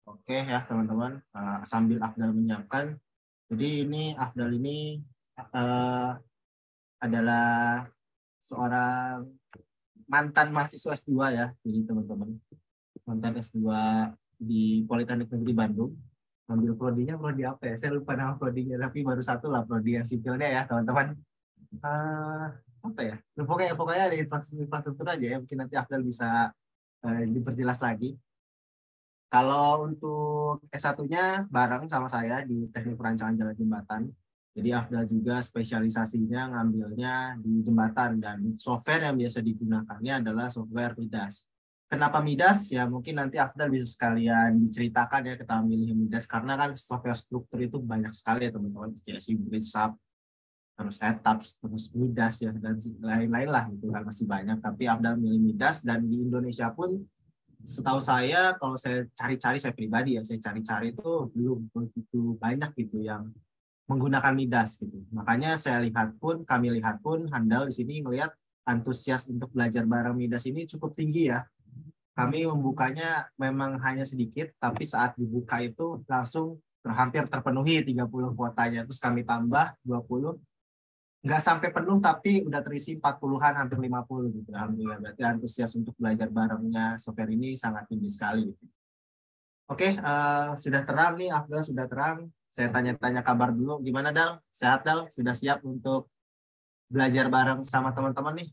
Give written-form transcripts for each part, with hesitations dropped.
Oke ya teman-teman, sambil Afdal menyiapkan. Jadi ini Afdal ini uh, adalah seorang mantan mahasiswa S2 ya. Jadi teman-teman, mantan S2 di Politeknik Negeri Bandung. Ambil prodinya prodi apa ya? Saya lupa nama prodinya, tapi baru satu lah prodi yang sipilnya ya teman-teman. Uh, apa ya? Pokoknya ada infrastruktur aja ya. Mungkin nanti Afdal bisa diperjelas lagi. Kalau untuk S1-nya bareng sama saya di Teknik Perancangan Jalan Jembatan. Jadi Afdal juga spesialisasinya ngambilnya di jembatan dan software yang biasa digunakannya adalah software Midas. Kenapa Midas? Ya mungkin nanti Afdal bisa sekalian diceritakan ya kita milih Midas karena kan software struktur itu banyak sekali ya teman-teman. JSI, BRISAP, terus ETAPS, terus Midas ya dan lain-lain lah itu kan masih banyak. Tapi Afdal milih Midas dan di Indonesia pun setahu saya kalau saya cari-cari saya pribadi ya saya cari-cari itu belum begitu banyak gitu yang menggunakan Midas gitu. Makanya kami lihat pun Handal di sini ngelihat antusias untuk belajar bareng Midas ini cukup tinggi ya. Kami membukanya memang hanya sedikit tapi saat dibuka itu langsung hampir terpenuhi 30 kuotanya. Terus kami tambah 20, nggak sampai penuh tapi udah terisi 40-an hampir 50 gitu. Alhamdulillah berarti antusias untuk belajar barengnya software ini sangat tinggi sekali gitu. Oke, sudah terang nih Afdal sudah terang. Saya tanya-tanya kabar dulu gimana Dal? Sehat Dal? Sudah siap untuk belajar bareng sama teman-teman nih?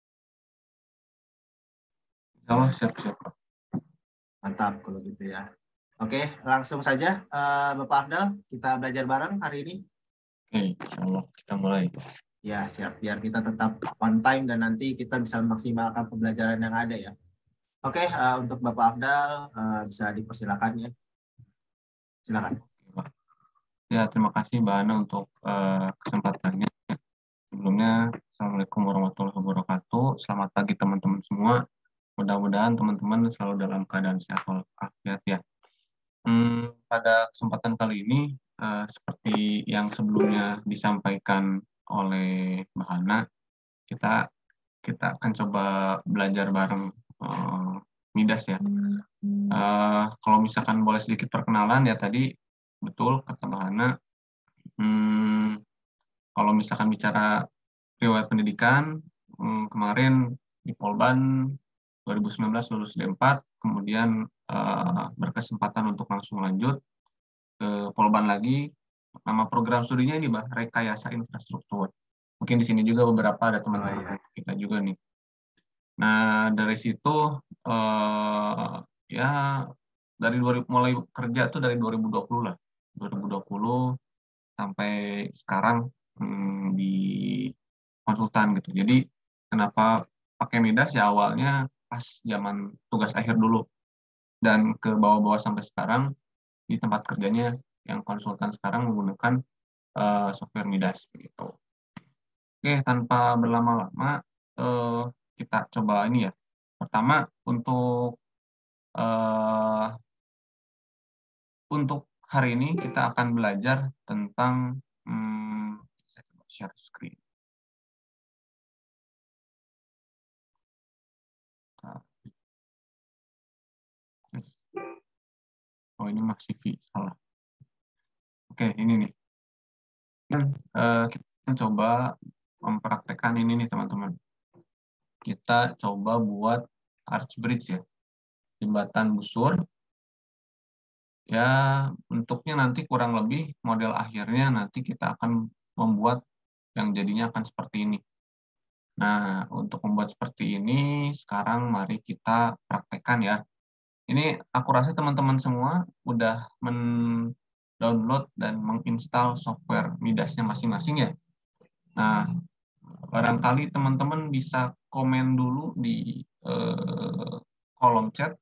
Insyaallah siap-siap. Mantap kalau gitu ya. Oke, langsung saja Bapak Afdal kita belajar bareng hari ini. Oke, insyaallah kita mulai. Ya, siap biar kita tetap on time dan nanti kita bisa memaksimalkan pembelajaran yang ada ya. Oke, untuk Bapak Afdal bisa dipersilakan ya. Silakan. Ya, terima kasih Mbak Ana untuk kesempatannya. Sebelumnya, Assalamualaikum warahmatullahi wabarakatuh. Selamat pagi teman-teman semua. Mudah-mudahan teman-teman selalu dalam keadaan sehat walafiat ya. Pada kesempatan kali ini, seperti yang sebelumnya disampaikan oleh Mbak Ana, kita kita akan coba belajar bareng Midas ya. Kalau misalkan boleh sedikit perkenalan ya tadi betul kata Mbak Hana. Kalau misalkan bicara riwayat pendidikan, kemarin di Polban 2019 lulus D4, kemudian berkesempatan untuk langsung lanjut ke Polban lagi. Nama program studinya ini Mbak, Rekayasa Infrastruktur. Mungkin di sini juga beberapa ada teman-teman kita juga nih. Nah, dari situ ya dari mulai kerja tuh dari 2020 lah. 2020 sampai sekarang di konsultan gitu. Jadi kenapa pakai Midas ya awalnya pas zaman tugas akhir dulu dan ke bawah-bawah sampai sekarang di tempat kerjanya yang konsultan sekarang menggunakan software Midas begitu. Oke, tanpa berlama-lama kita coba ini ya. Pertama uh, untuk hari ini kita akan belajar tentang saya coba share screen. Oh ini masih CV salah. Oke ini nih. Kita coba mempraktekkan ini nih teman-teman. Kita coba buat arch bridge ya, jembatan busur. Ya bentuknya nanti kurang lebih model akhirnya nanti kita akan membuat yang jadinya akan seperti ini. Nah untuk membuat seperti ini sekarang mari kita praktekkan ya. Ini aku rasa teman-teman semua udah download dan menginstal software Midasnya masing-masing ya. Nah, barangkali teman-teman bisa komen dulu di kolom chat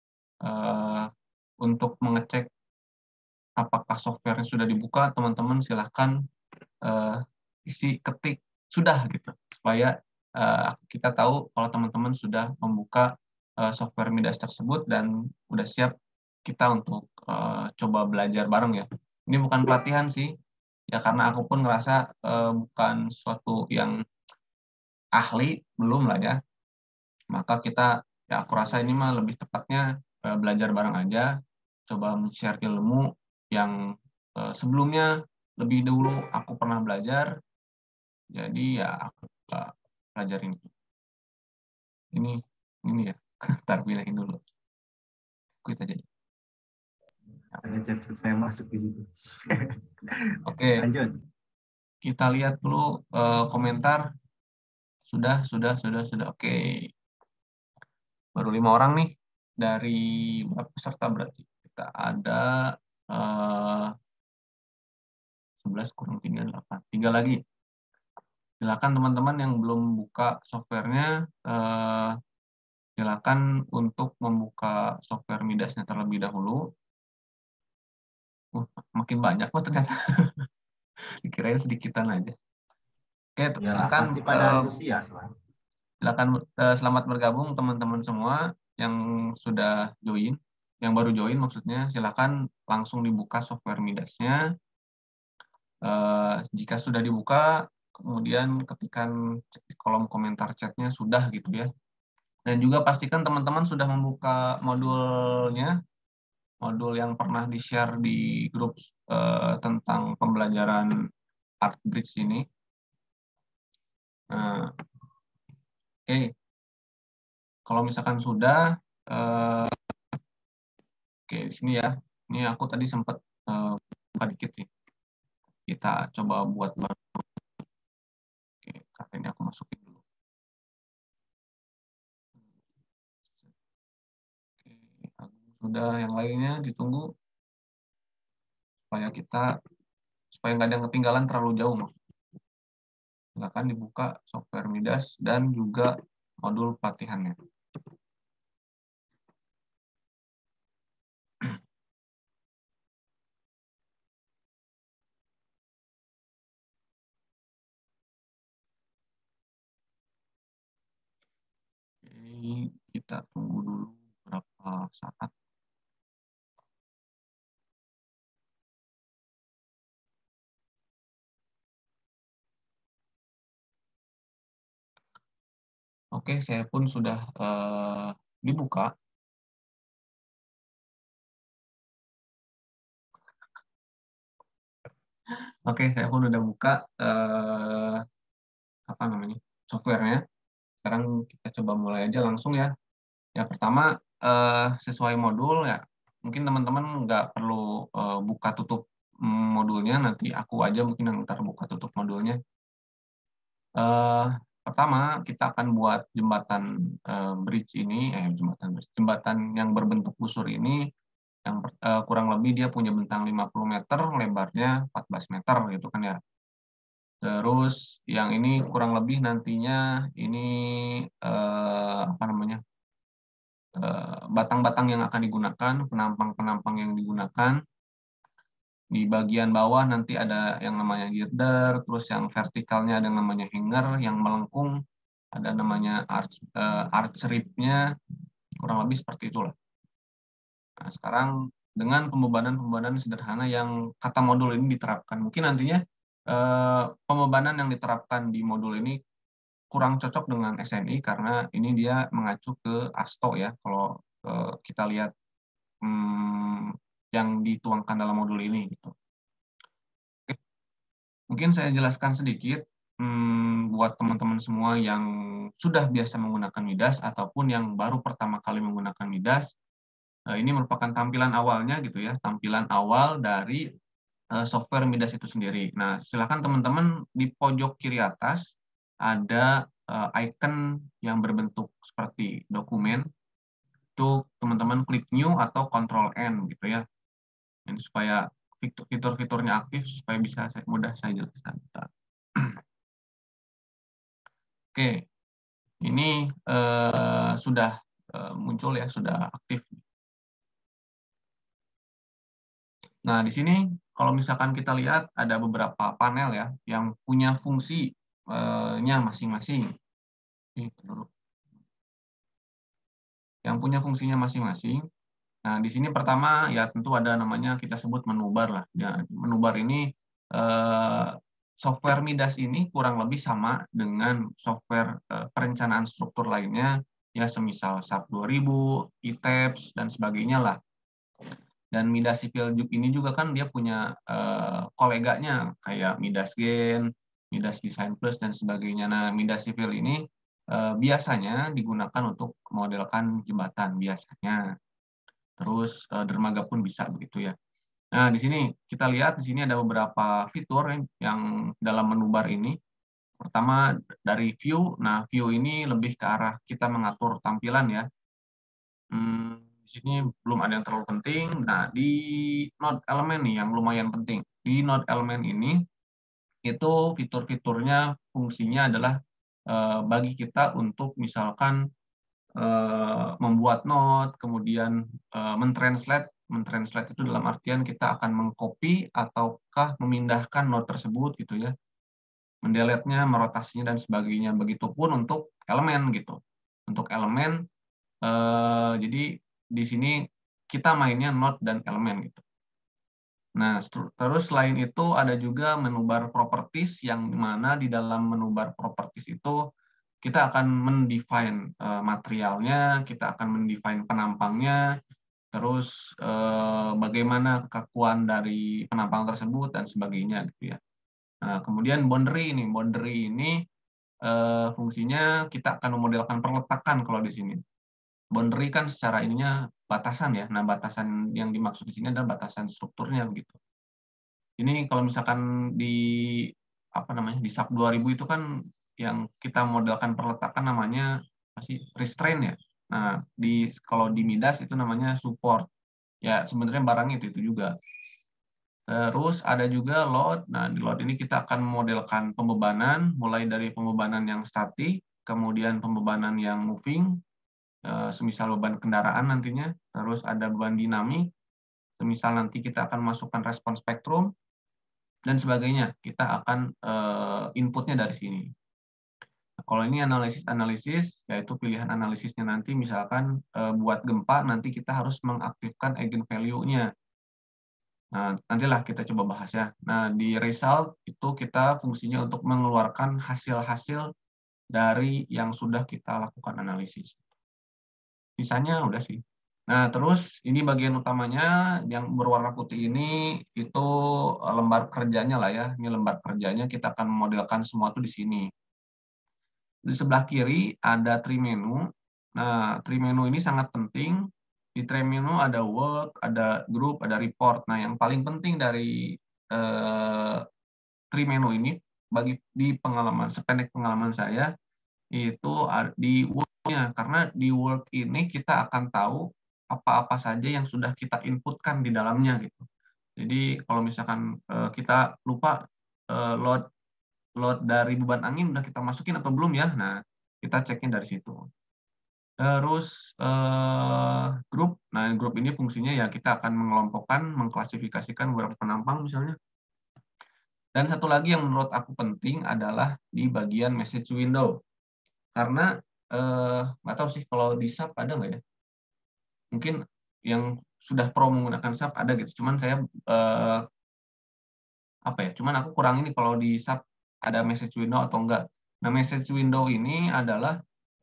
untuk mengecek apakah softwarenya sudah dibuka. Teman-teman silahkan isi ketik sudah gitu supaya kita tahu kalau teman-teman sudah membuka software Midas tersebut dan udah siap kita untuk coba belajar bareng ya. Ini bukan pelatihan sih, ya karena aku pun ngerasa bukan suatu yang ahli, belum lah ya. Maka kita, ya aku rasa ini mah lebih tepatnya belajar bareng aja. coba men-share ilmu yang sebelumnya lebih dulu aku pernah belajar, jadi ya aku pelajarin itu. Ini ya, ntar pilihin dulu. Quit aja. Ada chat saya masuk di situ. Oke, Lanjut. kita lihat dulu komentar. Sudah. Oke. Baru 5 orang nih dari berapa peserta berarti? Kita ada 11 kurang 3, 8. 3 lagi. Silakan teman-teman yang belum buka softwarenya, silakan untuk membuka software Midasnya terlebih dahulu. Makin banyak kok ternyata. Dikirain sedikitan aja. Oke, Ya, silakan. pasti pada antusias lah. Silakan selamat bergabung teman-teman semua yang sudah join, yang baru join maksudnya. Silakan langsung dibuka software Midasnya. Jika sudah dibuka, kemudian ketikkan di kolom komentar chatnya sudah gitu ya. Dan juga pastikan teman-teman sudah membuka modulnya, modul yang pernah di-share di grup tentang pembelajaran ArtBridge ini. Oke. Kalau misalkan sudah, oke di sini ya. Ini aku tadi sempat buka dikit nih. Kita coba buat baru. Oke, karena ini aku masukin dulu. Oke, sudah, yang lainnya ditunggu supaya nggak ada yang ketinggalan terlalu jauh. Silakan dibuka software Midas dan juga modul pelatihannya. Oke, kita tunggu dulu berapa saat. Oke, saya pun sudah dibuka. Oke, saya pun udah buka apa namanya softwarenya. Sekarang kita coba mulai aja langsung ya. Yang pertama sesuai modul ya. Mungkin teman-teman nggak perlu buka tutup modulnya. Nanti aku aja mungkin yang ntar buka tutup modulnya. Pertama kita akan buat jembatan bridge ini, jembatan yang berbentuk busur ini, yang kurang lebih dia punya bentang 50 meter, lebarnya 14 meter gitu kan ya. Terus yang ini kurang lebih nantinya ini apa namanya batang-batang yang akan digunakan, penampang-penampang yang digunakan. Di bagian bawah nanti ada yang namanya girder, terus yang vertikalnya ada yang namanya hanger, yang melengkung ada namanya arch rib-nya, kurang lebih seperti itulah. Nah, sekarang dengan pembebanan sederhana yang kata modul ini diterapkan. Mungkin nantinya pembebanan yang diterapkan di modul ini kurang cocok dengan SNI karena ini dia mengacu ke ASTO ya. Kalau kita lihat yang dituangkan dalam modul ini gitu. Mungkin saya jelaskan sedikit buat teman-teman semua yang sudah biasa menggunakan Midas ataupun yang baru pertama kali menggunakan Midas. Ini merupakan tampilan awalnya gitu ya, tampilan awal dari software Midas itu sendiri. Nah, silakan teman-teman di pojok kiri atas ada icon yang berbentuk seperti dokumen. Itu teman-teman klik New atau Control N gitu ya. Ini supaya fitur-fiturnya aktif supaya bisa mudah saya jelaskan. Oke, ini sudah muncul ya, sudah aktif. Nah, di sini kalau misalkan kita lihat ada beberapa panel ya yang punya fungsinya masing-masing. Yang punya fungsinya masing-masing. Nah, di sini pertama ya tentu ada namanya kita sebut menu bar lah. Ya, menu bar ini software Midas ini kurang lebih sama dengan software perencanaan struktur lainnya ya semisal SAP 2000, ETABS dan sebagainya lah. Dan Midas Civil ini juga kan dia punya koleganya kayak Midas Gain, Midas Design Plus dan sebagainya. Nah, Midas Civil ini biasanya digunakan untuk memodelkan jembatan biasanya. Terus dermaga pun bisa begitu ya. Nah, di sini kita lihat di sini ada beberapa fitur yang dalam menu bar ini. Pertama dari view. Nah, view ini lebih ke arah kita mengatur tampilan ya. Di sini belum ada yang terlalu penting. Nah, di node elemen nih yang lumayan penting. Di node elemen ini itu fitur-fiturnya fungsinya adalah bagi kita untuk misalkan membuat node, kemudian mentranslate itu dalam artian kita akan mengcopy ataukah memindahkan node tersebut gitu ya, mendelete-nya, merotasinya dan sebagainya. Begitupun untuk elemen gitu. Untuk elemen jadi di sini kita mainnya node dan elemen gitu. Nah, terus selain itu ada juga menu bar properties yang mana di dalam menu bar properties itu kita akan mendefine materialnya, kita akan mendefine penampangnya, terus bagaimana kekakuan dari penampang tersebut dan sebagainya gitu ya. Nah, kemudian boundary ini fungsinya kita akan memodelkan perletakan kalau di sini. Boundary kan secara ininya batasan ya. Nah, batasan yang dimaksud di sini adalah batasan strukturnya begitu. Ini kalau misalkan di di SAP 2000 itu kan yang kita modelkan perletakan namanya restraint ya. Nah, kalau di Midas itu namanya support. Ya, sebenarnya barang itu juga. Terus ada juga load. Nah, di load ini kita akan memodelkan pembebanan, mulai dari pembebanan yang statik, kemudian pembebanan yang moving, semisal beban kendaraan nantinya, terus ada beban dinamik, semisal nanti kita akan masukkan respon spektrum, dan sebagainya. Kita akan inputnya dari sini. Nah, kalau ini analisis, yaitu pilihan analisisnya nanti misalkan buat gempa, nanti kita harus mengaktifkan eigenvalue-nya. Nah, nantilah kita coba bahas ya. Nah, di result itu kita fungsinya untuk mengeluarkan hasil-hasil dari yang sudah kita lakukan analisis. Sisanya udah sih. Nah, terus ini bagian utamanya yang berwarna putih ini itu lembar kerjanya lah ya. Ini lembar kerjanya kita akan memodelkan semua itu di sini. Di sebelah kiri ada tree menu. Nah, tree menu ini sangat penting. Di tree menu ada work, ada group, ada report. Nah, yang paling penting dari tree menu ini di pengalaman sependek pengalaman saya itu di work-nya, karena di work ini kita akan tahu apa-apa saja yang sudah kita inputkan di dalamnya gitu. Jadi kalau misalkan kita lupa load dari beban angin udah kita masukin atau belum ya, nah kita ceknya dari situ. Terus grup, nah grup ini fungsinya ya kita akan mengelompokkan, mengklasifikasikan beberapa penampang misalnya. Dan satu lagi yang menurut aku penting adalah di bagian message window. Karena nggak tahu sih kalau di SAP ada nggak ya? Mungkin yang sudah pro menggunakan SAP ada gitu. Cuman saya Cuman aku kurang ini kalau di SAP ada message window atau enggak. Nah, message window ini adalah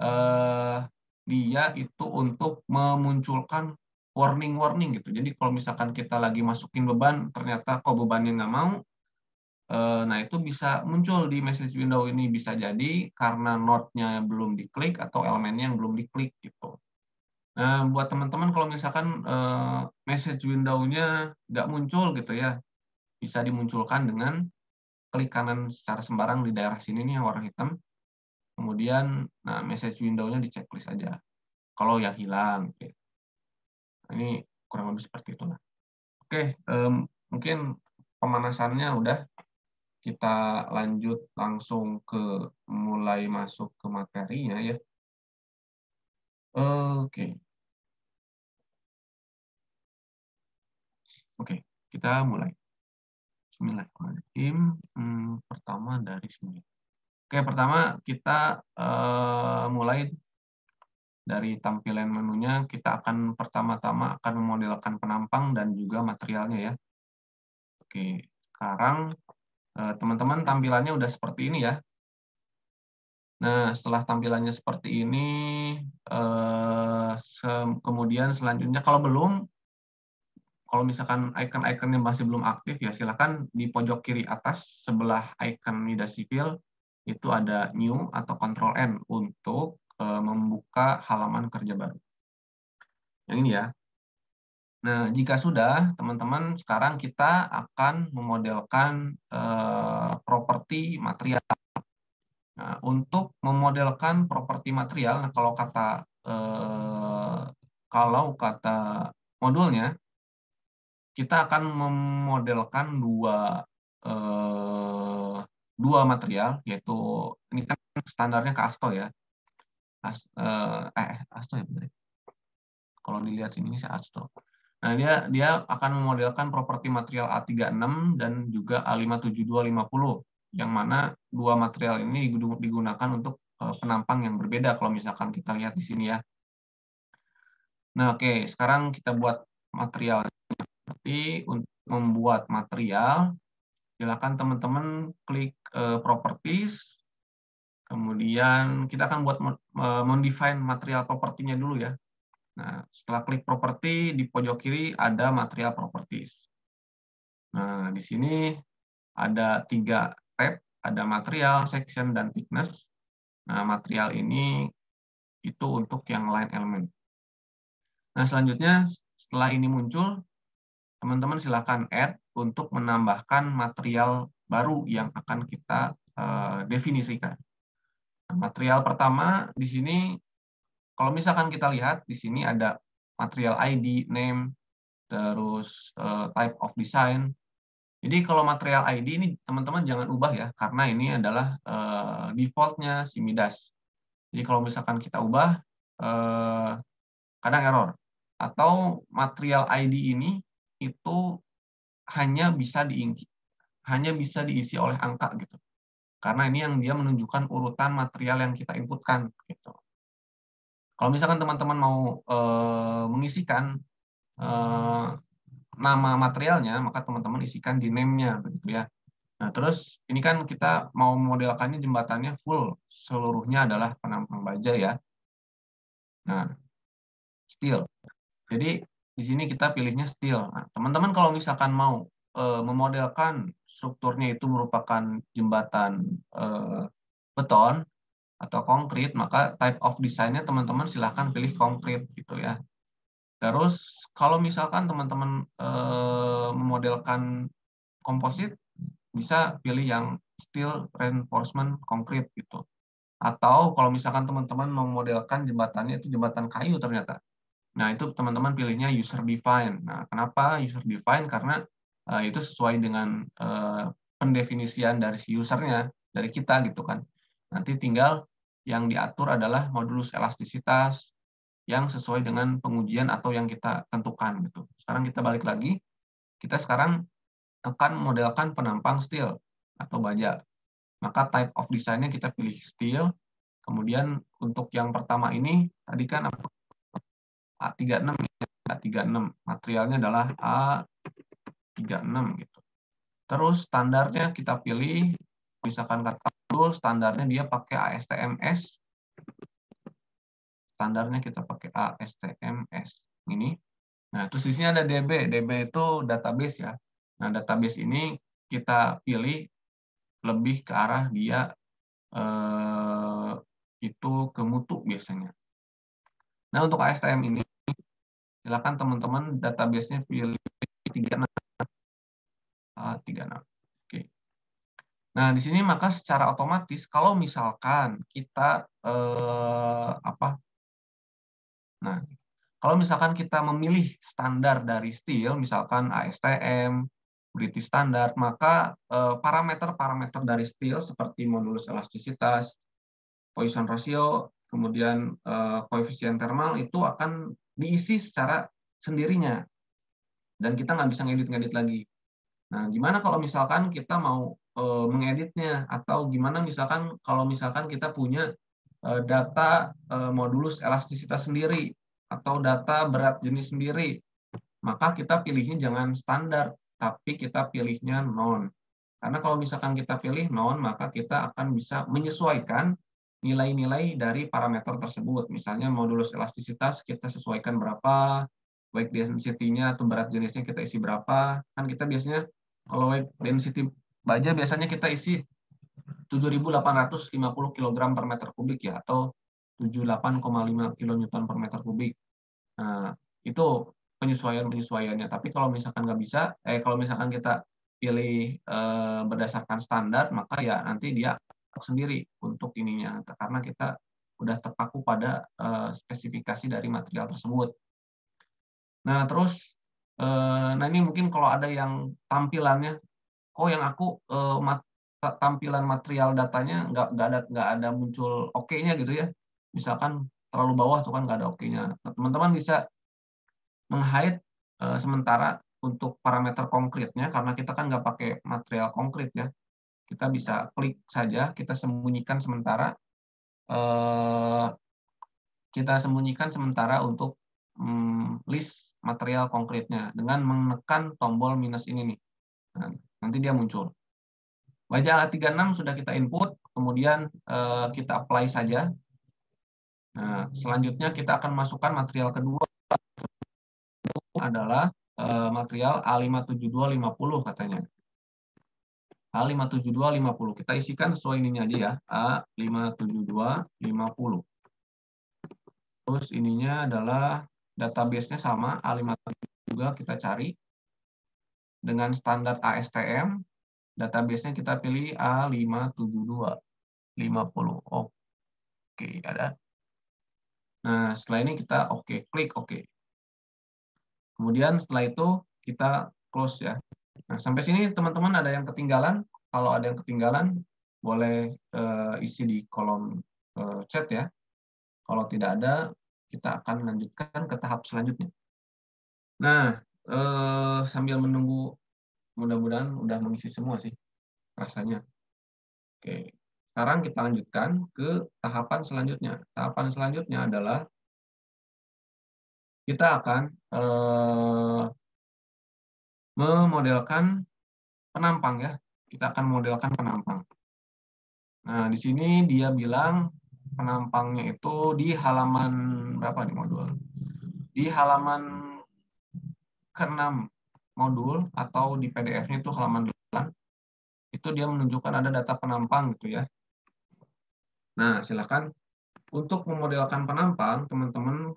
dia itu untuk memunculkan warning gitu. Jadi kalau misalkan kita lagi masukin beban, ternyata kok bebannya nggak mau, nah itu bisa muncul di message window ini. Bisa jadi karena node-nya belum diklik atau elemennya yang belum diklik gitu. Nah, buat teman-teman kalau misalkan message window-nya nggak muncul gitu ya, bisa dimunculkan dengan klik kanan secara sembarang di daerah sini nih yang warna hitam. Kemudian, nah message window-nya di checklist aja. Kalau yang hilang. Gitu. Nah, ini kurang lebih seperti itulah. Oke, mungkin pemanasannya udah. Kita lanjut langsung ke mulai masuk ke materinya ya. Oke. Oke, kita mulai. Bismillahirrahmanirrahim. Pertama dari sini. Oke, pertama kita mulai dari tampilan menunya. Kita akan pertama-tama akan memodelkan penampang dan juga materialnya ya. Oke, sekarang teman-teman tampilannya udah seperti ini ya. Nah, setelah tampilannya seperti ini, kemudian selanjutnya kalau belum, kalau misalkan icon-iconnya masih belum aktif, ya silakan di pojok kiri atas sebelah icon Nidasivil itu ada New atau Ctrl N untuk membuka halaman kerja baru. Yang ini ya. Nah, jika sudah, teman-teman, sekarang kita akan memodelkan properti material. Nah, untuk memodelkan properti material, nah kalau kata modulnya, kita akan memodelkan dua material, yaitu ini kan standarnya Casto ya. Asto ya benar. Kalau dilihat sini saya Asto. Nah, dia akan memodelkan properti material A36 dan juga A57250, yang mana dua material ini digunakan untuk penampang yang berbeda kalau misalkan kita lihat di sini ya. Nah, oke, sekarang kita buat material. Jadi untuk membuat material, silakan teman-teman klik properties, kemudian kita akan buat mendefine material propertinya dulu ya. Nah, setelah klik properti, di pojok kiri ada material properties. Nah, di sini ada 3 tab, ada material, section, dan thickness. Nah, material ini itu untuk yang line element. Nah, selanjutnya setelah ini muncul, teman-teman silakan add untuk menambahkan material baru yang akan kita definisikan. Nah, material pertama di sini, kalau misalkan kita lihat di sini ada material ID, name, terus type of design. Jadi kalau material ID ini teman-teman jangan ubah ya, karena ini adalah default-nya si Midas. Jadi kalau misalkan kita ubah, kadang error. Atau material ID ini itu hanya bisa diisi oleh angka gitu. Karena ini yang dia menunjukkan urutan material yang kita inputkan gitu. Kalau misalkan teman-teman mau mengisikan nama materialnya, maka teman-teman isikan di name-nya begitu ya. Nah, terus ini kan kita mau modelkannya jembatannya full, seluruhnya adalah penampang baja ya. Nah, steel. Jadi di sini kita pilihnya steel. Nah, teman-teman kalau misalkan mau memodelkan strukturnya itu merupakan jembatan beton atau konkrit, maka type of design-nya teman-teman silahkan pilih konkrit gitu ya. Terus kalau misalkan teman-teman memodelkan komposit, bisa pilih yang steel reinforcement concrete gitu. Atau kalau misalkan teman-teman memodelkan jembatannya itu jembatan kayu ternyata. Nah, itu teman-teman pilihnya user define. Nah, kenapa user define? Karena itu sesuai dengan pendefinisian dari si usernya, dari kita gitu kan. Nanti tinggal yang diatur adalah modulus elastisitas yang sesuai dengan pengujian atau yang kita tentukan gitu. Sekarang kita balik lagi. Kita sekarang akan modelkan penampang steel atau baja. Maka type of design-nya kita pilih steel. Kemudian untuk yang pertama ini, tadi kan A36, A36. Materialnya adalah A36 gitu. Terus standarnya kita pilih, misalkan kata dulu standarnya dia pakai ASTMS. Standarnya kita pakai ASTMS. Ini. Nah, terus di sini ada DB. DB itu database ya. Nah, database ini kita pilih lebih ke arah dia itu ke mutu biasanya. Nah, untuk ASTM ini, silakan teman-teman database-nya pilih 36. Oke. Nah, di sini maka secara otomatis kalau misalkan kita Nah, kalau misalkan kita memilih standar dari steel, misalkan ASTM, British Standard, maka parameter-parameter dari steel seperti modulus elastisitas, Poisson ratio, kemudian koefisien thermal itu akan diisi secara sendirinya. Dan kita nggak bisa ngedit-ngedit lagi. Nah, gimana kalau misalkan kita mau mengeditnya? Atau gimana misalkan kalau misalkan kita punya data modulus elastisitas sendiri atau data berat jenis sendiri, maka kita pilihnya jangan standar, tapi kita pilihnya non. Karena kalau misalkan kita pilih non, maka kita akan bisa menyesuaikan nilai-nilai dari parameter tersebut. Misalnya modulus elastisitas kita sesuaikan berapa, weight density-nya atau berat jenisnya kita isi berapa. Kan kita biasanya kalau weight density baja biasanya kita isi 7.850 kg per meter kubik ya, atau 78,5 kilonewton per meter kubik. Nah, itu penyesuaiannya. Tapi kalau misalkan nggak bisa, kalau misalkan kita pilih berdasarkan standar, maka ya nanti dia sendiri untuk ininya, karena kita udah terpaku pada spesifikasi dari material tersebut. Nah, terus, nah ini mungkin kalau ada yang tampilannya, yang aku tampilan material datanya nggak ada muncul oke-nya gitu ya. Misalkan terlalu bawah tuh kan nggak ada oke-nya. Nah, teman-teman bisa meng-hide sementara untuk parameter konkretnya, karena kita kan nggak pakai material konkret ya. Kita bisa klik saja, kita sembunyikan sementara untuk list material konkretnya dengan menekan tombol minus ini nih. Nah, nanti dia muncul. Baja A36 sudah kita input, kemudian kita apply saja. Nah, selanjutnya kita akan masukkan material kedua, adalah material A57250 katanya. A57250. Kita isikan sesuai ininya aja ya, A57250. Terus ininya adalah database-nya sama, A572 juga kita cari. Dengan standar ASTM, database-nya kita pilih A57250. Oke, ada. Nah, setelah ini kita klik oke. Kemudian setelah itu kita close ya. Nah, sampai sini teman-teman ada yang ketinggalan? Kalau ada yang ketinggalan, boleh isi di kolom chat ya. Kalau tidak ada, kita akan lanjutkan ke tahap selanjutnya. Nah, sambil menunggu, mudah-mudahan udah mengisi semua sih rasanya. Oke, sekarang kita lanjutkan ke tahapan selanjutnya. Tahapan selanjutnya adalah kita akan memodelkan penampang ya. Kita akan modelkan penampang. Nah, di sini dia bilang penampangnya itu di halaman berapa nih modul? Di halaman ke-6 modul atau di PDF-nya itu halaman 8. Itu dia menunjukkan ada data penampang gitu ya. Nah, silakan untuk memodelkan penampang, teman-teman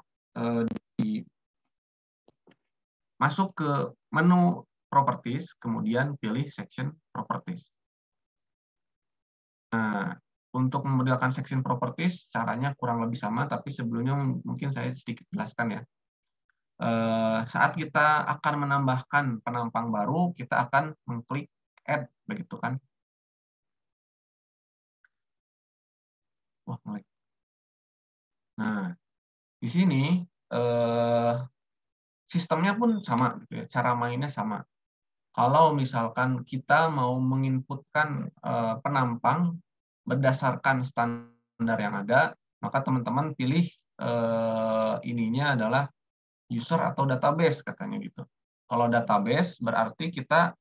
masuk ke menu Properties, kemudian pilih Section Properties. Nah, untuk memodelkan Section Properties, caranya kurang lebih sama, tapi sebelumnya mungkin saya sedikit jelaskan ya. Saat kita akan menambahkan penampang baru, kita akan mengklik Add, begitu kan? Wah, nah, di sini sistemnya pun sama, gitu ya. Cara mainnya sama. Kalau misalkan kita mau menginputkan penampang berdasarkan standar yang ada, maka teman-teman pilih ininya adalah user atau database katanya gitu. Kalau database berarti kita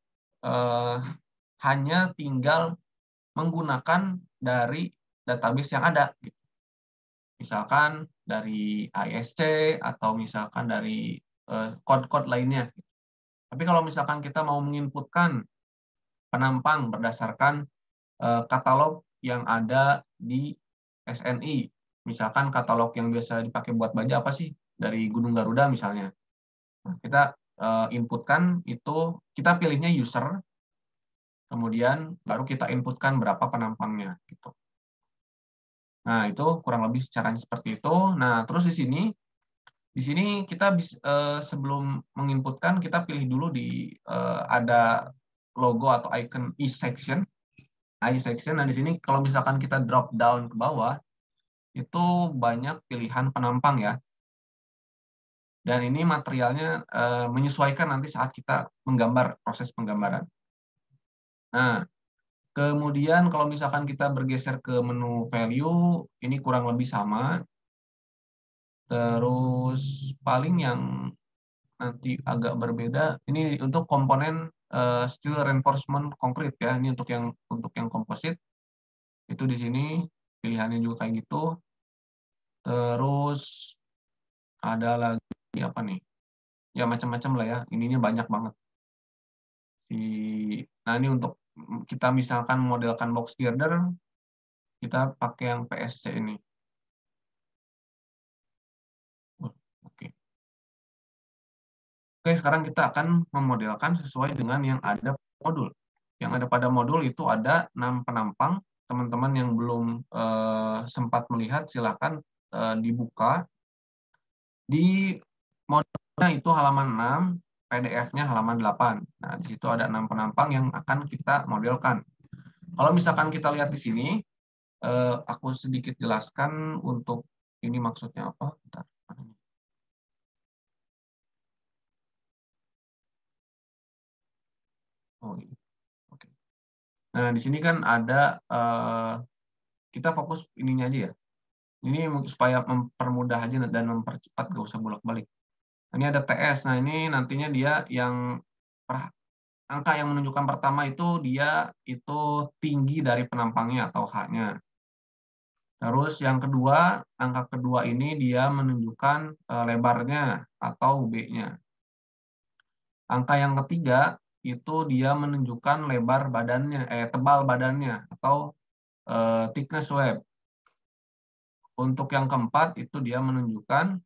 hanya tinggal menggunakan dari database yang ada. Gitu. Misalkan dari ISC atau misalkan dari kode-kode lainnya. Tapi kalau misalkan kita mau menginputkan penampang berdasarkan katalog yang ada di SNI, misalkan katalog yang biasa dipakai buat baja apa sih? Dari Gunung Garuda misalnya. Nah, kita inputkan itu, kita pilihnya user, kemudian baru kita inputkan berapa penampangnya. Gitu. Nah, itu kurang lebih caranya seperti itu. Nah, terus di sini kita sebelum menginputkan, kita pilih dulu ada logo atau icon e-section. I-section. Nah, di sini kalau misalkan kita drop down ke bawah, itu banyak pilihan penampang ya. Dan ini materialnya menyesuaikan nanti saat kita menggambar, proses penggambaran. Nah, kemudian kalau misalkan kita bergeser ke menu value, ini kurang lebih sama. Terus paling yang nanti agak berbeda, ini untuk komponen steel reinforcement concrete ya. Ini untuk yang komposit. Itu di sini pilihannya juga kayak gitu. Terus ada lagi apa nih? ya macam-macam lah ya. Ininya banyak banget. Nah ini untuk kita misalkan modelkan box girder, kita pakai yang PSC ini. Oke. Oke, sekarang kita akan memodelkan sesuai dengan yang ada modul. Yang ada pada modul itu ada 6 penampang. Teman-teman yang belum sempat melihat, silakan dibuka. Di modulnya itu halaman 6, PDF-nya halaman 8. Nah, di situ ada 6 penampang yang akan kita modelkan. Kalau misalkan kita lihat di sini, aku sedikit jelaskan untuk ini maksudnya apa. Bentar. Oh, ini. Oke. Nah, di sini kan ada, kita fokus ininya aja ya. Ini supaya mempermudah aja dan mempercepat, gak usah bolak-balik. Ini ada TS. Nah, ini nantinya dia yang angka yang menunjukkan pertama itu dia itu tinggi dari penampangnya atau H-nya. Terus yang kedua, angka kedua ini dia menunjukkan lebarnya atau B-nya. Angka yang ketiga itu dia menunjukkan lebar badannya, tebal badannya atau thickness web. Untuk yang keempat itu dia menunjukkan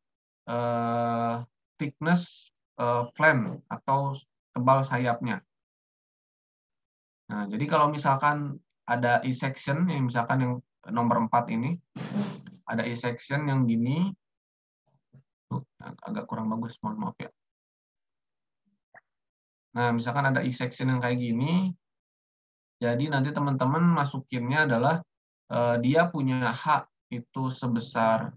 thickness flank atau tebal sayapnya. Nah, jadi kalau misalkan ada E-section, yang misalkan yang nomor 4 ini, ada E-section yang gini, agak kurang bagus, mohon maaf ya. Nah, misalkan ada E-section yang kayak gini, jadi nanti teman-teman masukinnya adalah dia punya H itu sebesar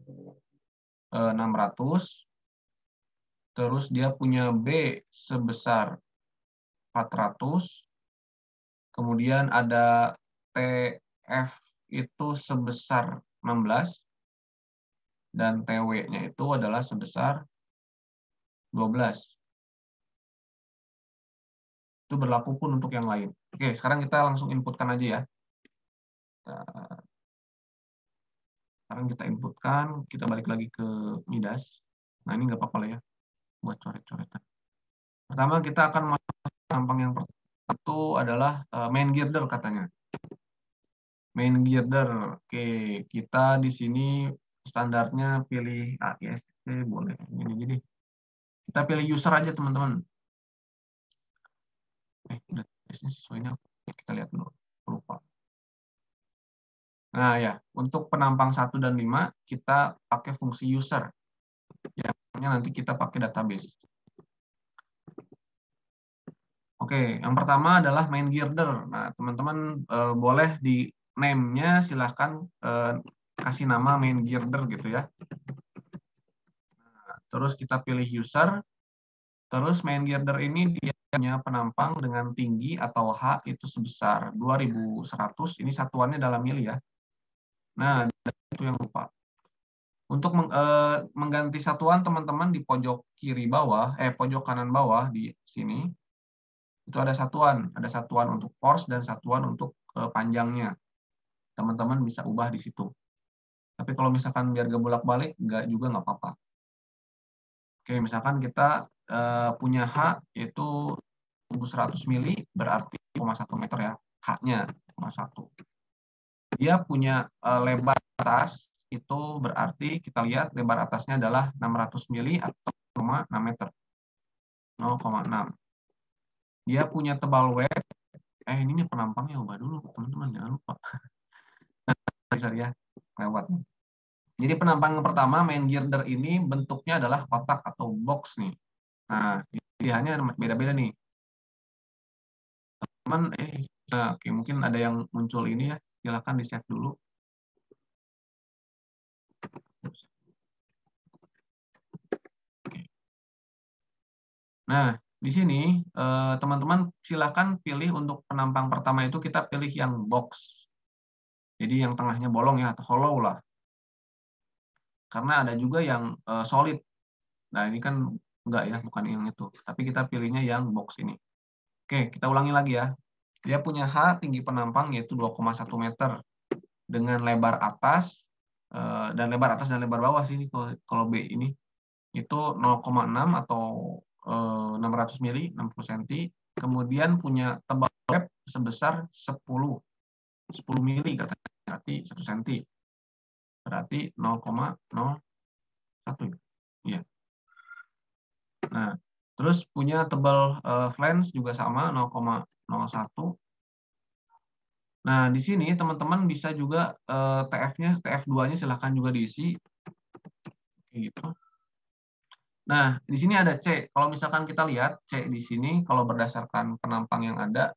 600, terus dia punya B sebesar 400, kemudian ada TF itu sebesar 16, dan TW-nya itu adalah sebesar 12. Itu berlaku pun untuk yang lain. Oke, sekarang kita langsung inputkan aja ya. Sekarang kita inputkan, kita balik lagi ke Midas. Nah, ini nggak apa-apa lah ya, buat coret-coretan. Pertama, kita akan masuk tampang yang pertama itu adalah main girder katanya. Main girder. Oke, kita di sini standarnya pilih AISC, boleh. Gini. Kita pilih user aja, teman-teman. Udah sesuainya kita lihat dulu. Lupa. Nah ya, untuk penampang 1 dan 5 kita pakai fungsi user. Yang nanti kita pakai database. Oke, yang pertama adalah main girder. Nah, teman-teman boleh di name-nya silahkan kasih nama main girder gitu ya. Nah, terus kita pilih user. Terus main girder ini dia punya penampang dengan tinggi atau H itu sebesar 2100. Ini satuannya dalam mili ya. Nah, itu yang lupa. Untuk mengganti satuan, teman-teman di pojok kiri bawah, pojok kanan bawah di sini, itu ada satuan untuk force dan satuan untuk panjangnya. Teman-teman bisa ubah di situ. Tapi kalau misalkan biar gak bolak-balik, nggak apa-apa. Oke, misalkan kita punya H yaitu 100 mili, berarti 0,1 meter ya, H-nya 0,1. Dia punya lebar atas, itu berarti kita lihat lebar atasnya adalah 600 mili atau 0,6 meter. 0,6. Dia punya tebal web. Ini penampangnya ubah dulu, teman-teman, jangan lupa. Sorry ya, lewat. Jadi penampang yang pertama, main girder ini bentuknya adalah kotak atau box nih. Nah, pilihannya beda-beda nih. Teman, nah, oke, mungkin ada yang muncul ini ya, silahkan di-save dulu. Nah, di sini teman-teman silakan pilih untuk penampang pertama itu kita pilih yang box. Jadi yang tengahnya bolong ya atau hollow lah. Karena ada juga yang solid. Nah, ini kan enggak ya, bukan yang itu. Tapi kita pilihnya yang box ini. Oke, kita ulangi lagi ya. Dia punya H tinggi penampang yaitu 2,1 meter dengan lebar atas dan lebar atas dan lebar bawah sih kalau B ini itu 0,6 atau 600 mili, 60 cm. Kemudian punya tebal web sebesar 10 mili katanya, berarti 1 cm. Berarti 0,01. Iya. Nah, terus punya tebal flange juga sama 0,01. Nah, di sini teman-teman bisa juga TF-nya, TF2-nya silahkan juga diisi. Kayak gitu. Nah, di sini ada C. Kalau misalkan kita lihat C di sini, kalau berdasarkan penampang yang ada,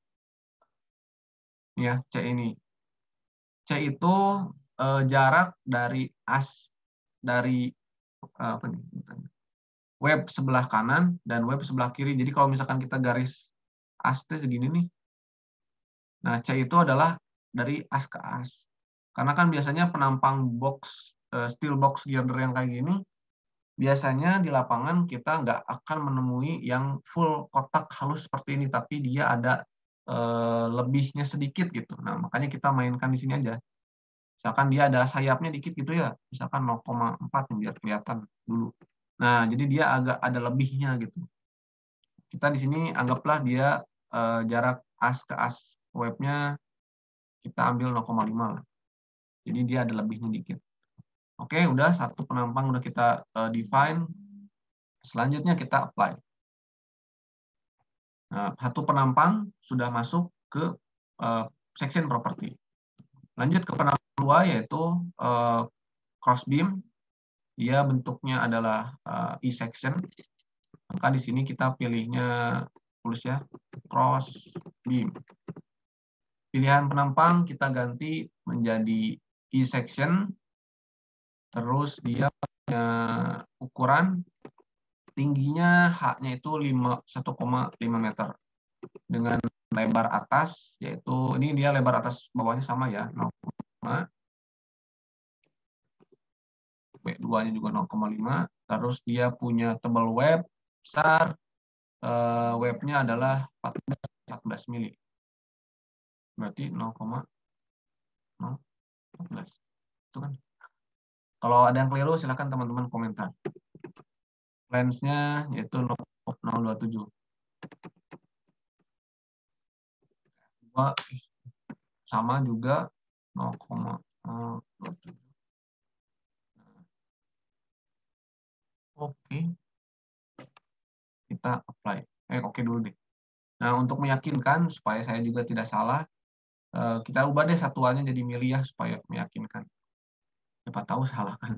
ya C ini. C itu jarak dari dari apa nih? Web sebelah kanan dan web sebelah kiri. Jadi kalau misalkan kita garis as itu segini nih. Nah, C itu adalah dari as ke as. Karena kan biasanya penampang box, steel box girder yang kayak gini, biasanya di lapangan kita nggak akan menemui yang full kotak halus seperti ini, tapi dia ada lebihnya sedikit gitu. Nah, makanya kita mainkan di sini aja. Misalkan dia ada sayapnya dikit gitu ya, misalkan 0,4 biar kelihatan dulu. Nah, jadi dia agak ada lebihnya gitu. Kita di sini anggaplah dia jarak as ke as webnya kita ambil 0,5 lah. Jadi dia ada lebihnya dikit. Oke, udah satu penampang udah kita define. Selanjutnya kita apply. Nah, satu penampang sudah masuk ke section property. Lanjut ke penampang kedua yaitu cross beam. Dia bentuknya adalah E-section. Maka di sini kita pilihnya tulis ya cross beam. Pilihan penampang kita ganti menjadi E-section. Terus dia punya ukuran tingginya H-nya itu 1,5 meter. Dengan lebar atas, yaitu ini dia lebar atas bawahnya sama ya, 0,5. B2-nya juga 0,5. Terus dia punya tebal web besar. Webnya adalah 14 mili. Berarti 0,014. Itu kan. Kalau ada yang keliru, silakan teman-teman komentar. Lens-nya yaitu 0,027. Sama juga 0,027. Oke. Kita apply. Oke dulu deh. Nah, untuk meyakinkan supaya saya juga tidak salah, kita ubah deh satuannya jadi mili ya supaya meyakinkan. Siapa tahu salah kan.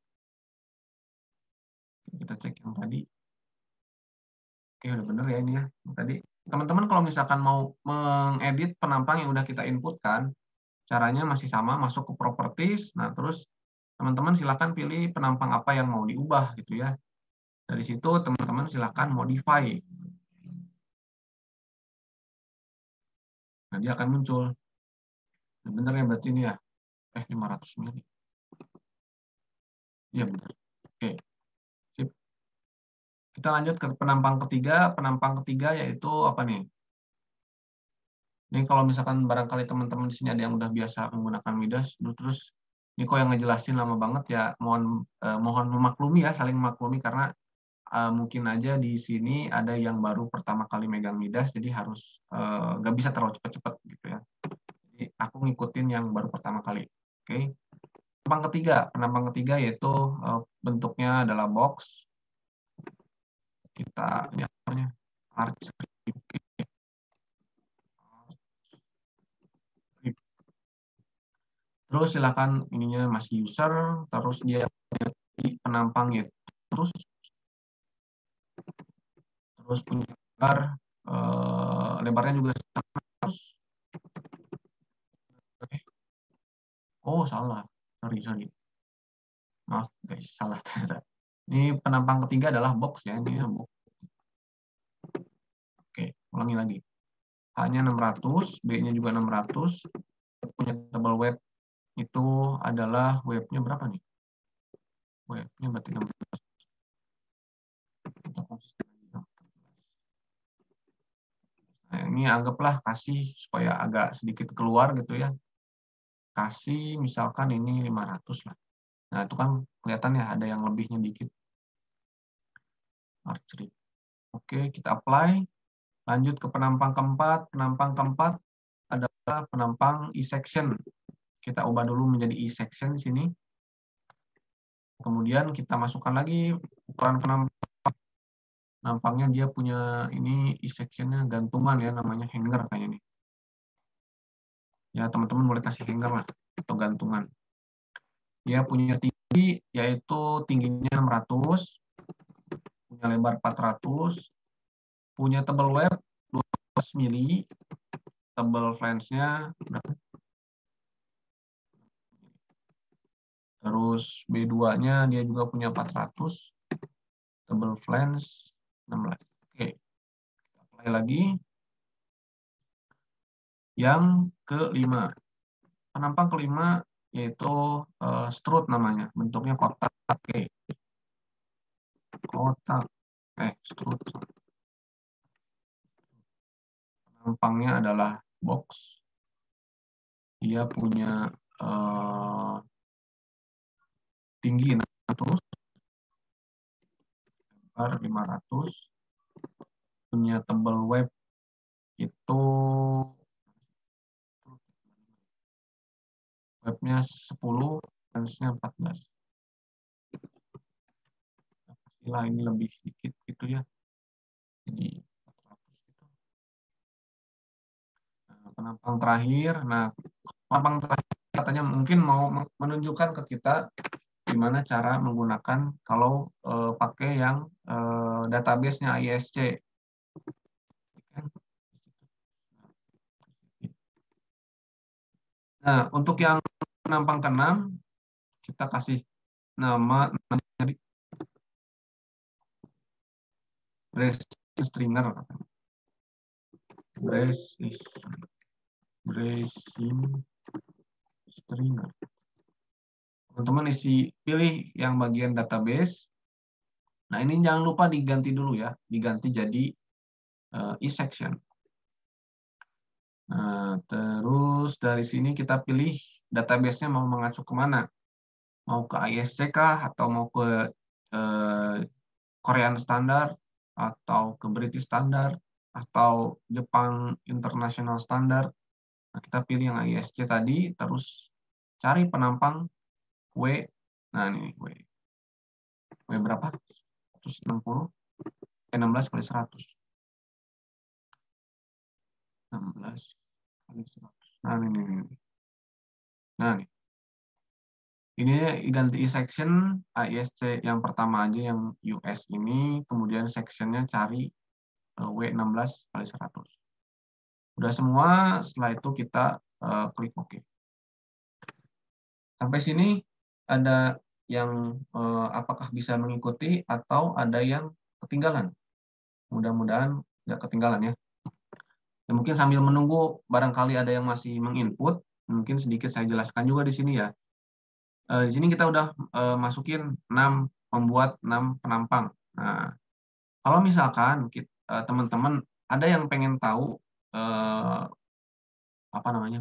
Kita cek yang tadi. Oke, udah bener ya ini ya. Tadi teman-teman kalau misalkan mau mengedit penampang yang udah kita inputkan, caranya masih sama, masuk ke properties. Nah, terus teman-teman silakan pilih penampang apa yang mau diubah gitu ya. Dari situ teman-teman silakan modify. Nah, dia akan muncul. Bener ya berarti ini ya. 500 mili. Iya benar. Oke. Sip. Kita lanjut ke penampang ketiga. Penampang ketiga yaitu apa nih? Ini kalau misalkan barangkali teman-teman di sini ada yang udah biasa menggunakan Midas, terus ini kok yang ngejelasin lama banget ya, mohon memaklumi ya, saling memaklumi karena mungkin aja di sini ada yang baru pertama kali megang Midas, jadi harus nggak bisa terlalu cepat-cepat gitu ya. Jadi aku ngikutin yang baru pertama kali. Oke. Penampang ketiga yaitu bentuknya adalah box. Kita ini namanya arch. Terus silakan ininya masih user, terus dia penampang itu terus punya lebar, lebarnya juga sama. Oh salah, sorry. Maaf guys, salah ternyata. Ini penampang ketiga adalah box ya, ini box. Oke, ulangi lagi. H-nya 600, B-nya juga 600. Punya tebal web itu adalah webnya berapa nih? Webnya berarti 16. Nah, ini anggaplah kasih supaya agak sedikit keluar gitu ya. Kasih misalkan ini 500 lah. Nah, itu kan kelihatan ya ada yang lebihnya dikit. Archery. Oke, kita apply. Lanjut ke penampang keempat. Penampang keempat adalah penampang e-section. Kita ubah dulu menjadi e-section di sini. Kemudian kita masukkan lagi ukuran penampang. Nampaknya dia punya ini e-sectionnya gantungan ya, namanya hanger kayaknya nih. Ya, teman-teman boleh kasih hanger lah, atau gantungan. Dia punya tinggi, yaitu tingginya 600, punya lebar 400, punya tebal web 12 mili, tebal flange-nya berapa? Terus B2-nya dia juga punya 400, tebal flange 16. Oke, kita apply lagi. Yang kelima, penampang kelima yaitu strut namanya, bentuknya kotak. Oke, kotak, strut. Penampangnya adalah box. Dia punya tinggi 600, lebar 500, punya tebal web itu webnya 10, flange-nya 14. Pastilah ini lebih sedikit gitu ya. Jadi 400 gitu. Nah, penampang terakhir. Nah, penampang terakhir katanya mungkin mau menunjukkan ke kita gimana cara menggunakan kalau pakai yang database-nya ISC. Nah, untuk yang penampang ke-6, kita kasih nama brace stringer. Bracing stringer. Teman-teman pilih yang bagian database. Nah, ini jangan lupa diganti dulu ya, diganti jadi e-section. Nah, terus dari sini kita pilih database-nya mau mengacu kemana. Mau ke ISC kah, atau mau ke Korean Standard, atau ke British Standard, atau Jepang International Standard. Nah, kita pilih yang ISC tadi, terus cari penampang W. Nah, ini W. W berapa? 160. 16 kali 100. 16 kali 100. Nah, ini. Nah, nih. Ini ganti section ISC yang pertama aja yang US ini, kemudian sectionnya cari W16 kali 100. Udah semua, setelah itu kita klik OK. Sampai sini ada yang apakah bisa mengikuti atau ada yang ketinggalan? Mudah-mudahan nggak ketinggalan ya. Ya. Mungkin sambil menunggu barangkali ada yang masih menginput, mungkin sedikit saya jelaskan juga di sini ya. Di sini kita udah masukin membuat 6 penampang. Nah, kalau misalkan teman-teman ada yang pengen tahu apa namanya,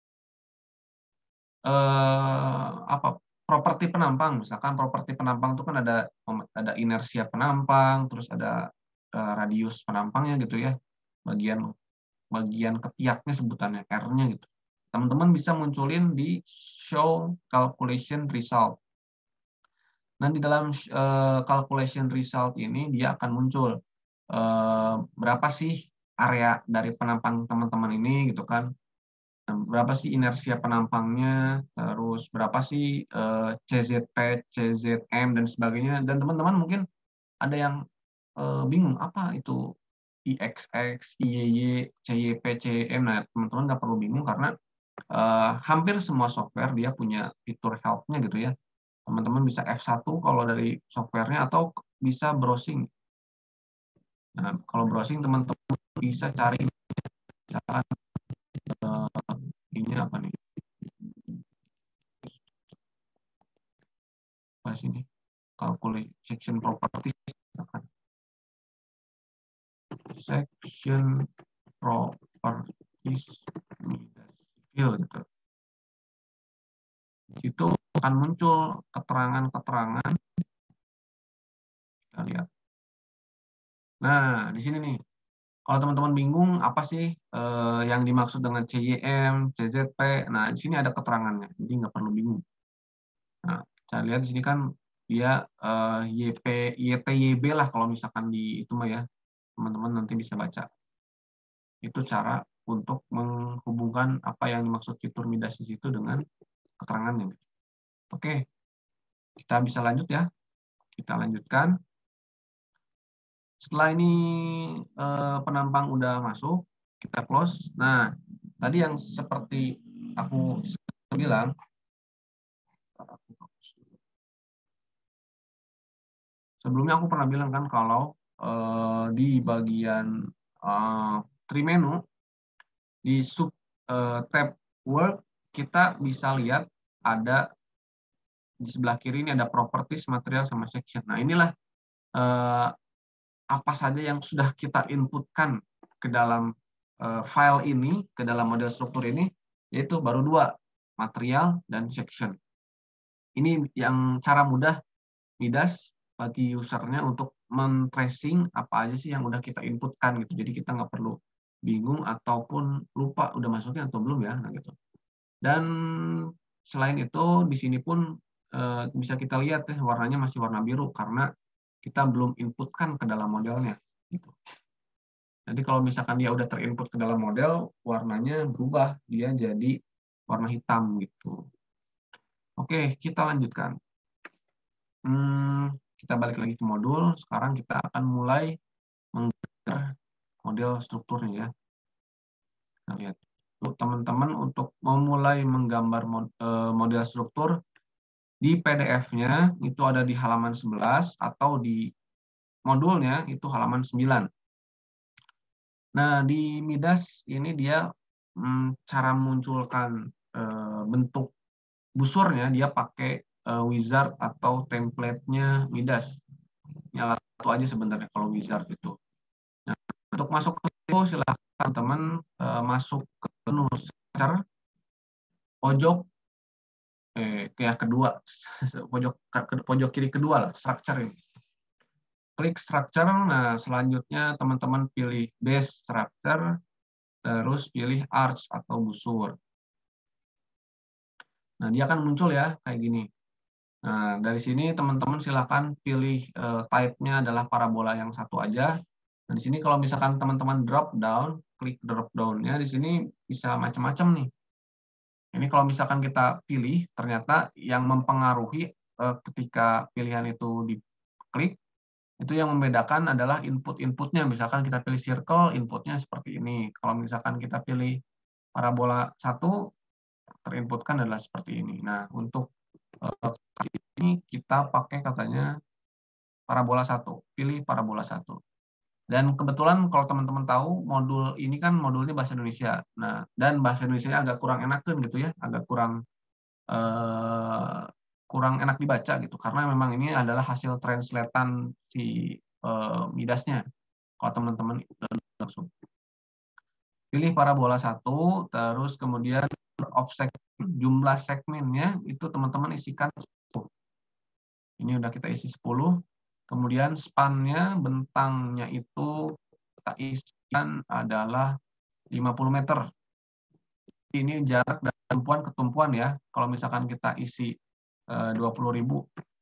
apa properti penampang, misalkan properti penampang itu kan ada inersia penampang, terus ada radius penampangnya gitu ya, bagian ketiaknya sebutannya R-nya gitu. Teman-teman bisa munculin di show calculation result. Nah, di dalam calculation result ini dia akan muncul berapa sih area dari penampang teman-teman ini gitu kan. Berapa sih inersia penampangnya, terus berapa sih CZP, CZM dan sebagainya. Dan teman-teman mungkin ada yang bingung apa itu IXX, IYY, CYP, CYM. Nah, teman-teman nggak perlu bingung karena hampir semua software dia punya fitur help-nya gitu ya. Teman-teman bisa F1 kalau dari softwarenya atau bisa browsing. Nah, kalau browsing teman-teman bisa cari misalkan ini apa nih? Apa sini? Calculate section properties. Section properties civil gitu. Di situ akan muncul keterangan-keterangan. Kita lihat. Nah, di sini nih. Kalau teman-teman bingung apa sih yang dimaksud dengan CYM, CZP, nah di sini ada keterangannya, jadi nggak perlu bingung. Nah, saya lihat di sini kan dia YP, YTYB lah kalau misalkan di itu mah ya, teman-teman nanti bisa baca. Itu cara untuk menghubungkan apa yang dimaksud fitur Midas di situ dengan keterangannya. Oke, kita bisa lanjut ya. Kita lanjutkan. Setelah ini penampang udah masuk, kita close. Nah, tadi yang seperti aku bilang, sebelumnya aku pernah bilang kan kalau di bagian tree menu, di sub tab work, kita bisa lihat ada di sebelah kiri ini ada properties, material, sama section. Nah, inilah apa saja yang sudah kita inputkan ke dalam file ini, ke dalam model struktur ini, yaitu baru 2, material dan section. Ini yang cara mudah Midas bagi usernya untuk men-tracing apa aja sih yang udah kita inputkan gitu. Jadi kita nggak perlu bingung ataupun lupa udah masukin atau belum ya, nah gitu. Dan selain itu di sini pun bisa kita lihat ya warnanya masih warna biru karena kita belum inputkan ke dalam modelnya gitu. Jadi kalau misalkan dia udah terinput ke dalam model, warnanya berubah, dia jadi warna hitam gitu. Oke, kita lanjutkan. Kita balik lagi ke modul. Sekarang kita akan mulai menggambar model strukturnya ya. Kita lihat. Teman-teman untuk memulai menggambar model struktur di PDF-nya itu ada di halaman 11 atau di modulnya itu halaman 9. Nah, di Midas ini dia cara munculkan bentuk busurnya, dia pakai wizard atau template-nya Midas. Ini alat satu aja sebenarnya kalau wizard itu. Nah, untuk masuk ke situ silahkan teman masuk ke menu structure, pojok kedua, pojok kiri kedua lah, structure ini. Klik structure, nah selanjutnya teman-teman pilih base structure, terus pilih arch atau busur. Nah, dia akan muncul ya, kayak gini. Nah, dari sini teman-teman silakan pilih type-nya adalah parabola yang satu aja. Nah, di sini kalau misalkan teman-teman drop down, klik drop down-nya, di sini bisa macam-macam nih. Ini kalau misalkan kita pilih, ternyata yang mempengaruhi ketika pilihan itu diklik, itu yang membedakan adalah input-inputnya. Misalkan kita pilih circle, inputnya seperti ini. Kalau misalkan kita pilih parabola 1, terinputkan adalah seperti ini. Nah, untuk ini kita pakai katanya parabola 1. Pilih parabola 1. Dan kebetulan kalau teman-teman tahu, modul ini kan modulnya bahasa Indonesia. Nah, dan bahasa Indonesia agak kurang enakan gitu ya, agak kurang enak dibaca gitu karena memang ini adalah hasil translatean si Midasnya. Kalau teman-teman langsung pilih parabola 1, terus kemudian offset jumlah segmennya itu teman-teman isikan 10. Ini udah kita isi 10. Kemudian span-nya, bentangnya itu kita isikan adalah 50 meter. Ini jarak dari tumpuan ke tumpuan ya. Kalau misalkan kita isi 20.000,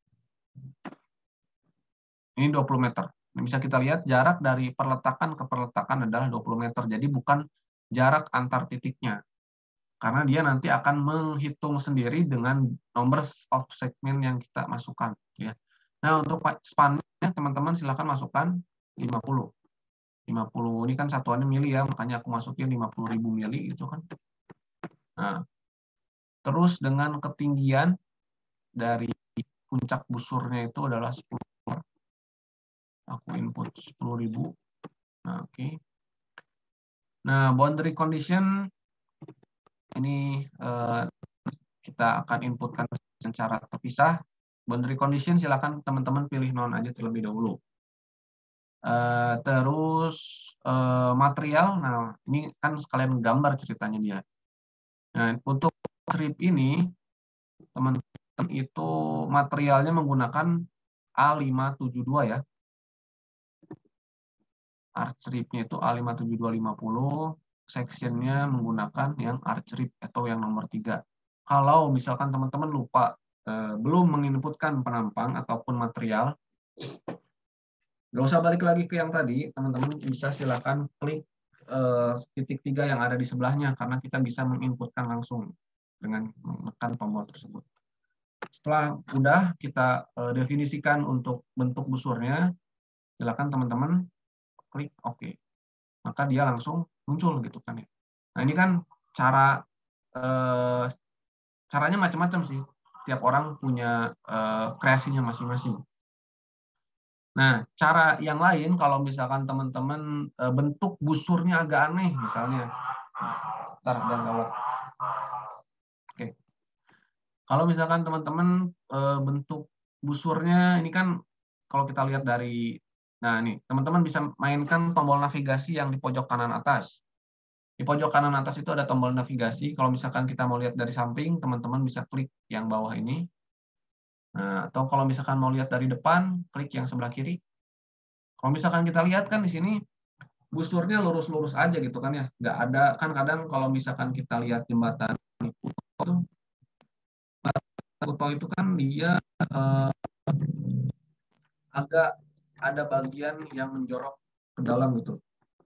ini 20 meter. Ini bisa kita lihat jarak dari perletakan ke perletakan adalah 20 meter. Jadi bukan jarak antar titiknya. Karena dia nanti akan menghitung sendiri dengan number of segment yang kita masukkan. Ya. Nah, untuk span-nya teman-teman silakan masukkan 50. 50 ini kan satuannya mili ya, makanya aku masukin 50.000 mili gitu kan. Nah, terus dengan ketinggian dari puncak busurnya itu adalah 10. Aku input 10.000. Nah, oke. Nah, boundary condition ini kita akan inputkan secara terpisah. Boundary condition silakan teman-teman pilih non aja terlebih dahulu. Terus material, nah ini kan sekalian gambar ceritanya dia. Nah, untuk strip ini teman-teman itu materialnya menggunakan A572 ya. arch rib-nya itu A57250, section-nya menggunakan yang arch rib atau yang nomor 3. Kalau misalkan teman-teman lupa belum menginputkan penampang ataupun material, nggak usah balik lagi ke yang tadi, teman-teman bisa silakan klik titik 3 yang ada di sebelahnya, karena kita bisa menginputkan langsung dengan menekan tombol tersebut. Setelah udah kita definisikan untuk bentuk busurnya, silakan teman-teman klik OK. Maka dia langsung muncul gitu kan ya. Nah ini kan caranya macam-macam sih. Tiap orang punya kreasinya masing-masing. Nah, cara yang lain kalau misalkan teman-teman bentuk busurnya agak aneh misalnya. Bentar, dan lewat. Oke. Kalau misalkan teman-teman bentuk busurnya ini kan kalau kita lihat dari, nah nih teman-teman bisa mainkan tombol navigasi yang di pojok kanan atas. Di pojok kanan atas itu ada tombol navigasi. Kalau misalkan kita mau lihat dari samping, teman-teman bisa klik yang bawah ini. Nah, atau kalau misalkan mau lihat dari depan, klik yang sebelah kiri. Kalau misalkan kita lihat kan di sini busurnya lurus-lurus aja gitu kan ya. Nggak ada, kan kadang kalau misalkan kita lihat jembatan Kuto itu kan dia agak ada bagian yang menjorok ke dalam gitu.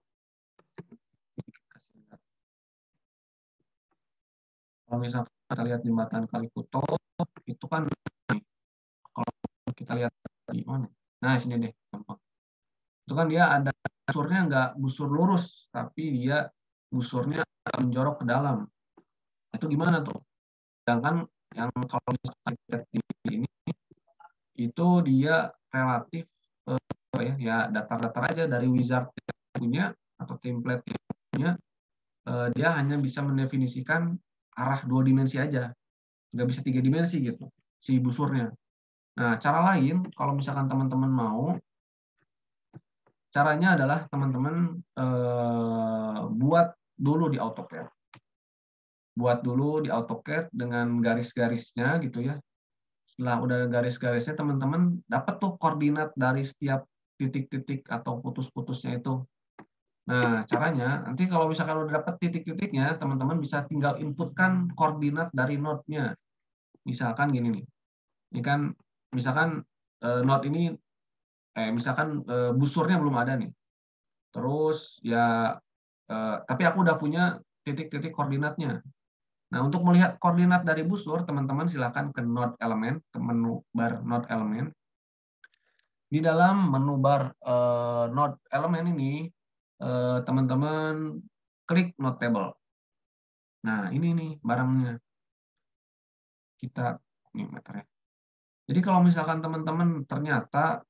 Kalau misalkan kita lihat jembatan Kalikuto, itu kan kalau kita lihat di mana? Nah, sini deh, gampang. Itu kan dia ada busurnya nggak busur lurus, tapi dia busurnya menjorok ke dalam. Itu gimana tuh? Sedangkan yang kalau misalkan lihat di ini, itu dia relatif ya datar-datar aja dari wizard punya atau template punya, dia hanya bisa mendefinisikan arah 2 dimensi aja, nggak bisa 3 dimensi gitu si busurnya. Nah, cara lain kalau misalkan teman-teman mau, caranya adalah teman-teman buat dulu di AutoCAD. Buat dulu di AutoCAD dengan garis-garisnya gitu ya. Setelah udah garis-garisnya, teman-teman dapat tuh koordinat dari setiap titik-titik atau putus-putusnya itu. Nah, caranya nanti kalau misalkan udah dapat titik-titiknya, teman-teman bisa tinggal inputkan koordinat dari node-nya. Misalkan gini nih. Ini kan misalkan node ini misalkan busurnya belum ada nih. Terus ya tapi aku udah punya titik-titik koordinatnya. Nah, untuk melihat koordinat dari busur, teman-teman silakan ke node element, ke menu bar node element. Di dalam menu bar node element ini, teman-teman klik node table. Nah, ini nih barangnya. Kita ini meternya. Jadi kalau misalkan teman-teman ternyata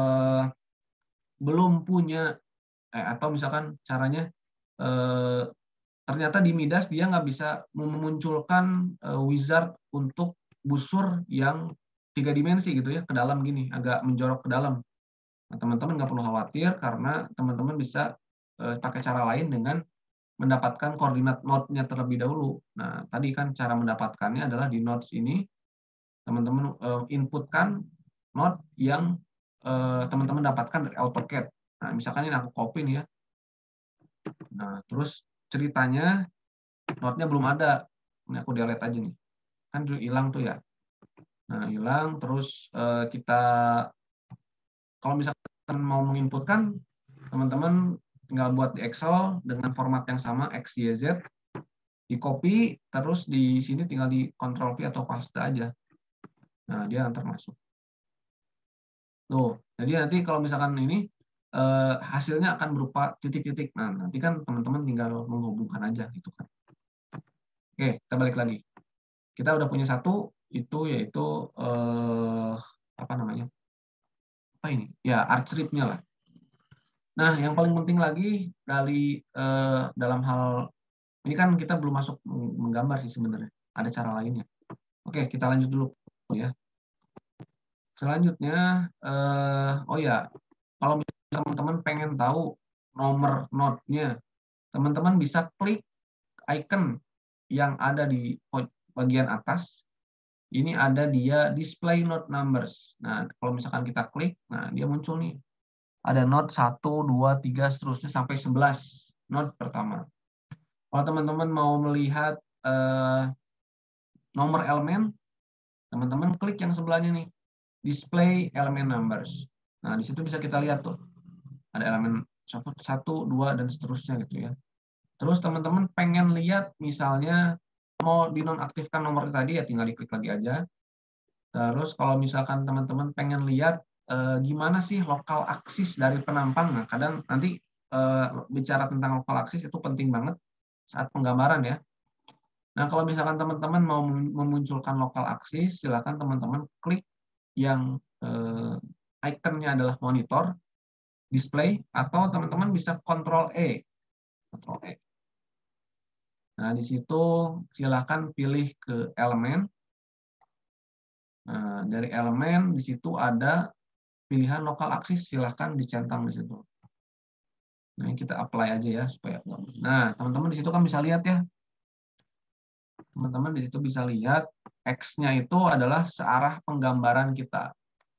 belum punya atau misalkan caranya ternyata di Midas dia nggak bisa memunculkan wizard untuk busur yang 3 dimensi gitu ya, ke dalam gini, agak menjorok ke dalam. Nah, teman-teman nggak perlu khawatir karena teman-teman bisa pakai cara lain dengan mendapatkan koordinat node-nya terlebih dahulu. Nah, tadi kan cara mendapatkannya adalah di nodes ini, teman-teman inputkan node yang teman-teman dapatkan dari AutoCAD. Nah, misalkan ini aku copy nih ya. Nah, terus ceritanya node-nya belum ada. Ini aku delete aja nih. Kan hilang tuh ya. Nah, hilang. Terus kita, kalau misalkan mau menginputkan, teman-teman tinggal buat di Excel dengan format yang sama, X, Y, Z. Di copy, terus di sini tinggal di Ctrl V atau paste aja. Nah, dia antar masuk. Tuh, jadi nanti kalau misalkan ini, hasilnya akan berupa titik-titik. Nah, nanti kan teman-teman tinggal menghubungkan aja gitu kan. Oke, kita balik lagi. Kita udah punya satu, itu yaitu apa namanya? Apa ini? Ya, arch rib-nya lah. Nah, yang paling penting lagi dari dalam hal ini kan kita belum masuk menggambar sih sebenarnya. Ada cara lainnya. Oke, kita lanjut dulu ya. Selanjutnya, oh ya, kalau teman-teman pengen tahu nomor node-nya, teman-teman bisa klik icon yang ada di bagian atas. Ini ada dia display node numbers. Nah, kalau misalkan kita klik, nah dia muncul nih. ada node 1, 2, 3, seterusnya sampai 11 node pertama. Kalau teman-teman mau melihat nomor elemen, teman-teman klik yang sebelahnya nih, display element numbers. Nah, di situ bisa kita lihat tuh, ada elemen 1, 2, dan seterusnya gitu ya. Terus teman-teman pengen lihat misalnya mau dinonaktifkan nomor tadi ya tinggal diklik lagi aja. Terus kalau misalkan teman-teman pengen lihat gimana sih lokal aksis dari penampang, nah kadang nanti bicara tentang lokal aksis itu penting banget saat penggambaran ya. Nah kalau misalkan teman-teman mau memunculkan lokal aksis, silakan teman-teman klik yang ikonnya adalah monitor, display, atau teman-teman bisa Ctrl E. Ctrl E. Nah, di situ silakan pilih ke elemen. Nah, dari elemen di situ ada pilihan lokal aksis, silakan dicentang di situ. Nah, ini kita apply aja ya supaya. Nah, teman-teman di situ kan bisa lihat ya. Teman-teman di situ bisa lihat X-nya itu adalah searah penggambaran kita.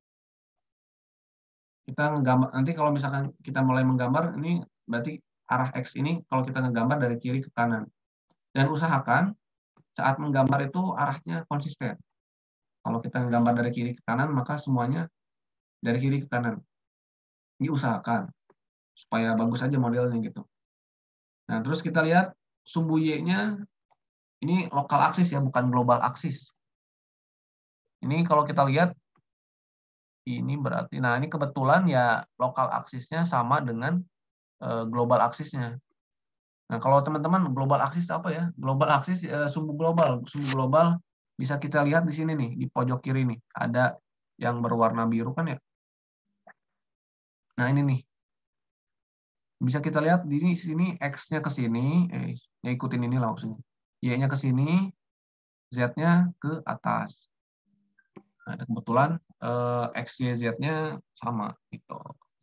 Kita nggambar nanti kalau misalkan kita mulai menggambar ini berarti arah X ini kalau kita ngegambar dari kiri ke kanan. Dan usahakan saat menggambar itu arahnya konsisten. Kalau kita menggambar dari kiri ke kanan, maka semuanya dari kiri ke kanan. Diusahakan supaya bagus aja modelnya gitu. Nah, terus kita lihat sumbu Y-nya ini lokal aksis ya, bukan global aksis. Ini kalau kita lihat ini berarti, nah ini kebetulan ya lokal aksisnya sama dengan global aksisnya. Nah, kalau teman-teman global aksis apa ya? Global aksis sumbu global. Sumbu global bisa kita lihat di sini nih, di pojok kiri nih. Ada yang berwarna biru kan ya? Nah, ini nih. Bisa kita lihat di sini X-nya ke sini, ya ikutin ini lah maksudnya. Y-nya ke sini, Z-nya ke atas. Nah, kebetulan X, Y, Z-nya sama gitu.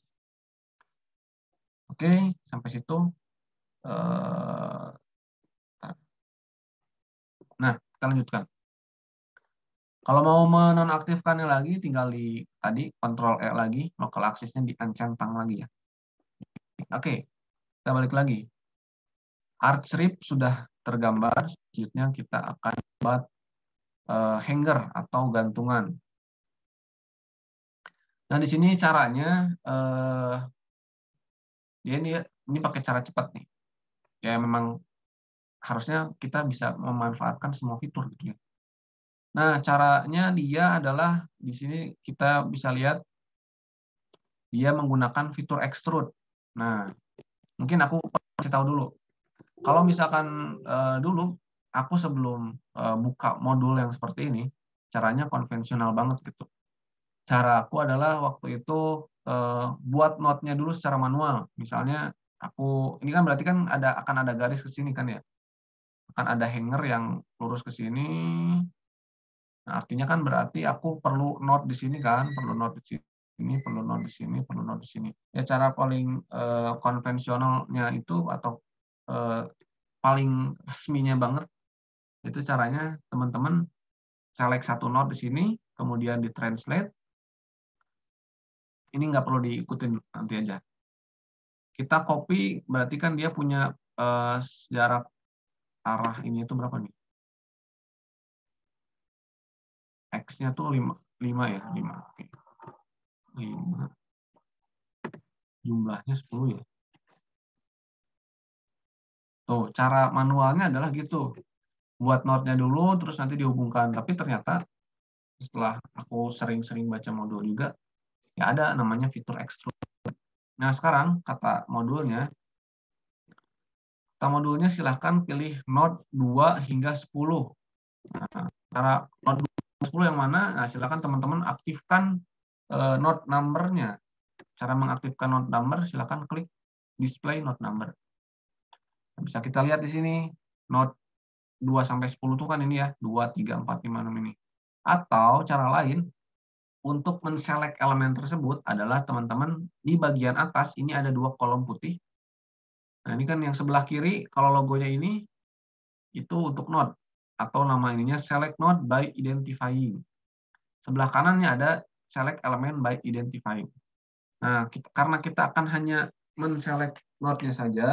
Oke, sampai situ. Nah, kita lanjutkan. Kalau mau menonaktifkannya lagi, tinggal di tadi Ctrl E lagi, lokal aksesnya dicentang lagi ya. Oke, kita balik lagi. Art strip sudah tergambar, selanjutnya kita akan buat hanger atau gantungan. Nah, di sini caranya ya ini pakai cara cepat nih. Ya memang harusnya kita bisa memanfaatkan semua fitur gitu ya. Nah, caranya dia adalah di sini kita bisa lihat dia menggunakan fitur extrude. Nah, mungkin aku kasih tahu dulu. Kalau misalkan dulu aku sebelum buka modul yang seperti ini, caranya konvensional banget gitu. Cara aku adalah waktu itu buat node-nya dulu secara manual. Misalnya aku ini kan berarti kan akan ada garis ke sini kan ya. Akan ada hanger yang lurus ke sini. Nah, artinya kan berarti aku perlu node di sini kan, perlu node di sini, perlu node di sini, perlu node di sini. Ya cara paling konvensionalnya itu atau paling resminya banget itu caranya teman-teman select satu node di sini, kemudian di-translate. Ini nggak perlu diikutin nanti aja. Kita copy, berarti kan dia punya jarak arah ini itu berapa nih? X-nya tuh 5 ya, 5. Oke. 5. Jumlahnya 10 ya. Tuh, cara manualnya adalah gitu. Buat node-nya dulu, terus nanti dihubungkan. Tapi ternyata setelah aku sering-sering baca modul juga, ya ada namanya fitur extrude. Nah, sekarang kata modulnya silahkan pilih node 2 hingga 10. Nah, cara node 2 hingga 10 yang mana? Nah, silahkan teman-teman aktifkan node number-nya. Cara mengaktifkan node number, silahkan klik display node number. Bisa kita lihat di sini, node 2 sampai 10 itu kan ini ya, 2, 3, 4, 5, 6 ini. Atau cara lain, untuk men-select elemen tersebut adalah teman-teman di bagian atas, ini ada 2 kolom putih. Nah, ini kan yang sebelah kiri, kalau logonya ini, itu untuk node. Atau nama ininya select node by identifying. Sebelah kanannya ada select element by identifying. Nah, karena kita akan hanya men-select node-nya saja,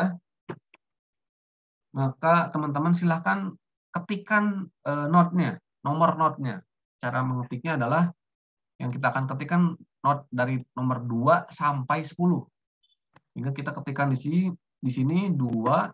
maka teman-teman silahkan ketikkan node-nya, nomor node-nya. Cara mengetiknya adalah yang kita akan ketikkan node dari nomor 2 sampai 10. Hingga kita ketikkan di sini 2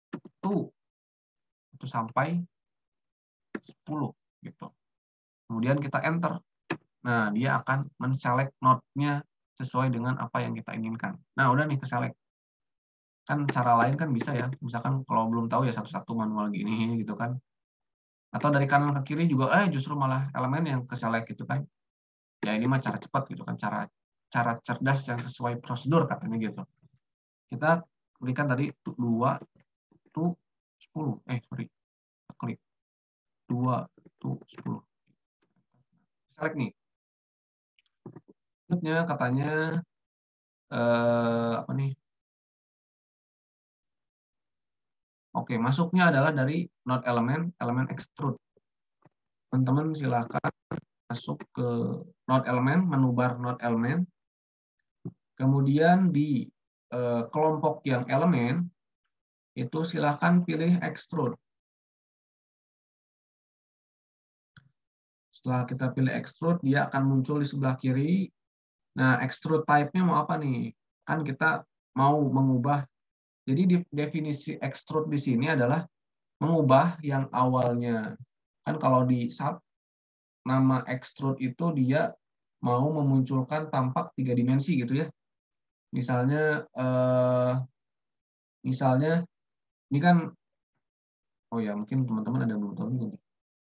itu sampai 10 gitu. Kemudian kita enter. Nah, dia akan men-select node-nya sesuai dengan apa yang kita inginkan. Nah, udah nih ke-select. Kan cara lain kan bisa ya. Misalkan kalau belum tahu ya satu-satu manual gini gitu kan. Atau dari kanan ke kiri juga justru malah elemen yang ke-select gitu kan. Ya ini mah cara cepat gitu kan, cara cerdas yang sesuai prosedur katanya gitu. Kita berikan tadi 2 to 10. Sorry. Klik 2 to 10. Select nih. Selanjutnya katanya apa nih? Oke, masuknya adalah dari node elemen extrude. Teman-teman silakan masuk ke node elemen, menu bar node elemen. Kemudian di kelompok yang elemen itu silakan pilih extrude. Setelah kita pilih extrude, dia akan muncul di sebelah kiri. Nah, extrude type-nya mau apa nih? Kan kita mau mengubah. Jadi definisi extrude di sini adalah mengubah yang awalnya. Kan kalau di sub, nama extrude itu dia mau memunculkan tampak 3 dimensi gitu ya. Misalnya ini kan, oh ya mungkin teman-teman ada yang belum tahu juga nih.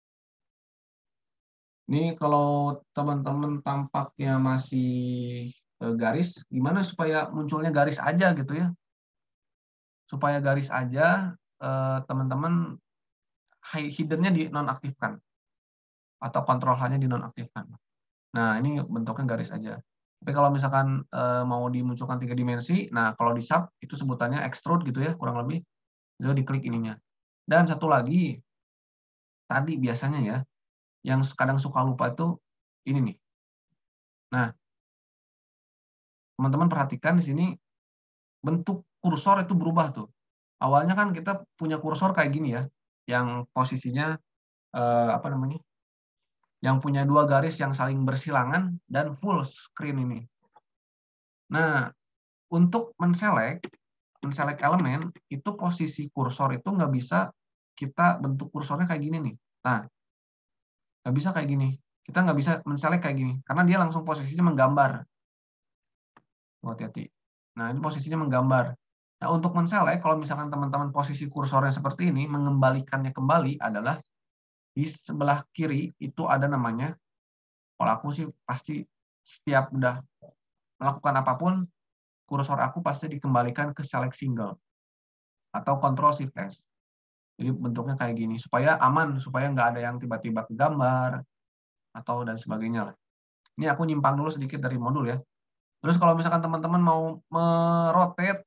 Ini kalau teman-teman tampaknya masih garis, gimana supaya munculnya garis aja gitu ya? Supaya garis aja, teman-teman hidden-nya dinonaktifkan atau kontrol H-nya dinonaktifkan. Nah, ini bentuknya garis aja. Tapi kalau misalkan mau dimunculkan 3 dimensi, nah kalau di sub itu sebutannya extrude gitu ya, kurang lebih. Jadi diklik ininya. Dan satu lagi, tadi biasanya ya, yang kadang suka lupa itu ini nih. Nah, teman-teman perhatikan di sini bentuk kursor itu berubah tuh. Awalnya kan kita punya kursor kayak gini ya, yang posisinya apa namanya? Yang punya 2 garis yang saling bersilangan dan full screen ini. Nah, untuk menselect elemen itu posisi kursor itu nggak bisa kita bentuk kursornya kayak gini nih. Nah, nggak bisa kayak gini. Kita nggak bisa menselect kayak gini karena dia langsung posisinya menggambar. Hati-hati. Nah, ini posisinya menggambar. Nah, untuk menselect, kalau misalkan teman-teman posisi kursornya seperti ini, mengembalikannya kembali adalah di sebelah kiri itu ada namanya, kalau aku sih pasti setiap udah melakukan apapun, kursor aku pasti dikembalikan ke select single atau Ctrl Shift S. Jadi bentuknya kayak gini, supaya aman, supaya nggak ada yang tiba-tiba kegambar, atau dan sebagainya. Ini aku nyimpang dulu sedikit dari modul ya. Terus kalau misalkan teman-teman mau merotate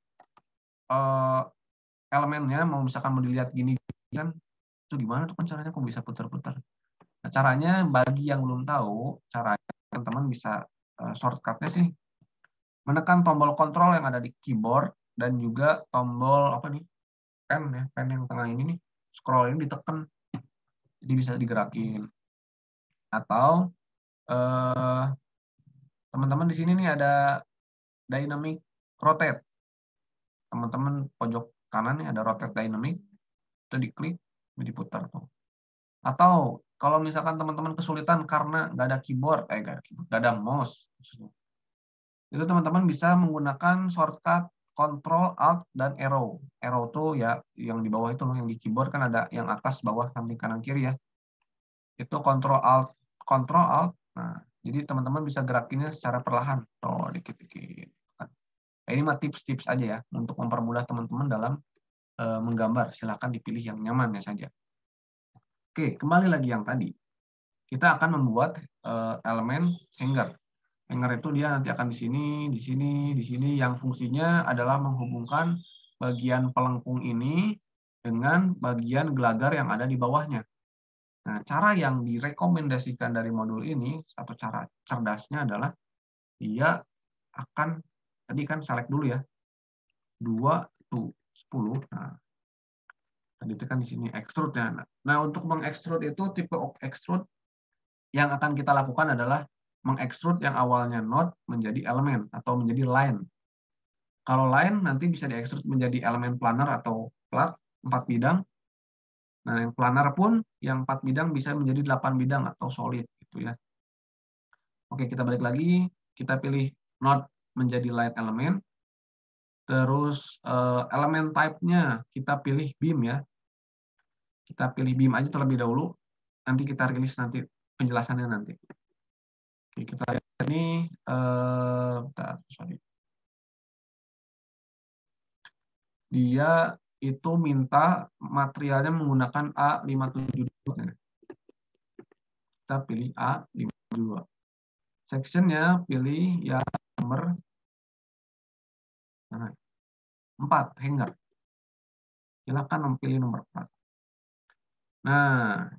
elemennya, mau misalkan mau dilihat gini kan, itu gimana tuh kan caranya kok bisa putar-putar. Nah, caranya bagi yang belum tahu, caranya teman-teman bisa shortcutnya sih menekan tombol kontrol yang ada di keyboard dan juga tombol apa nih, pen yang tengah ini nih, scroll ini ditekan, jadi bisa digerakin. Atau teman-teman di sini nih ada dynamic rotate. Teman-teman pojok kanan nih ada rotate dynamic, itu diklik, diputar tuh. Atau kalau misalkan teman-teman kesulitan karena nggak ada keyboard, nggak ada mouse, itu teman-teman bisa menggunakan shortcut Ctrl, Alt, dan Arrow. Arrow tuh ya yang di bawah itu loh, yang di keyboard kan ada yang atas, bawah, samping, kanan, kiri ya. Itu Ctrl, Alt. Nah, jadi teman-teman bisa gerakinnya secara perlahan. Tuh, dikit-dikit. Nah, ini mah tips-tips aja ya, untuk mempermudah teman-teman dalam menggambar. Silahkan dipilih yang nyaman ya saja. Oke, kembali lagi yang tadi. Kita akan membuat elemen hanger. Hanger itu dia nanti akan di sini, di sini, di sini, yang fungsinya adalah menghubungkan bagian pelengkung ini dengan bagian gelagar yang ada di bawahnya. Nah, cara yang direkomendasikan dari modul ini, satu cara cerdasnya adalah dia akan, tadi kan select dulu ya, 2 to 10. Nah, tadi itu kan di sini extrude ya. Nah, untuk mengextrude itu tipe extrude yang akan kita lakukan adalah mengextrude yang awalnya node menjadi elemen atau menjadi line. Kalau line nanti bisa diextrude menjadi elemen planar atau plug 4 bidang. Nah, yang planar pun yang 4 bidang bisa menjadi 8 bidang atau solid gitu ya. Oke, kita balik lagi, kita pilih node menjadi line element. Terus elemen type-nya kita pilih beam ya. Kita pilih beam aja terlebih dahulu. Nanti kita rilis nanti penjelasannya nanti. Oke, kita lihat ini dia itu minta materialnya menggunakan A572. Kita pilih A572. Sectionnya pilih yang nomor 4, hanger. Silakan pilih nomor 4. Nah,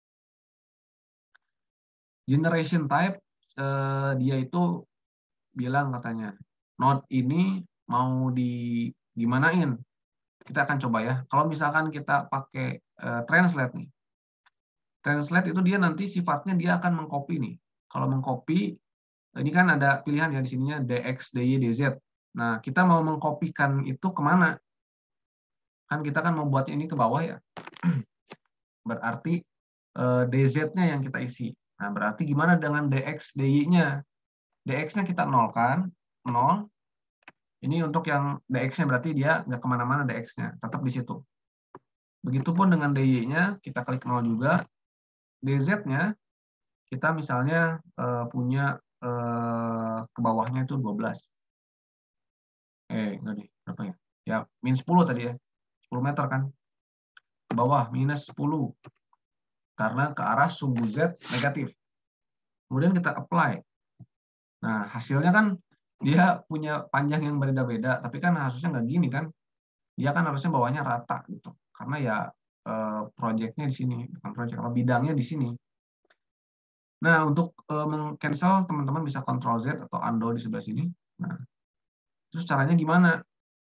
generation type dia itu bilang katanya node ini mau gimanain. Kita akan coba ya. Kalau misalkan kita pakai translate nih. Translate itu dia nanti sifatnya dia akan mengcopy nih. Kalau mengcopy, ini kan ada pilihan ya di sininya DX, DY, DZ. Nah, kita mau mengkopikan itu kemana? Kan kita kan membuatnya ini ke bawah ya. Berarti DZ-nya yang kita isi. Nah, berarti gimana dengan DX, DY-nya? DX-nya kita nolkan, 0. Ini untuk yang DX-nya berarti dia nggak kemana-mana DX-nya, tetap di situ. Begitupun dengan DY-nya, kita klik 0 juga. DZ-nya, kita misalnya punya ke bawahnya itu 12. Enggak deh, berapa ya? Ya, min 10 tadi ya. 10 meter kan. Ke bawah, minus 10. Karena ke arah sumbu Z negatif. Kemudian kita apply. Nah, hasilnya kan dia punya panjang yang berbeda-beda, tapi kan harusnya nggak gini kan. Dia kan harusnya bawahnya rata gitu. Karena ya projectnya di sini, bukan project, apa bidangnya di sini. Nah, untuk meng-cancel, teman-teman bisa Ctrl Z atau undo di sebelah sini. Nah, terus caranya gimana?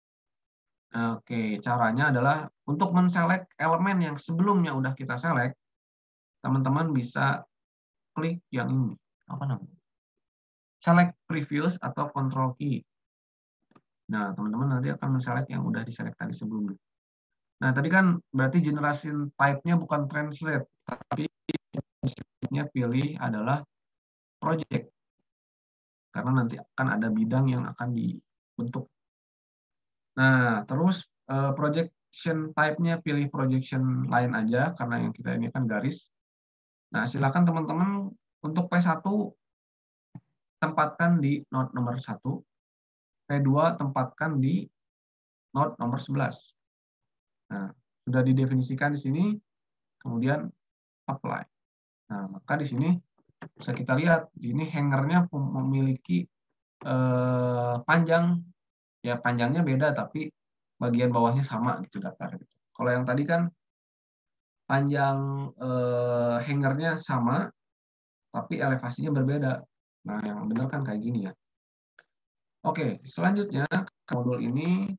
Oke, caranya adalah untuk men-select elemen yang sebelumnya udah kita select, teman-teman bisa klik yang ini. Apa namanya? Select previous atau control key. Nah, teman-teman nanti akan men-select yang udah di-select tadi sebelumnya. Nah, tadi kan berarti generation type-nya bukan translate, tapi nya pilih adalah project. Karena nanti akan ada bidang yang akan dibentuk. Nah, terus projection type-nya pilih projection line aja, karena yang kita ini kan garis. Nah, silakan teman-teman untuk P1 tempatkan di node nomor 1, P2 tempatkan di node nomor 11. Nah, sudah didefinisikan di sini, kemudian apply. Nah, maka di sini bisa kita lihat, di sini hangernya memiliki panjang, ya panjangnya beda, tapi bagian bawahnya sama gitu datar. Gitu. Kalau yang tadi kan panjang hangernya sama, tapi elevasinya berbeda. Nah, yang benar kan kayak gini ya. Oke, selanjutnya modul ini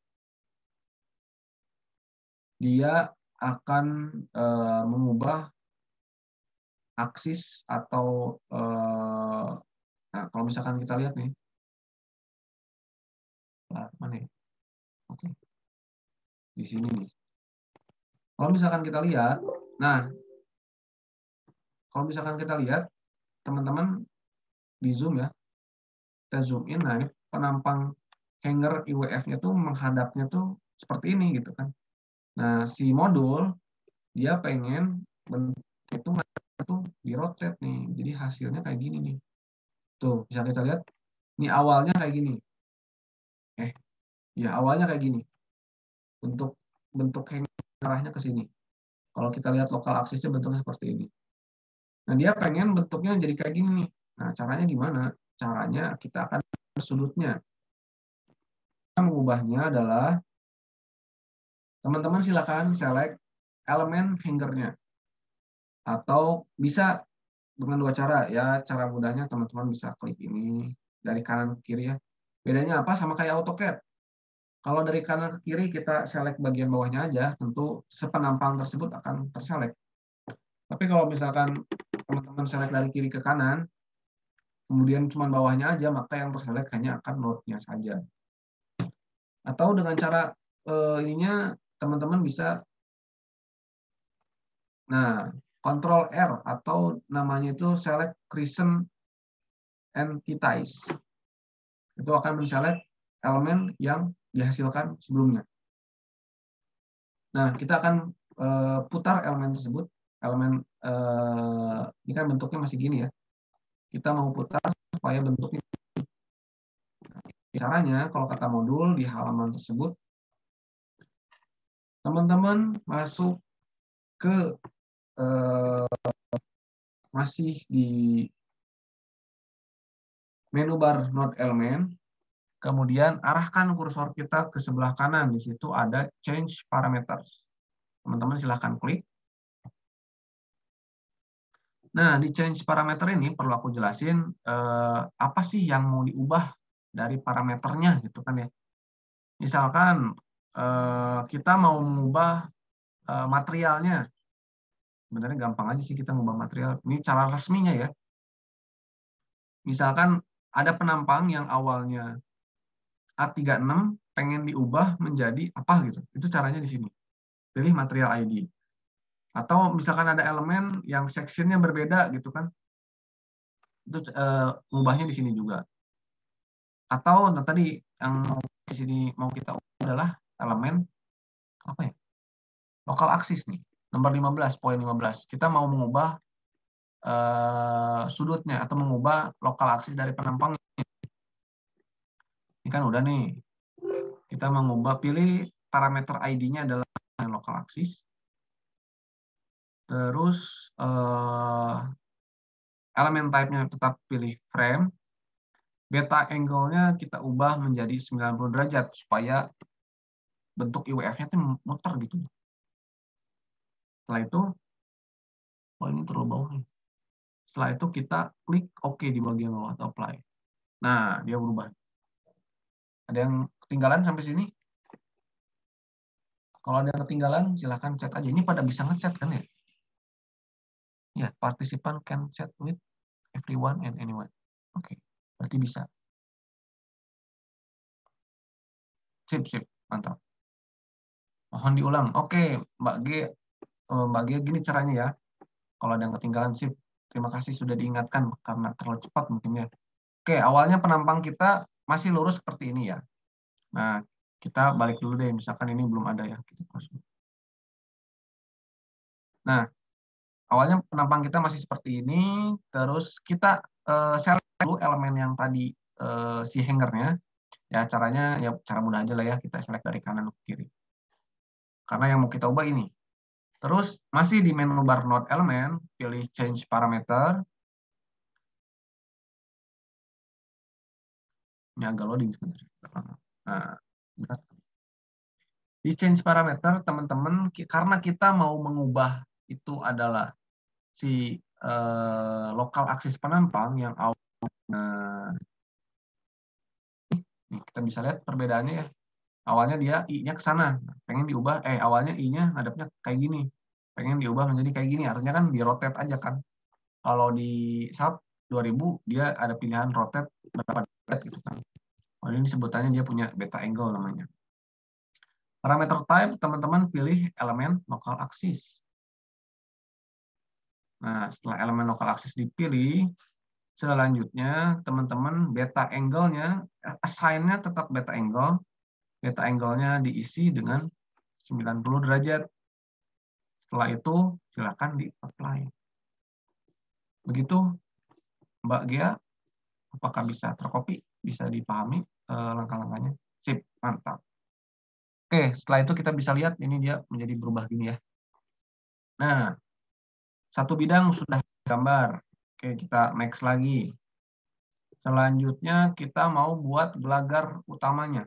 dia akan mengubah aksis atau nah, kalau misalkan kita lihat nih, mana ya? Oke, di sini nih. Kalau misalkan kita lihat, nah, kalau misalkan kita lihat, teman-teman di zoom ya, kita zoom in, nah ini penampang hanger IWF-nya tuh menghadapnya tuh seperti ini gitu kan. Nah, si modul dia pengen bentuk itu tuh di rotate nih. Jadi hasilnya kayak gini nih. Tuh, bisa kita lihat. Ini awalnya kayak gini. Ya awalnya kayak gini. Untuk bentuk hanger arahnya ke sini. Kalau kita lihat lokal aksisnya bentuknya seperti ini. Nah, dia pengen bentuknya jadi kayak gini nih. Nah, caranya gimana? Caranya kita akan sudutnya. Kita mengubahnya adalah teman-teman silakan select elemen hangernya. Atau bisa dengan dua cara ya. Cara mudahnya teman-teman bisa klik ini dari kanan ke kiri ya. Bedanya apa? Sama kayak AutoCAD. Kalau dari kanan ke kiri kita select bagian bawahnya aja, tentu sepenampang tersebut akan terselect. Tapi kalau misalkan teman-teman select dari kiri ke kanan, kemudian cuma bawahnya aja, maka yang terselect hanya akan node-nya saja. Atau dengan cara ininya, teman-teman bisa, nah, Ctrl R atau namanya itu select recent entities. Itu akan menselect elemen yang dihasilkan sebelumnya. Nah, kita akan putar elemen tersebut. Elemen ini kan bentuknya masih gini ya. Kita mau putar supaya bentuknya. Caranya, kalau kata modul di halaman tersebut, teman-teman masuk ke masih di menu bar node element, kemudian arahkan kursor kita ke sebelah kanan. Di situ ada change parameters. Teman-teman silahkan klik. Nah, di change parameter ini perlu aku jelasin apa sih yang mau diubah dari parameternya gitu kan ya. Misalkan kita mau mengubah materialnya. Sebenarnya gampang aja sih kita mengubah material. Ini cara resminya ya. Misalkan ada penampang yang awalnya A36 pengen diubah menjadi apa gitu. Itu caranya di sini. Pilih material ID. Atau misalkan ada elemen yang sectionnya berbeda gitu kan. Itu mengubahnya di sini juga. Atau tadi yang di sini mau kita ubah adalah elemen apa ya? Local axis nih. Nomor 15, poin 15. Kita mau mengubah sudutnya atau mengubah local axis dari penampang. Ini kan udah nih. Kita mengubah, pilih parameter ID-nya adalah local axis. Terus elemen type-nya tetap pilih frame. Beta angle-nya kita ubah menjadi 90 derajat supaya bentuk IWF-nya itu muter gitu. Setelah itu, oh ini terlalu bawah nih. Setelah itu kita klik OK di bagian bawah atau apply. Nah, dia berubah. Ada yang ketinggalan sampai sini? Kalau ada yang ketinggalan, silahkan chat aja. Ini pada bisa ngechat kan ya? Ya, participant can chat with everyone and anyone. Oke, berarti bisa. Sip, sip, mantap. Mohon diulang. Oke, Mbak G, gini caranya ya. Kalau ada yang ketinggalan, sip. Terima kasih sudah diingatkan karena terlalu cepat mungkin ya. Oke, awalnya penampang kita masih lurus seperti ini ya. Nah, kita balik dulu deh. Misalkan ini belum ada ya. Nah, awalnya penampang kita masih seperti ini. Terus kita select dulu elemen yang tadi si hangernya. Ya, caranya ya cara mudah aja lah ya. Kita select dari kanan ke kiri. Karena yang mau kita ubah ini. Terus masih di menu bar node element, pilih change parameter. Ini agak loading sebentar. Nah, di change parameter, teman-teman, karena kita mau mengubah itu adalah si lokal aksis penampang yang awalnya, kita bisa lihat perbedaannya ya. Awalnya dia I-nya ke sana, pengen diubah, awalnya I-nya hadapnya kayak gini, pengen diubah menjadi kayak gini, artinya kan di rotate aja kan. Kalau di SAP 2000 dia ada pilihan rotate berapa derajat gitu kan. Oh, ini sebutannya dia punya beta angle namanya. Parameter type teman-teman pilih elemen local axis. Nah, setelah elemen local axis dipilih, selanjutnya teman-teman beta angle-nya, assign-nya tetap beta angle. Beta angle-nya diisi dengan 90 derajat. Setelah itu silakan di-apply. Begitu Mbak Gia, apakah bisa tercopy? Bisa dipahami langkah-langkahnya? Sip, mantap. Oke, setelah itu kita bisa lihat ini dia menjadi berubah gini ya. Nah, satu bidang sudah gambar. Oke, kita next lagi. Selanjutnya kita mau buat gelagar utamanya.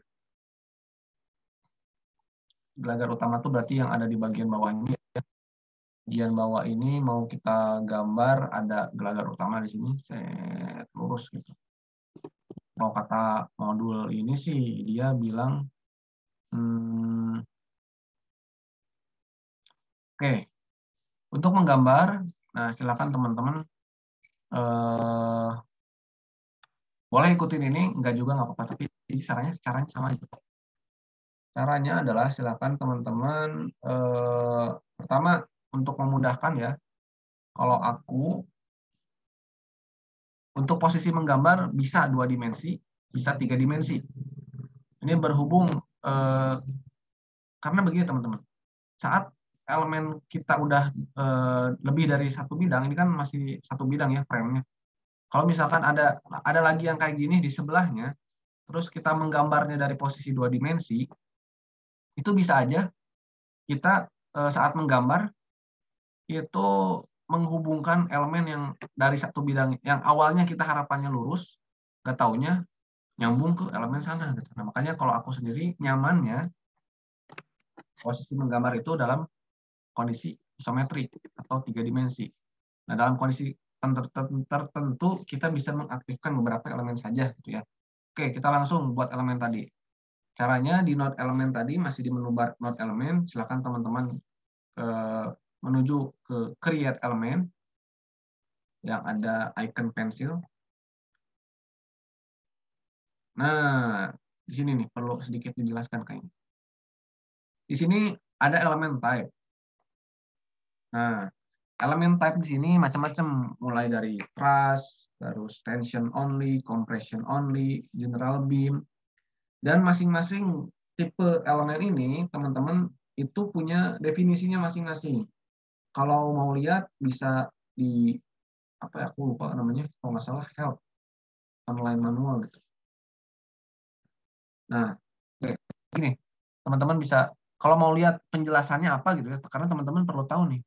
Gelagar utama itu berarti yang ada di bagian bawah ini. Bagian bawah ini mau kita gambar ada gelagar utama di sini. Set lurus gitu. kalau kata modul ini sih dia bilang oke. Untuk menggambar, nah silakan teman-teman boleh ikutin ini, enggak juga nggak apa-apa, tapi caranya sama aja. Caranya adalah silakan teman-teman pertama untuk memudahkan ya, kalau aku untuk posisi menggambar bisa 2 dimensi, bisa 3 dimensi. Ini berhubung karena begini teman-teman, saat elemen kita udah lebih dari satu bidang, ini kan masih satu bidang ya frame-nya. Kalau misalkan ada lagi yang kayak gini di sebelahnya, terus kita menggambarnya dari posisi 2 dimensi, itu bisa aja kita saat menggambar itu menghubungkan elemen yang dari satu bidang yang awalnya kita harapannya lurus, nggak taunya nyambung ke elemen sana. Gitu. Nah, makanya kalau aku sendiri nyamannya posisi menggambar itu dalam kondisi isometrik atau 3 dimensi. Nah, dalam kondisi tertentu kita bisa mengaktifkan beberapa elemen saja, gitu ya. Oke, kita langsung buat elemen tadi. Caranya di node elemen tadi masih di menu bar node elemen, silakan teman-teman menuju ke create element yang ada icon pensil. Nah, di sini nih perlu sedikit dijelaskan kayaknya. Di sini ada elemen type. Nah, elemen type di sini macam-macam, mulai dari truss, terus tension only, compression only, general beam, dan masing-masing tipe elemen ini teman-teman itu punya definisinya masing-masing. Kalau mau lihat bisa di apa ya, aku lupa namanya, kalau nggak salah help online manual gitu. Nah, gini, teman-teman bisa kalau mau lihat penjelasannya apa gitu ya, karena teman-teman perlu tahu nih.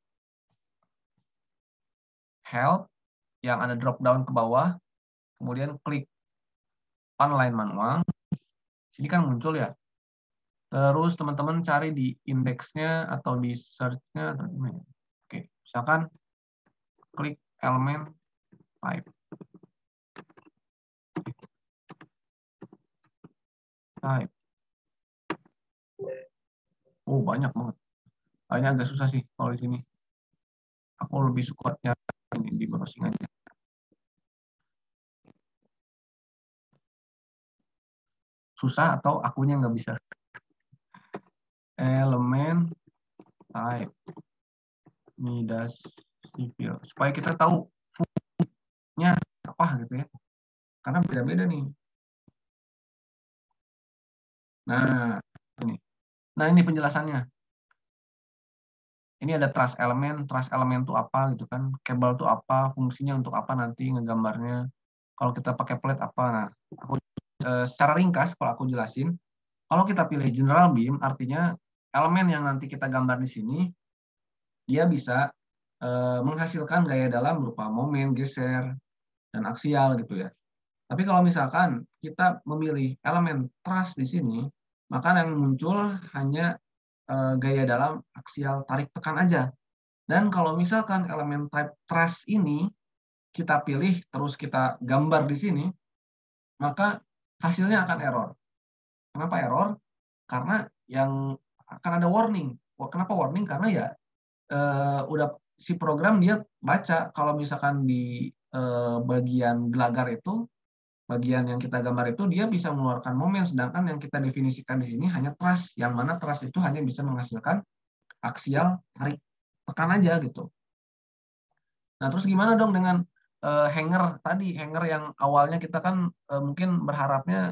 Help yang ada drop down ke bawah, kemudian klik online manual. Ini kan muncul ya. Terus teman-teman cari di indeksnya atau di search-nya. Oke, misalkan klik elemen type. Type. Oh, banyak banget. Ini agak susah sih kalau di sini. Aku lebih suka ini di browsing aja. Susah atau akunya nggak bisa. Elemen type Midas sipil. Supaya kita tahu fungsinya apa gitu ya. Karena beda-beda nih. Nah, ini. Nah, ini penjelasannya. Ini ada truss element itu apa gitu kan, kabel itu apa, fungsinya untuk apa nanti ngegambarnya, kalau kita pakai plate apa. Nah, aku secara ringkas kalau aku jelasin, kalau kita pilih general beam artinya elemen yang nanti kita gambar di sini dia bisa menghasilkan gaya dalam berupa momen, geser, dan aksial gitu ya. Tapi kalau misalkan kita memilih elemen truss di sini, maka yang muncul hanya gaya dalam aksial tarik tekan aja. Dan kalau misalkan elemen type truss ini kita pilih terus kita gambar di sini, maka hasilnya akan error. Kenapa error? Karena yang akan ada warning. Kenapa warning? Karena ya udah si program dia baca kalau misalkan di bagian gelagar itu, bagian yang kita gambar itu dia bisa mengeluarkan momen, sedangkan yang kita definisikan di sini hanya truss, yang mana truss itu hanya bisa menghasilkan aksial tarik tekan aja gitu. Nah, terus gimana dong dengan hanger tadi, hanger yang awalnya kita kan mungkin berharapnya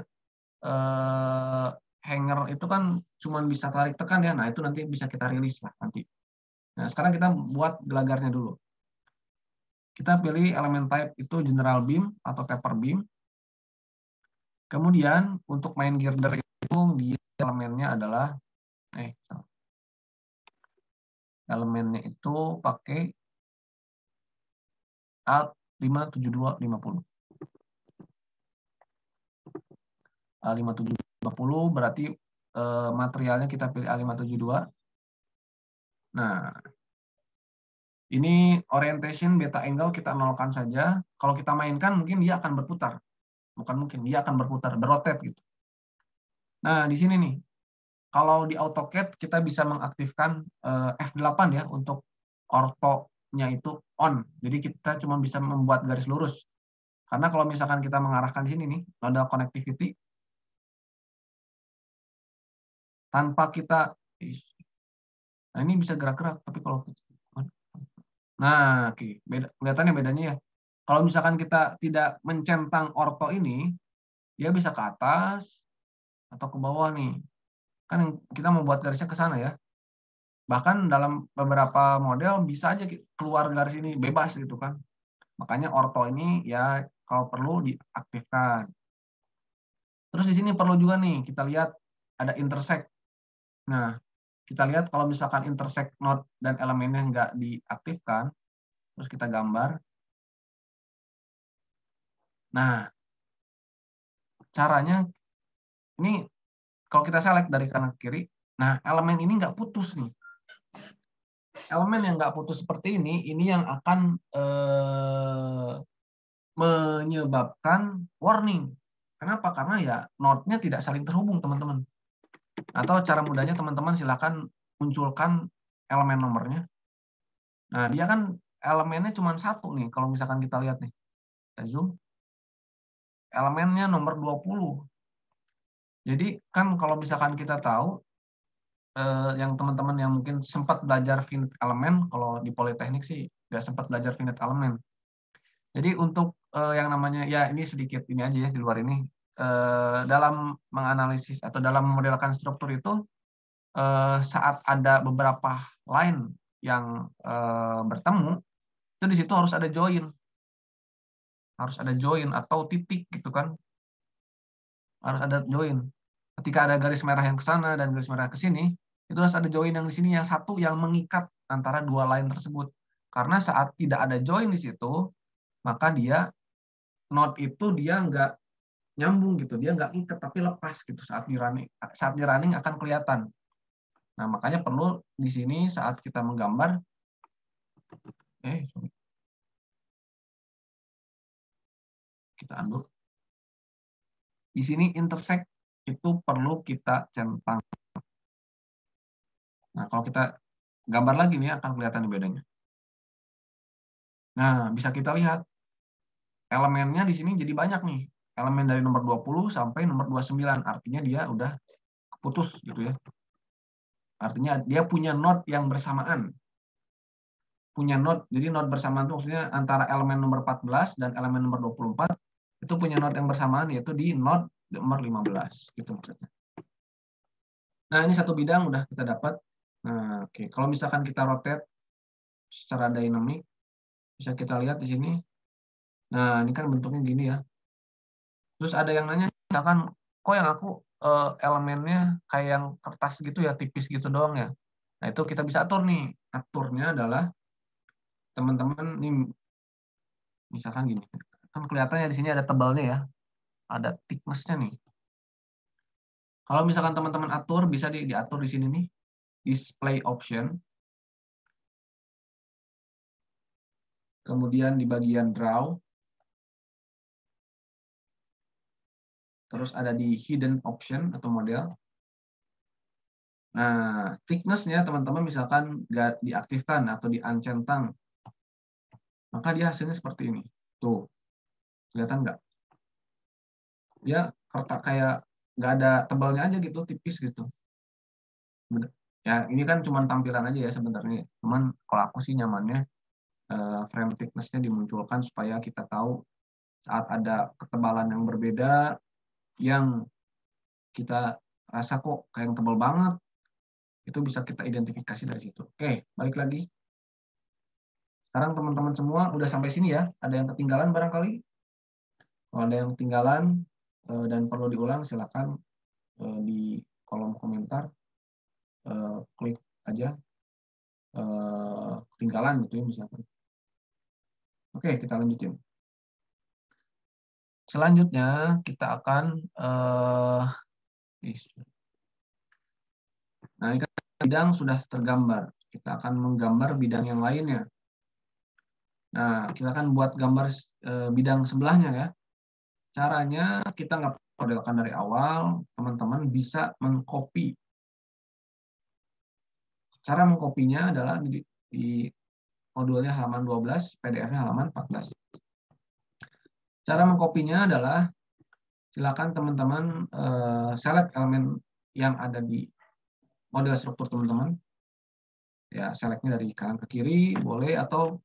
hanger itu kan cuma bisa tarik tekan ya. Nah, itu nanti bisa kita rilis lah nanti. Nah, sekarang kita buat gelagarnya dulu. Kita pilih elemen type itu general beam atau taper beam. Kemudian untuk main girder itu dia elemennya adalah elemennya itu pakai Alt 57250. 5750 berarti materialnya kita pilih A572. Nah, ini orientation beta angle kita nolkan saja. Kalau kita mainkan mungkin dia akan berputar. bukan mungkin, dia akan berputar, berotet gitu. Nah, di sini nih, kalau di AutoCAD kita bisa mengaktifkan F8 ya untuk ortonya itu on. Jadi kita cuma bisa membuat garis lurus. Karena kalau misalkan kita mengarahkan di sini nih, nodal connectivity, tanpa kita, nah ini bisa gerak-gerak, tapi kalau, nah oke, kelihatannya bedanya ya. Kalau misalkan kita tidak mencentang orto ini, dia bisa ke atas atau ke bawah nih. Kan kita mau buat garisnya ke sana ya. Bahkan dalam beberapa model bisa aja keluar garis ini bebas gitu kan. Makanya orto ini ya kalau perlu diaktifkan. Terus di sini perlu juga nih kita lihat ada intersect. Nah, kita lihat kalau misalkan intersect node dan elemennya nggak diaktifkan, terus kita gambar. Nah, caranya ini kalau kita select dari kanan ke kiri, nah elemen ini nggak putus nih. Elemen yang nggak putus seperti ini yang akan menyebabkan warning. Kenapa? Karena ya node-nya tidak saling terhubung, teman-teman. Atau cara mudahnya teman-teman silakan munculkan elemen nomornya. Nah, dia kan elemennya cuma satu nih, kalau misalkan kita lihat nih. Kita zoom. Elemennya nomor 20. Jadi kan kalau misalkan kita tahu, yang teman-teman yang mungkin sempat belajar finite element, kalau di Politeknik sih nggak sempat belajar finite element. Jadi untuk yang namanya, ya ini sedikit ini aja ya di luar ini, dalam menganalisis atau dalam memodelkan struktur itu, saat ada beberapa line yang bertemu, itu di situ harus ada join. Harus ada join atau titik gitu kan. Harus ada join. Ketika ada garis merah yang ke sana dan garis merah ke sini, itu harus ada join yang di sini, yang satu yang mengikat antara dua line tersebut. Karena saat tidak ada join di situ, maka dia node itu dia nggak nyambung gitu, dia nggak ikat tapi lepas gitu saat di running akan kelihatan. Nah, makanya perlu di sini saat kita menggambar, kita undo. Di sini intersect itu perlu kita centang. Nah, kalau kita gambar lagi nih akan kelihatan bedanya. Nah, bisa kita lihat elemennya di sini jadi banyak nih. Elemen dari nomor 20 sampai nomor 29, artinya dia udah keputus gitu ya. Artinya dia punya node yang bersamaan. Punya node, jadi node bersamaan itu maksudnya antara elemen nomor 14 dan elemen nomor 24 itu punya node yang bersamaan, yaitu di node nomor 15 gitu maksudnya. Nah, ini satu bidang udah kita dapat. Nah, oke. Kalau misalkan kita rotate secara dynamic, bisa kita lihat di sini. Nah, ini kan bentuknya gini ya. Terus ada yang nanya, misalkan kok yang aku elemennya kayak yang kertas gitu ya, tipis gitu doang ya. Nah, itu kita bisa atur nih. Aturnya adalah teman-teman nih, misalkan gini. Kan kelihatannya di sini ada tebalnya ya. Ada thickness-nya nih. Kalau misalkan teman-teman atur, bisa diatur di sini nih. Display option. Kemudian di bagian draw. Terus ada di hidden option atau model. Nah, thickness-nya teman-teman misalkan nggak diaktifkan atau di-uncentang, maka dia hasilnya seperti ini. Tuh, kelihatan nggak? Dia kertas kayak nggak ada tebalnya aja gitu, tipis gitu. Ya, ini kan cuma tampilan aja ya sebenarnya. Cuman kalau aku sih nyamannya frame thickness-nya dimunculkan supaya kita tahu saat ada ketebalan yang berbeda, yang kita rasa kok kayak yang tebal banget, itu bisa kita identifikasi dari situ. Oke, balik lagi. Sekarang teman-teman semua udah sampai sini ya. Ada yang ketinggalan barangkali? Kalau ada yang ketinggalan dan perlu diulang, silakan di kolom komentar klik aja ketinggalan gitu ya misalkan. Oke, kita lanjutin. Selanjutnya kita akan nah ini kan bidang sudah tergambar. Kita akan menggambar bidang yang lainnya. Nah, kita akan buat gambar bidang sebelahnya ya. Caranya kita nggak modelkan dari awal, teman-teman bisa mengcopy. Cara mengkopinya adalah di modulnya halaman 12, PDF-nya halaman 14. Cara mengkopinya adalah silakan teman-teman select elemen yang ada di model struktur teman-teman. Ya, selectnya dari kanan ke kiri boleh, atau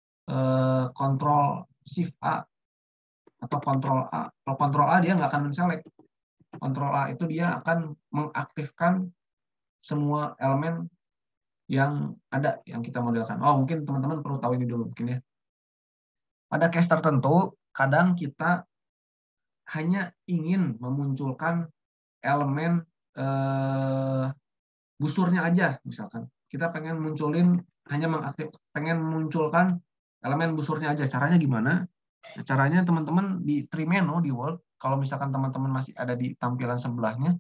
Ctrl Shift A atau Ctrl A. Kalau Ctrl A dia nggak akan men-select. Ctrl A itu dia akan mengaktifkan semua elemen yang ada yang kita modelkan. Oh, mungkin teman-teman perlu tahu ini dulu mungkin ya. Pada case tertentu, kadang kita hanya ingin memunculkan elemen busurnya aja, misalkan. Kita pengen pengen munculkan elemen busurnya aja. Caranya gimana? Caranya teman-teman di Trim Menu di Word, kalau misalkan teman-teman masih ada di tampilan sebelahnya,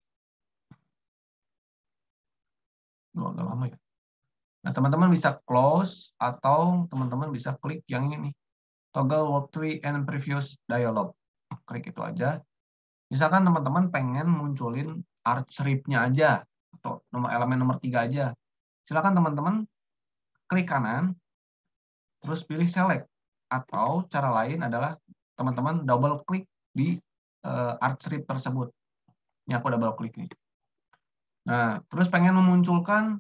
agak lama ya. Nah, teman-teman bisa close atau teman-teman bisa klik yang ini nih, toggle work tree and previous dialog. Klik itu aja. Misalkan teman-teman pengen munculin arch strip-nya aja atau elemen nomor 3 aja. Silakan teman-teman klik kanan, terus pilih select. Atau cara lain adalah teman-teman double klik di arch strip tersebut. Ini aku double klik nih. Nah, terus pengen memunculkan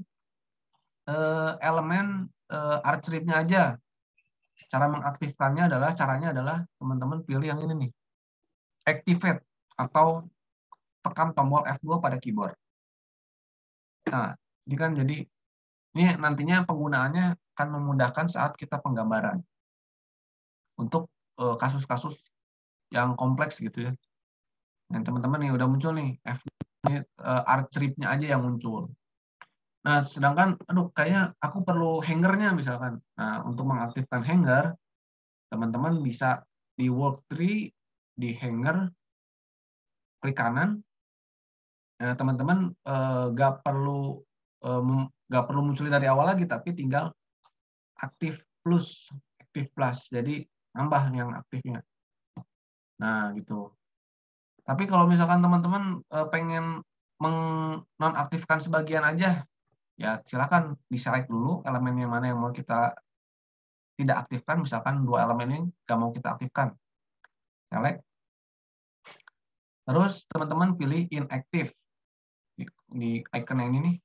elemen arch strip-nya aja. Cara mengaktifkannya caranya adalah teman-teman pilih yang ini nih. Activate atau tekan tombol F2 pada keyboard. Nah, ini kan jadi ini nantinya penggunaannya akan memudahkan saat kita penggambaran untuk kasus-kasus yang kompleks gitu ya. Dan teman-teman nih udah muncul nih arch strip-nya aja yang muncul. Nah, sedangkan aduh kayaknya aku perlu hangernya misalkan. Nah, untuk mengaktifkan hanger, teman-teman bisa di work tree, di hanger, klik kanan. Nah, teman-teman nggak perlu muncul dari awal lagi, tapi tinggal aktif plus. Jadi nambah yang aktifnya. Nah, gitu. Tapi kalau misalkan teman-teman pengen menonaktifkan sebagian aja, ya silakan di-select dulu elemen yang mana yang mau kita tidak aktifkan. Misalkan 2 elemen ini nggak mau kita aktifkan. Select. Terus teman-teman pilih inactive. Di icon yang ini nih.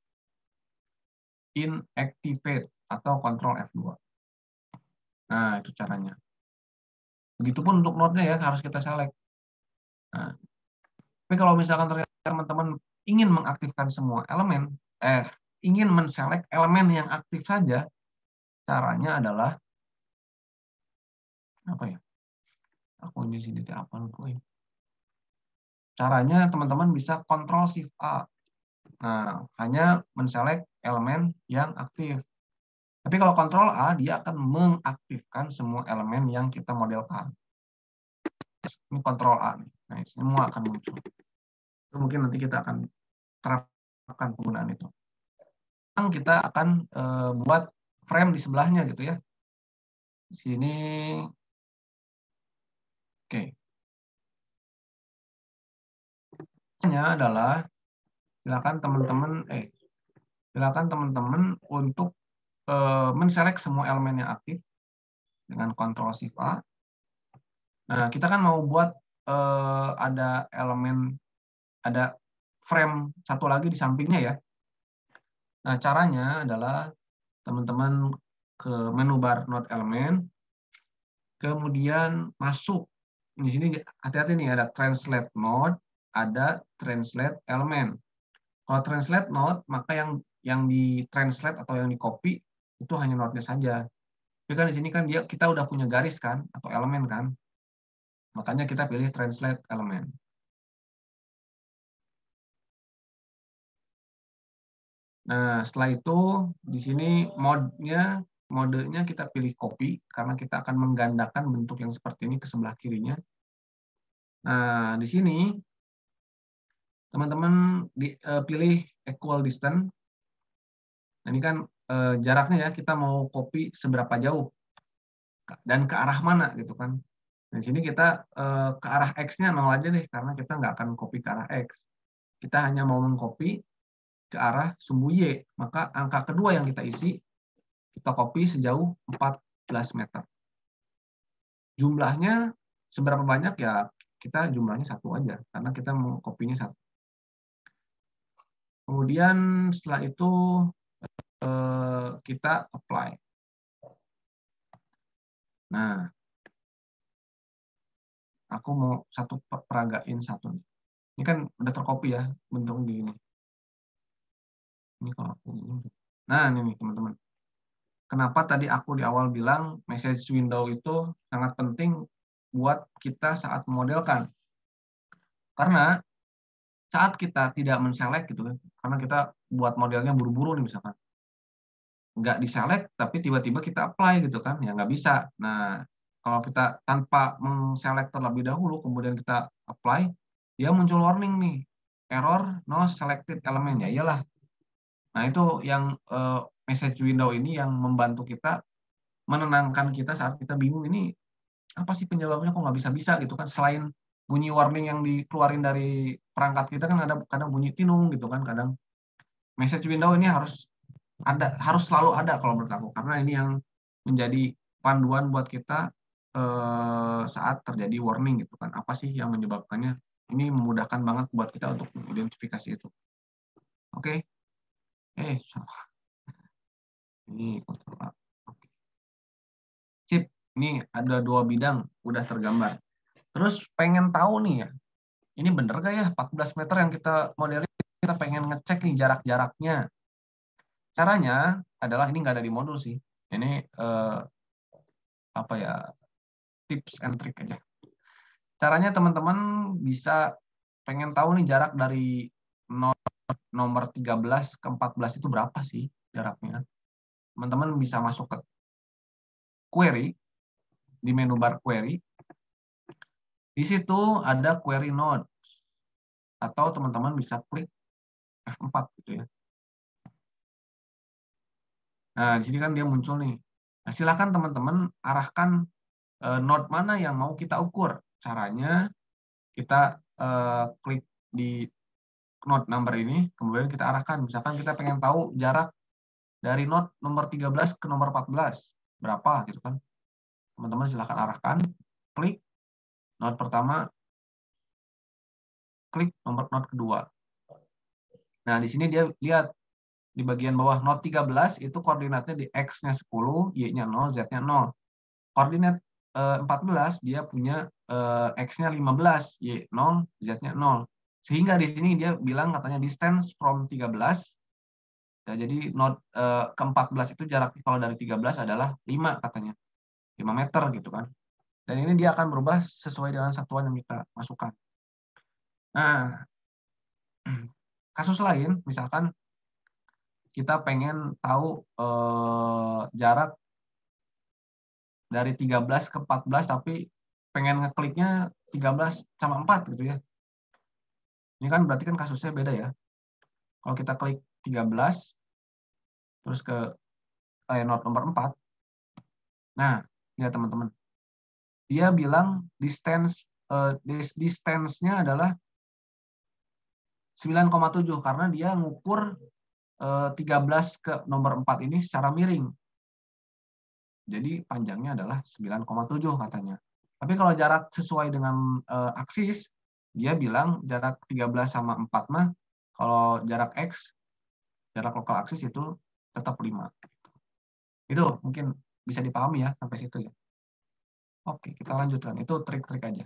Inactivate atau Ctrl F2. Nah, itu caranya. Begitupun untuk node-nya ya, harus kita select. Nah, tapi kalau misalkan ternyata teman-teman ingin mengaktifkan semua elemen, ingin men-select elemen yang aktif saja, caranya adalah apa ya? Aku di sini apa lupa ya. Caranya teman-teman bisa Ctrl Shift A. Nah, hanya men-select elemen yang aktif. Tapi kalau Ctrl A, dia akan mengaktifkan semua elemen yang kita modelkan. Ini Ctrl A nih. Nah, semua akan muncul. Itu mungkin nanti kita akan terapkan penggunaan itu. Sekarang kita akan buat frame di sebelahnya gitu ya. Di sini, oke. Adalah silakan teman-teman untuk men-select semua elemen yang aktif dengan Ctrl Shift A. Nah, kita kan mau buat ada frame satu lagi di sampingnya ya. Nah, caranya adalah teman-teman ke menu bar node element, kemudian masuk. Di sini hati-hati nih, ada translate node, ada translate element. Kalau translate node, maka yang di translate atau yang di copy itu hanya node-nya saja. Tapi kan di sini kan kita udah punya garis kan atau elemen kan. Makanya kita pilih translate element. Nah, setelah itu di sini modenya kita pilih copy karena kita akan menggandakan bentuk yang seperti ini ke sebelah kirinya. Nah, di sini teman-teman pilih equal distance. Nah, ini kan jaraknya ya, kita mau copy seberapa jauh dan ke arah mana gitu kan. Di sini kita ke arah X-nya 0 aja deh, karena kita nggak akan copy ke arah X. Kita hanya mau mengcopy ke arah sumbu Y. Maka angka kedua yang kita isi, kita copy sejauh 14 meter. Jumlahnya seberapa banyak ya, kita jumlahnya 1 aja, karena kita mau copy-nya 1. Kemudian setelah itu kita apply. Nah, aku mau peragain satu. Ini kan udah tercopy ya, bentuk di ini. Ini kalau aku ini. Nah, ini nih teman-teman. Kenapa tadi aku di awal bilang message window itu sangat penting buat kita saat memodelkan. Karena saat kita tidak men-select gitu kan, karena kita buat modelnya buru-buru nih misalkan. Nggak di-select, tapi tiba-tiba kita apply gitu kan, ya nggak bisa. Nah, kalau kita tanpa men-select terlebih dahulu, kemudian kita apply, dia muncul warning nih, error no selected element. Ya iyalah. Nah, itu yang message window ini yang membantu kita, menenangkan kita saat kita bingung ini apa sih penyebabnya kok nggak bisa-bisa gitu kan. Selain bunyi warning yang dikeluarin dari perangkat kita kan ada kadang bunyi tinung gitu kan, kadang message window ini harus selalu ada kalau menurut aku, karena ini yang menjadi panduan buat kita saat terjadi warning gitu kan. Apa sih yang menyebabkannya? Ini memudahkan banget buat kita untuk mengidentifikasi itu. Oke. Ini kontrol A. Oke. Sip. Ini ada 2 bidang udah tergambar. Terus pengen tahu nih ya, ini bener gak ya 14 meter yang kita modelin, kita pengen ngecek nih jarak-jaraknya. Caranya adalah, ini nggak ada di modul sih. Ini apa ya, tips and trick aja. Caranya teman-teman bisa pengen tahu nih jarak dari nomor 13 ke 14 itu berapa sih jaraknya. Teman-teman bisa masuk ke query, di menu bar query. Di situ ada query node. Atau teman-teman bisa klik F4 gitu ya. Nah, di sini kan dia muncul nih. Nah, silakan teman-teman arahkan node mana yang mau kita ukur. Caranya kita klik di node number ini, kemudian kita arahkan. Misalkan kita pengen tahu jarak dari node nomor 13 ke nomor 14. Berapa gitu kan. Teman-teman silakan arahkan, klik node pertama, klik nomor node kedua. Nah, di sini dia lihat di bagian bawah node 13 itu koordinatnya di X-nya 10, Y-nya 0, Z-nya 0. Koordinat 14 dia punya X-nya 15, Y 0, Z-nya 0. Sehingga di sini dia bilang katanya distance from 13. Ya, jadi node ke-14 itu jaraknya kalau dari 13 adalah 5 katanya. 5 meter gitu kan. Dan ini dia akan berubah sesuai dengan satuan yang kita masukkan. Nah, kasus lain misalkan kita pengen tahu jarak dari 13 ke 14 tapi pengen ngekliknya 13 sama 4 gitu ya. Ini kan berarti kan kasusnya beda ya. Kalau kita klik 13 terus ke node nomor 4. Nah, ya teman-teman. Dia bilang distance-nya adalah 9,7 karena dia ngukur 13 ke nomor 4 ini secara miring. Jadi panjangnya adalah 9,7 katanya. Tapi kalau jarak sesuai dengan aksis, dia bilang jarak 13 sama 4 mah kalau jarak X, jarak lokal aksis itu tetap 5. Itu mungkin bisa dipahami ya sampai situ ya. Oke, kita lanjutkan. Itu trik-trik aja.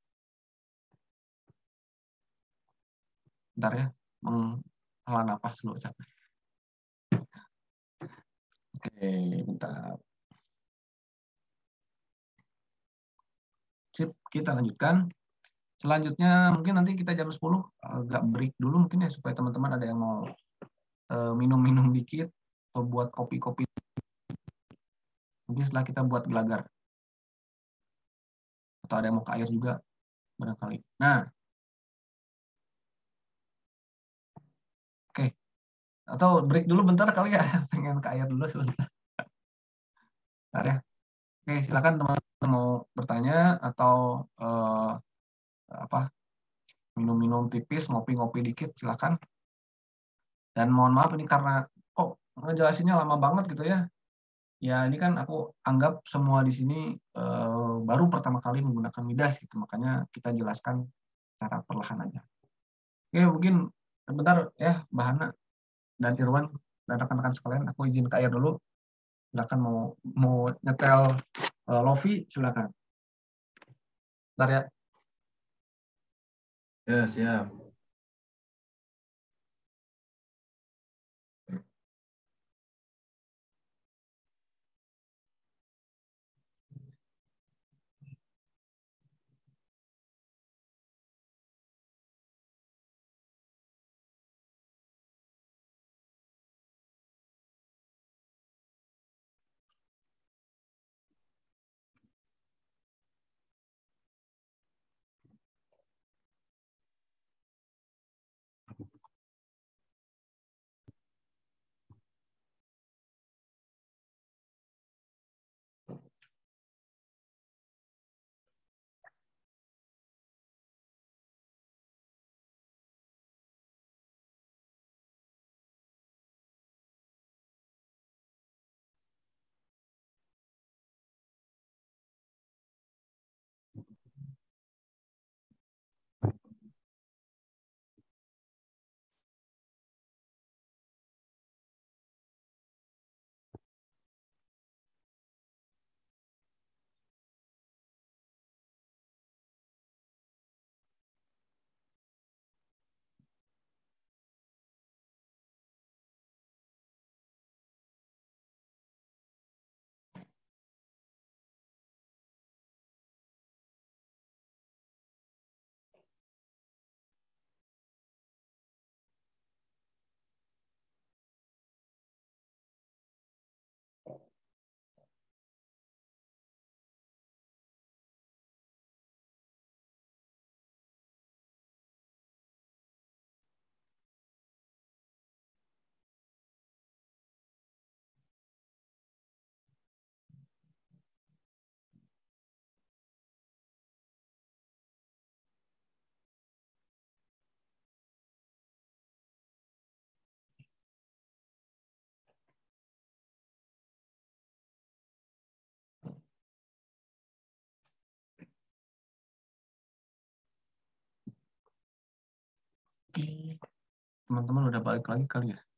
Bentar ya, menghela nafas dulu capek. Oke, bentar. Sip, kita lanjutkan. Selanjutnya mungkin nanti kita jam 10 agak break dulu mungkin ya supaya teman-teman ada yang mau minum-minum dikit atau buat kopi-kopi. Nanti setelah kita buat gelagar. Atau ada yang mau ke air juga barangkali. Nah. Oke. Atau break dulu bentar kali ya. Pengen ke air dulu sebentar. Bentar ya. Oke, silakan teman-teman mau bertanya atau minum-minum tipis, ngopi-ngopi dikit, silakan. Dan mohon maaf ini karena kok ngejelasinnya lama banget gitu ya. Ya ini kan aku anggap semua di sini baru pertama kali menggunakan Midas gitu, makanya kita jelaskan secara perlahan aja. Oke, mungkin sebentar ya Mbak Hana dan Irwan dan rekan-rekan sekalian, aku izin ke air dulu. Silakan mau nyetel Lofi, silakan. Bentar ya. Ya, siap. Teman-teman udah balik lagi kali ya.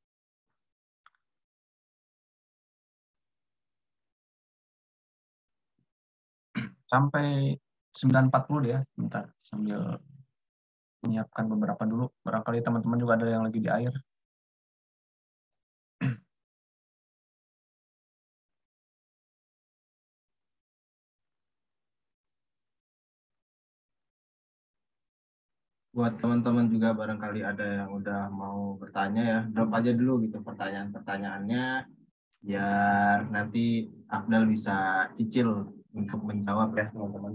Sampai 9.40 deh ya, bentar sambil menyiapkan beberapa dulu. Barangkali teman-teman juga ada yang lagi di air. Buat teman-teman juga barangkali ada yang udah mau bertanya ya, drop aja dulu gitu pertanyaan-pertanyaannya biar nanti Afdal bisa cicil untuk menjawab ya teman-teman.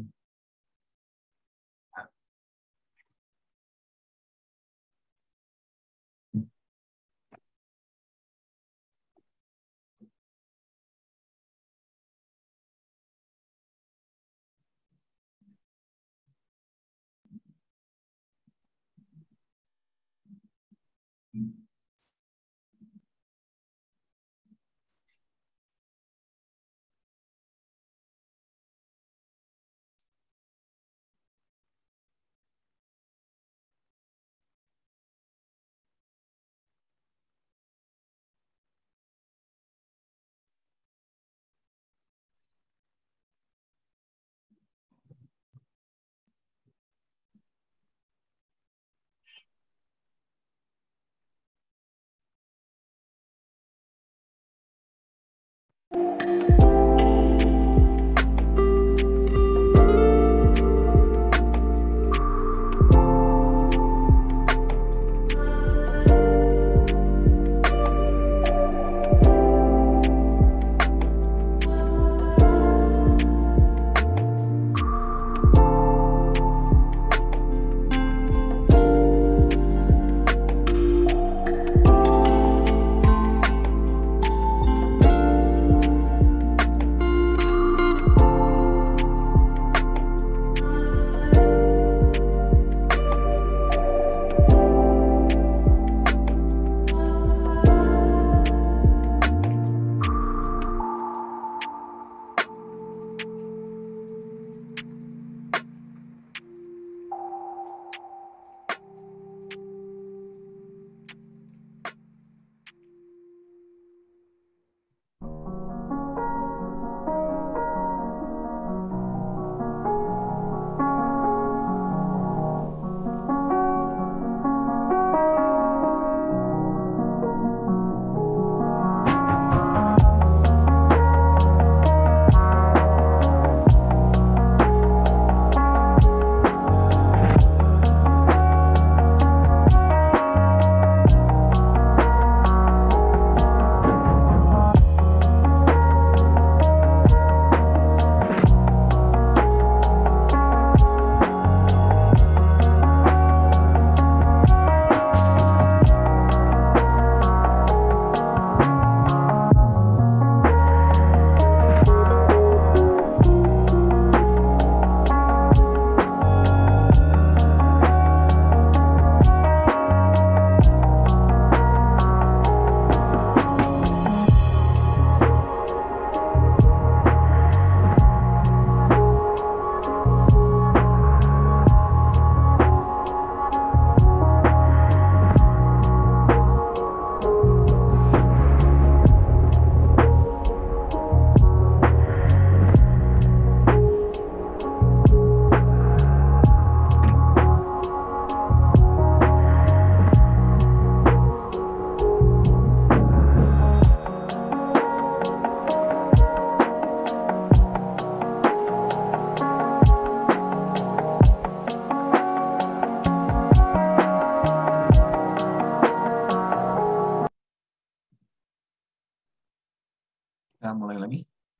Kita mulai lagi.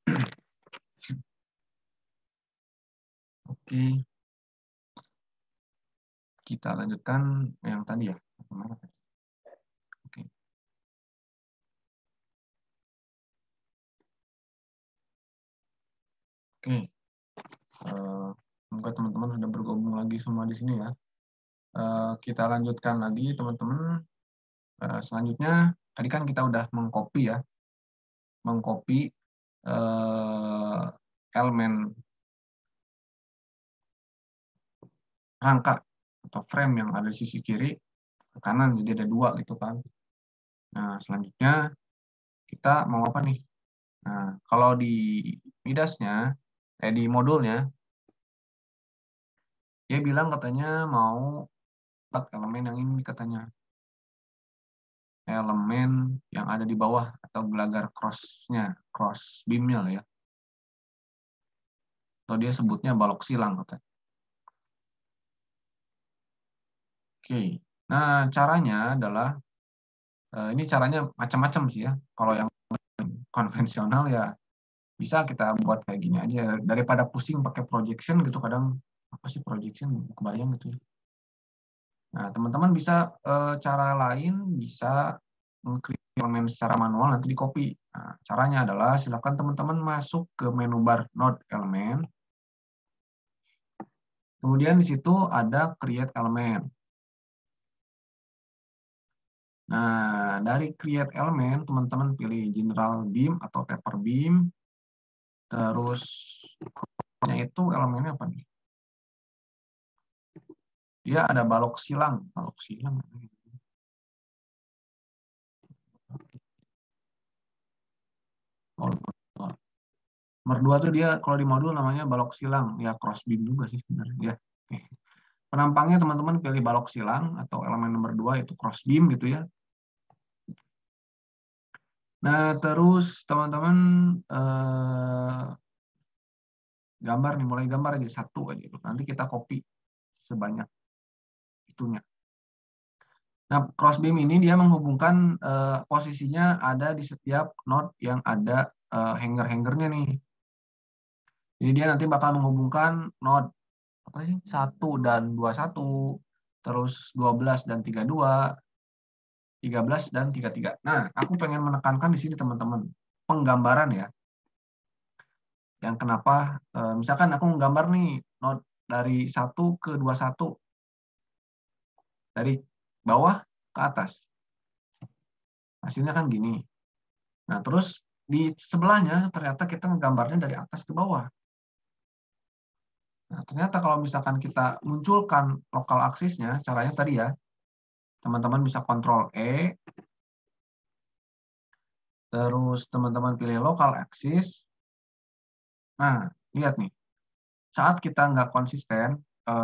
Oke. Kita lanjutkan yang tadi ya. Oke. Oke. Semoga teman-teman sudah bergabung lagi semua di sini ya. Kita lanjutkan lagi teman-teman. Selanjutnya, tadi kan kita udah mengcopy ya. Mengcopy elemen rangka atau frame yang ada di sisi kiri ke kanan, jadi ada dua gitu kan. Nah, selanjutnya kita mau apa nih? Nah, kalau di Midasnya, di modulnya, dia bilang katanya mau elemen yang ini katanya. Elemen yang ada di bawah atau gelagar cross-nya, cross beam-nya lah ya. Atau dia sebutnya balok silang katanya. Oke. Nah, caranya adalah ini caranya macam-macam sih ya. Kalau yang konvensional ya bisa kita buat kayak gini aja daripada pusing pakai projection gitu. Kadang apa sih projection, kebayang gitu ya. Nah, teman-teman bisa cara lain bisa meng-create elemen secara manual, nanti di copy. Nah, caranya adalah silakan teman-teman masuk ke menu bar node elemen. Kemudian di situ ada create element. Nah, dari create element teman-teman pilih general beam atau taper beam. Terus itu elemennya apa nih? Dia ada balok silang, balok silang. Nomor 2 tuh dia kalau di modul namanya balok silang, ya cross beam juga sih sebenarnya. Ya. Penampangnya teman-teman pilih balok silang atau elemen nomor 2 itu cross beam gitu ya. Nah, terus teman-teman gambar nih, mulai gambar aja satu aja. Nanti kita copy sebanyak itunya. Nah, cross beam ini dia menghubungkan posisinya ada di setiap node yang ada hanger-hangernya nih. Jadi dia nanti bakal menghubungkan node 1 dan 21, terus 12 dan 32, 13 dan 33. Nah, aku pengen menekankan di sini teman-teman, penggambaran ya. Yang kenapa, misalkan aku menggambar nih node dari 1 ke 21, dari bawah ke atas. Hasilnya kan gini. Nah, terus di sebelahnya ternyata kita menggambarnya dari atas ke bawah. Nah, ternyata kalau misalkan kita munculkan lokal aksisnya, caranya tadi ya, teman-teman bisa Ctrl E, terus teman-teman pilih lokal aksis. Nah, lihat nih, saat kita nggak konsisten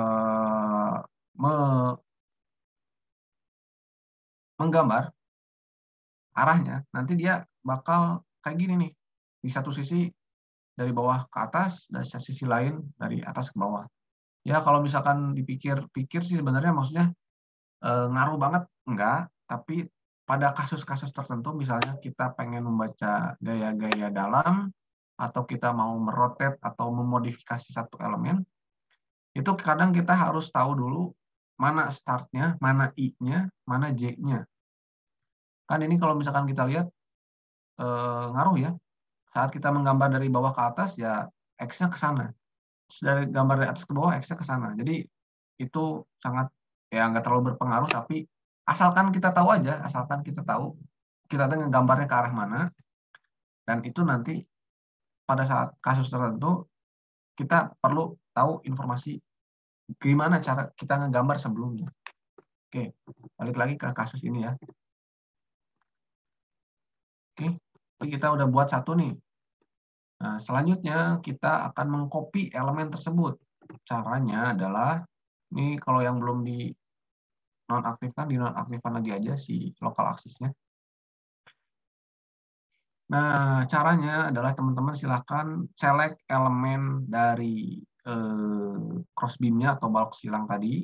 menggambar arahnya, nanti dia bakal kayak gini nih, di satu sisi dari bawah ke atas, dan sisi lain dari atas ke bawah. Ya kalau misalkan dipikir-pikir sih sebenarnya maksudnya ngaruh banget enggak, tapi pada kasus-kasus tertentu misalnya kita pengen membaca gaya-gaya dalam atau kita mau merotate atau memodifikasi satu elemen, itu kadang kita harus tahu dulu mana startnya, mana I-nya, mana J-nya. Kan ini kalau misalkan kita lihat ngaruh ya. Saat kita menggambar dari bawah ke atas ya X-nya ke sana. Dari gambar dari atas ke bawah X-nya ke sana. Jadi itu sangat ya nggak terlalu berpengaruh, tapi asalkan kita tahu aja, asalkan kita tahu kita gambarnya ke arah mana, dan itu nanti pada saat kasus tertentu kita perlu tahu informasi gimana cara kita ngegambar sebelumnya. Oke, balik lagi ke kasus ini ya. Oke, kita udah buat satu nih. Nah, selanjutnya kita akan mengcopy elemen tersebut. Caranya adalah, ini kalau yang belum di dinonaktifkan lagi aja si lokal aksisnya. Nah, caranya adalah teman-teman silakan select elemen dari cross beam-nya atau balok silang tadi.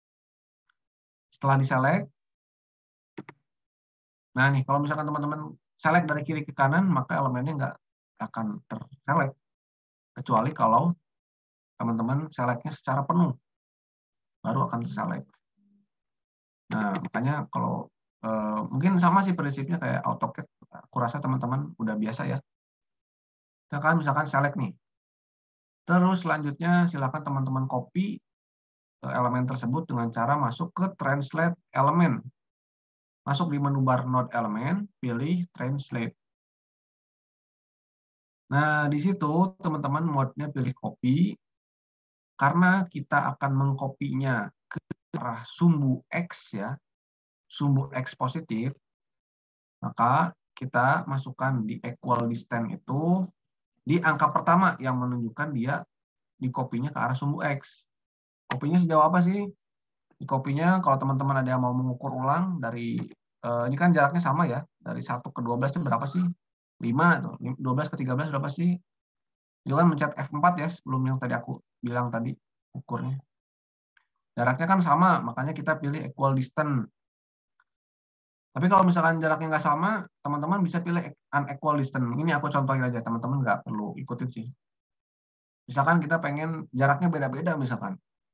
Setelah diselect, nah nih kalau misalkan teman-teman select dari kiri ke kanan, maka elemennya nggak akan terselect. Kecuali kalau teman-teman selectnya secara penuh, baru akan terselect. Nah, makanya kalau mungkin sama sih prinsipnya kayak AutoCAD. Aku rasa teman-teman udah biasa ya. Misalkan select nih. Terus selanjutnya silakan teman-teman copy elemen tersebut dengan cara masuk ke Translate Element. Masuk di menu bar Node Element, pilih Translate. Nah, di situ teman-teman mode-nya pilih copy, karena kita akan mengkopinya ke arah sumbu X ya, sumbu X positif, maka kita masukkan di equal distance itu di angka pertama yang menunjukkan dia di kopinya ke arah sumbu X. Kopinya sejauh apa sih? Di kopinya kalau teman-teman ada yang mau mengukur ulang dari ini kan jaraknya sama ya, dari 1 ke 12 itu berapa sih? 5 tuh. 12 ke 13 berapa sih? Juga kan mencet F4 ya sebelum yang tadi aku bilang tadi ukurnya. Jaraknya kan sama, makanya kita pilih equal distance. Tapi kalau misalkan jaraknya nggak sama, teman-teman bisa pilih unequal distance. Ini aku contohin aja, teman-teman nggak perlu ikutin sih. Misalkan kita pengen jaraknya beda-beda misalkan.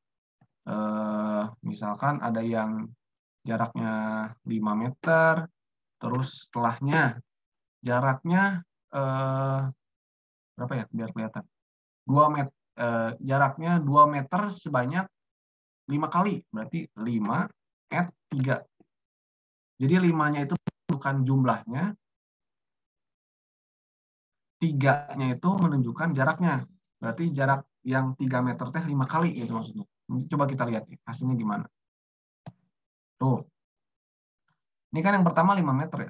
Misalkan ada yang jaraknya 5 meter, terus setelahnya jaraknya berapa ya biar kelihatan? 2 meter, jaraknya 2 meter sebanyak 5 kali, berarti 5 add 3. Jadi 5-nya itu bukan jumlahnya, 3-nya itu menunjukkan jaraknya. Berarti jarak yang 3 meter teh 5 kali gitu maksudnya. Coba kita lihat hasilnya gimana. Tuh. Ini kan yang pertama 5 meter ya.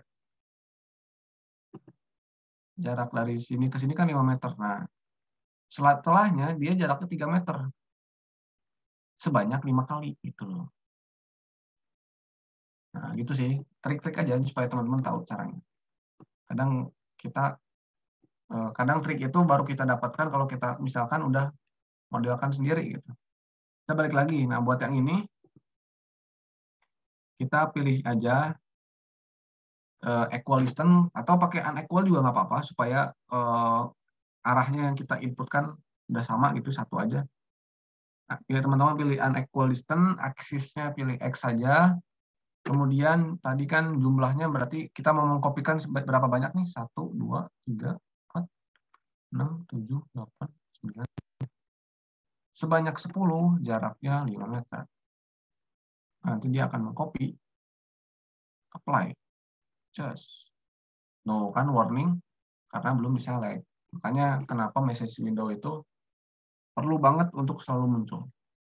Jarak dari sini ke sini kan 5 meter. Nah, setelahnya dia jaraknya 3 meter. Sebanyak 5 kali gitu loh. Nah, gitu sih. Trik-trik aja supaya teman-teman tahu caranya. Kadang trik itu baru kita dapatkan kalau kita misalkan udah modelkan sendiri gitu. Kita balik lagi. Nah, buat yang ini kita pilih aja equal distance atau pakai unequal juga nggak apa-apa supaya arahnya yang kita inputkan udah sama gitu, satu aja. Nah, pilih teman-teman pilih unequal distance, aksisnya pilih X saja. Kemudian tadi kan jumlahnya berarti kita mau mengkopikan berapa banyak nih? 1, 2, 3, 4, 6, 7, 8, 9. Sebanyak 10, jaraknya 5 meter. Nanti dia akan mengcopy. Apply. Just. No, kan warning karena belum diselect. Makanya kenapa message window itu perlu banget untuk selalu muncul.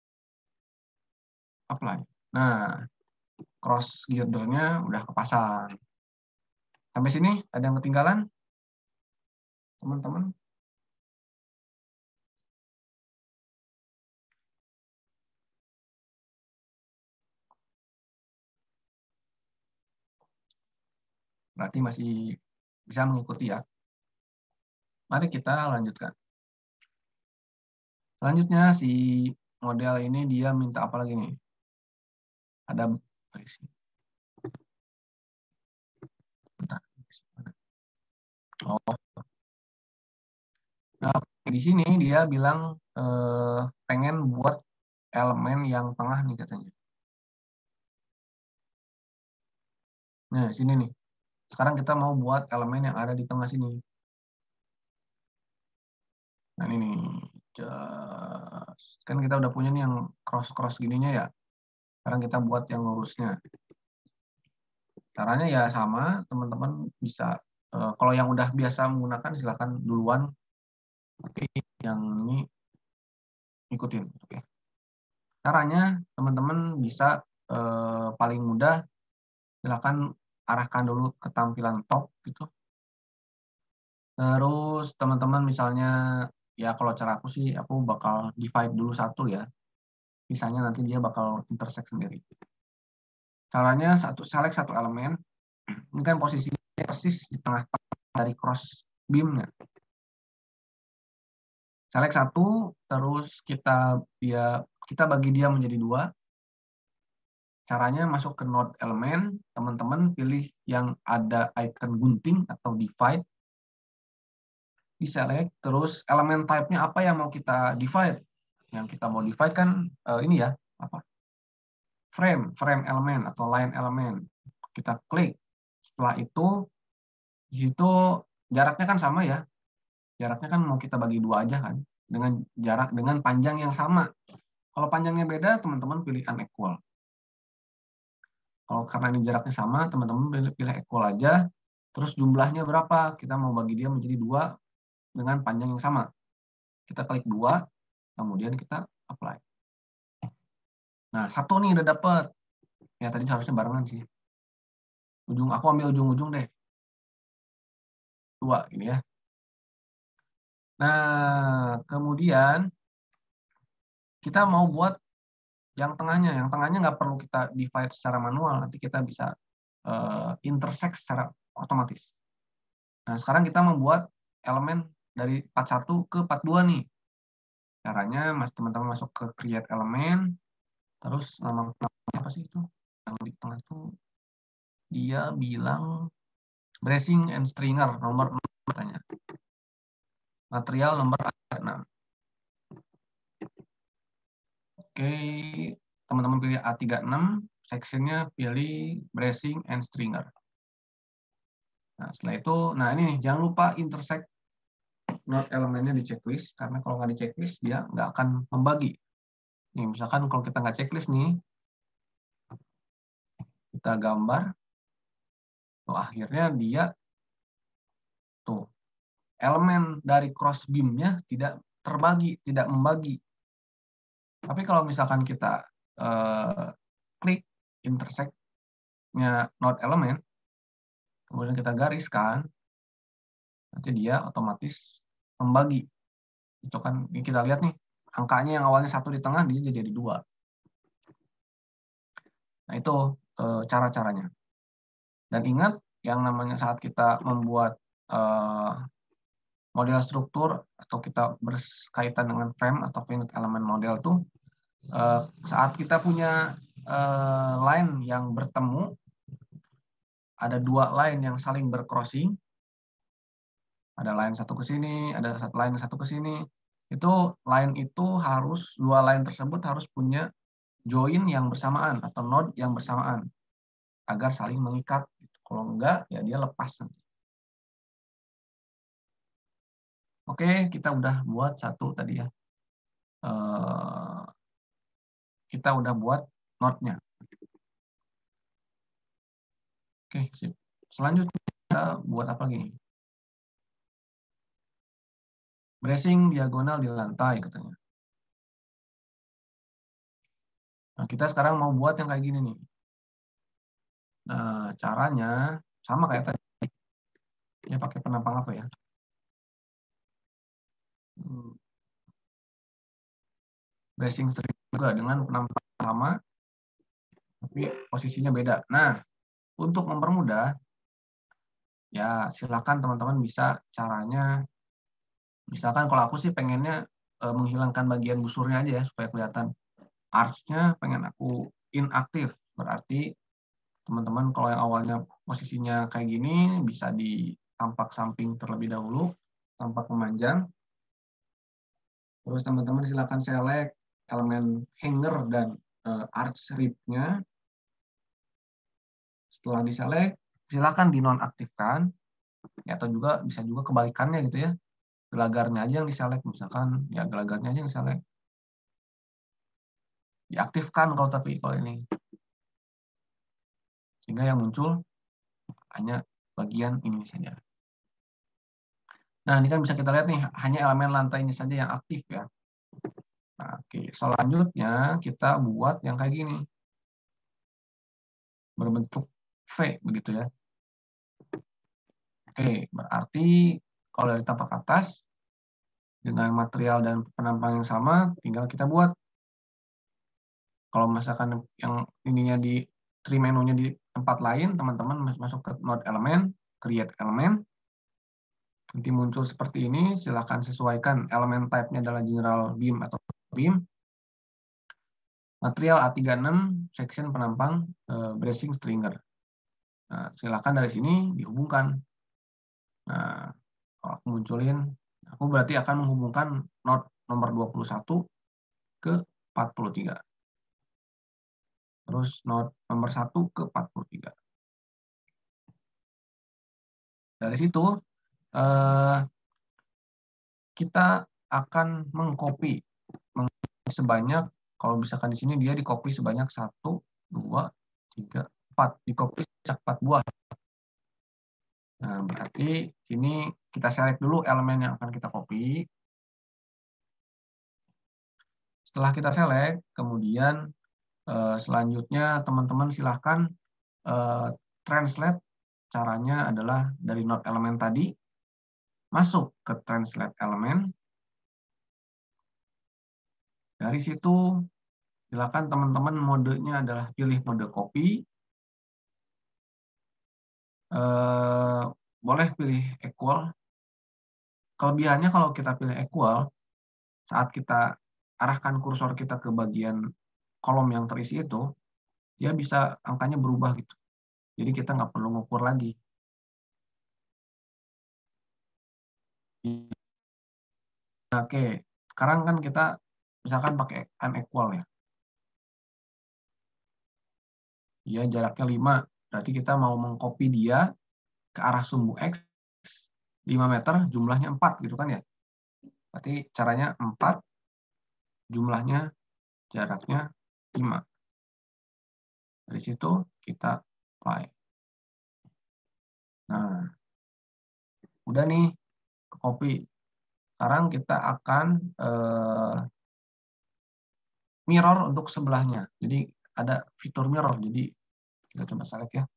Apply. Nah, cross girdernya udah kepasang. Sampai sini ada yang ketinggalan? Teman-teman? Berarti masih bisa mengikuti ya. Mari kita lanjutkan. Selanjutnya si model ini dia minta apa lagi nih? Ada Nah, di sini dia bilang pengen buat elemen yang tengah nih katanya. Nah, sini nih. Sekarang kita mau buat elemen yang ada di tengah sini. Nah, ini nih. Kan kita udah punya nih yang cross-cross gininya ya. Sekarang kita buat yang lurusnya. Caranya ya sama, teman-teman bisa. Kalau yang udah biasa menggunakan silakan duluan. Tapi yang ini ikutin. Oke. Caranya teman-teman bisa paling mudah silakan arahkan dulu ke tampilan top gitu. Terus teman-teman misalnya ya kalau cara aku sih aku bakal divide dulu satu ya. Misalnya nanti dia bakal intersect sendiri. Caranya select satu elemen. Ini kan posisinya persis di tengah-tengah dari cross beam-nya. Select satu, terus kita bagi dia menjadi 2. caranya masuk ke node elemen, teman-teman pilih yang ada icon gunting atau divide, di-select, terus elemen type-nya apa yang mau kita divide. Yang kita mau divide kan ini ya, apa? Frame elemen atau line elemen. Kita klik. Setelah itu, di situ jaraknya kan sama ya. Jaraknya kan mau kita bagi 2 aja kan, dengan panjang yang sama. Kalau panjangnya beda, teman-teman pilih unequal. Kalau karena ini jaraknya sama, teman-teman pilih equal aja. Terus jumlahnya berapa? Kita mau bagi dia menjadi 2 dengan panjang yang sama. Kita klik 2, kemudian kita apply. Nah, 1 nih udah dapet. Ya tadi harusnya barengan sih. Aku ambil ujung-ujung deh. 2 ini ya. Nah, kemudian kita mau buat yang tengahnya. Yang tengahnya nggak perlu kita divide secara manual. Nanti kita bisa intersect secara otomatis. Nah, sekarang kita membuat elemen dari 41 ke 42 nih. Caranya, teman-teman masuk ke create elemen, terus nama apa sih itu? Yang di tengah itu dia bilang bracing and stringer nomor 6 katanya. Material nomor 6. Oke, teman-teman pilih A36, sectionnya pilih bracing and stringer. Nah, setelah itu, nah ini nih, jangan lupa intersect node elemennya di checklist, karena kalau nggak di checklist, dia nggak akan membagi. Nih, misalkan kalau kita nggak checklist nih, kita gambar, tuh akhirnya dia, tuh, elemen dari cross beam-nya tidak terbagi, tidak membagi. Tapi kalau misalkan kita klik intersect-nya node elemen, kemudian kita gariskan, nanti dia otomatis membagi. Itu kan ini kita lihat nih, angkanya yang awalnya 1 di tengah, dia jadi 2. Nah itu cara-caranya. Dan ingat, yang namanya saat kita membuat model struktur atau kita berkaitan dengan frame atau finite element model tuh, saat kita punya line yang bertemu, ada 2 line yang saling bercrossing, ada line 1 ke sini, ada line 1 ke sini, itu line itu harus, 2 line tersebut harus punya join yang bersamaan atau node yang bersamaan agar saling mengikat. Kalau enggak, ya dia lepas nanti. Oke, kita udah buat 1 tadi ya. Kita udah buat node-nya. Oke, sip. Selanjutnya kita buat apa lagi? Bracing diagonal di lantai katanya. Nah, kita sekarang mau buat yang kayak gini nih. Nah, caranya sama kayak tadi. Ya pakai penampang apa ya? Bracing string juga dengan penampang sama, tapi posisinya beda. Nah, untuk mempermudah, ya silakan teman-teman bisa caranya, misalkan kalau aku sih pengennya menghilangkan bagian busurnya aja ya, supaya kelihatan. Arch-nya pengen aku inaktif, berarti teman-teman kalau yang awalnya posisinya kayak gini, bisa di tampak samping terlebih dahulu, tampak memanjang. Terus teman-teman silakan select elemen hanger dan arch rib-nya. Setelah diselect, silakan dinonaktifkan, ya, atau juga bisa juga kebalikannya gitu ya. Gelagarnya aja yang diselect, misalkan ya gelagarnya aja yang diselect. Diaktifkan kalau ini. Sehingga yang muncul hanya bagian ini saja. Nah, ini kan bisa kita lihat nih, hanya elemen lantai ini saja yang aktif ya. Nah, oke, selanjutnya kita buat yang kayak gini. Berbentuk V begitu ya. Oke, berarti kalau dari tampak atas dengan material dan penampang yang sama, tinggal kita buat. Kalau misalkan yang ininya di tree menu-nya di tempat lain, teman-teman masuk ke node elemen, create elemen. Nanti muncul seperti ini, silakan sesuaikan elemen type-nya adalah general beam atau beam. Material A36 section penampang bracing stringer. Nah, silakan dari sini dihubungkan. Nah, kalau aku munculin, aku berarti akan menghubungkan not nomor 21 ke 43. Terus not nomor 1 ke 43. Dari situ kita akan mengcopy sebanyak, kalau misalkan di sini dia di-copy sebanyak 1, 2, 3, 4. Di-copy 4 buah. Nah, berarti sini kita select dulu elemen yang akan kita copy. Setelah kita select, kemudian selanjutnya teman-teman silahkan translate. Caranya adalah dari node elemen tadi, masuk ke translate elemen. Dari situ, silakan teman-teman modenya adalah pilih mode copy. Boleh pilih equal. Kelebihannya kalau kita pilih equal, saat kita arahkan kursor kita ke bagian kolom yang terisi itu, dia bisa angkanya berubah gitu. Jadi kita nggak perlu ngukur lagi. Oke, sekarang kan kita misalkan pakai unequal ya. Dia jaraknya 5, berarti kita mau mengcopy dia ke arah sumbu X 5 meter, jumlahnya 4 gitu kan ya. Berarti caranya 4, jumlahnya jaraknya 5. Dari situ kita apply. Nah, udah nih ke copy. Sekarang kita akan mirror untuk sebelahnya. Jadi ada fitur mirror. Jadi kita coba select ya.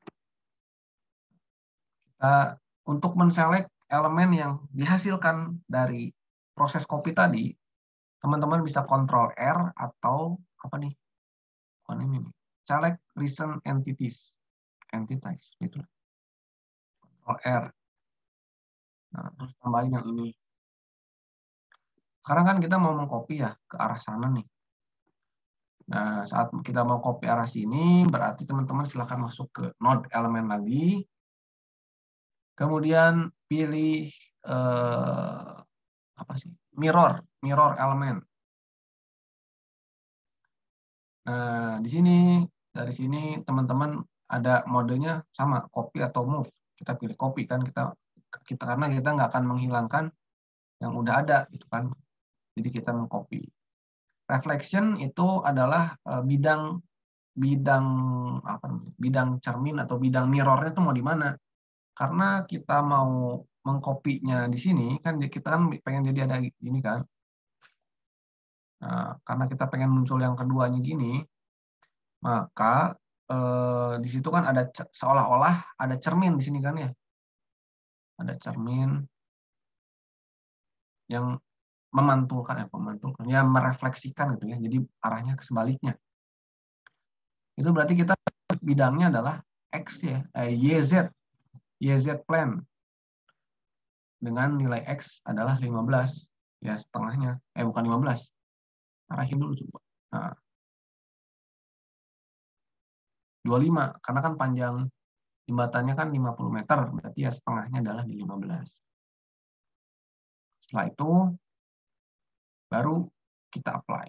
Kita untuk menselect elemen yang dihasilkan dari proses copy tadi, teman-teman bisa Ctrl R atau apa nih? Ini nih. Select recent entities. Gitu. Ctrl R. Nah, terus tambahin yang ini. Sekarang kan kita mau mengcopy ya ke arah sana nih. Nah, saat kita mau copy arah sini, berarti teman-teman silahkan masuk ke node elemen lagi. Kemudian pilih apa sih? Mirror elemen. Nah, di sini dari sini teman-teman ada modenya sama, copy atau move. Kita pilih copy kan, kita karena kita nggak akan menghilangkan yang udah ada gitu kan. Jadi kita mengcopy. Reflection itu adalah bidang cermin atau bidang mirrornya itu mau di mana. Karena kita mau mengkopinya di sini kan kita kan pengen jadi ada gini kan. Nah, karena kita pengen muncul yang keduanya gini, maka di situ kan ada seolah-olah ada cermin di sini kan ya. Ada cermin yang memantulkan ya merefleksikan gitu ya. Jadi arahnya ke sebaliknya. Itu berarti kita bidangnya adalah X ya, YZ plane. Dengan nilai X adalah 15. Ya setengahnya. Bukan 15. Arahin dulu coba. Nah, 25. Karena kan panjang jembatannya kan 50 meter. Berarti ya setengahnya adalah di 15. Setelah itu, baru kita apply.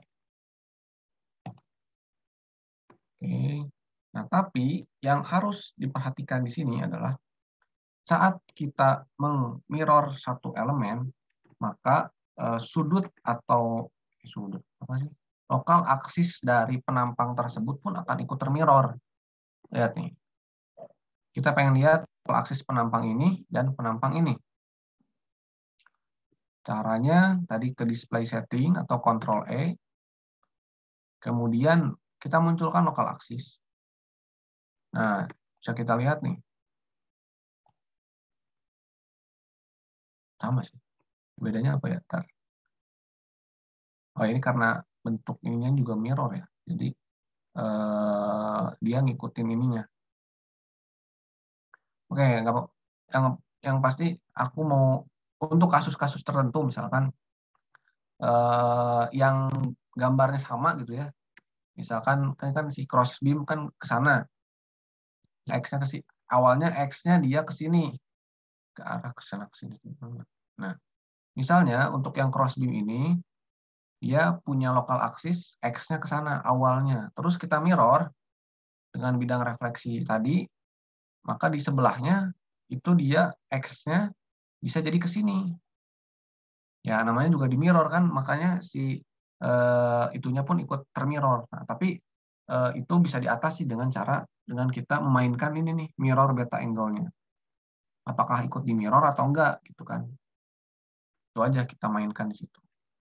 Oke. Nah, tapi yang harus diperhatikan di sini adalah saat kita mengmirror satu elemen, maka sudut atau lokal aksis dari penampang tersebut pun akan ikut termirror. Lihat nih. Kita pengen lihat aksis penampang ini dan penampang ini. Caranya tadi ke display setting atau Ctrl E. Kemudian kita munculkan lokal aksis. Nah, bisa kita lihat nih. Sama sih. Bedanya apa ya? Ntar. Oh, ini karena bentuk ininya juga mirror ya. Jadi dia ngikutin ininya. Oke, yang pasti aku mau untuk kasus-kasus tertentu misalkan yang gambarnya sama gitu ya. Misalkan kan si cross beam kan ke sana. X-nya ke sini. Awalnya X-nya dia ke sini. Ke arah ke sana ke sini. Nah, misalnya untuk yang cross beam ini dia punya lokal aksis X-nya ke sana awalnya. Terus kita mirror dengan bidang refleksi tadi, maka di sebelahnya itu dia X-nya bisa jadi ke sini. Ya, namanya juga di mirror kan, makanya si itunya pun ikut termirror. Nah, tapi itu bisa diatasi dengan kita memainkan ini nih, mirror beta angle-nya. Apakah ikut di mirror atau enggak gitu kan. Itu aja kita mainkan di situ.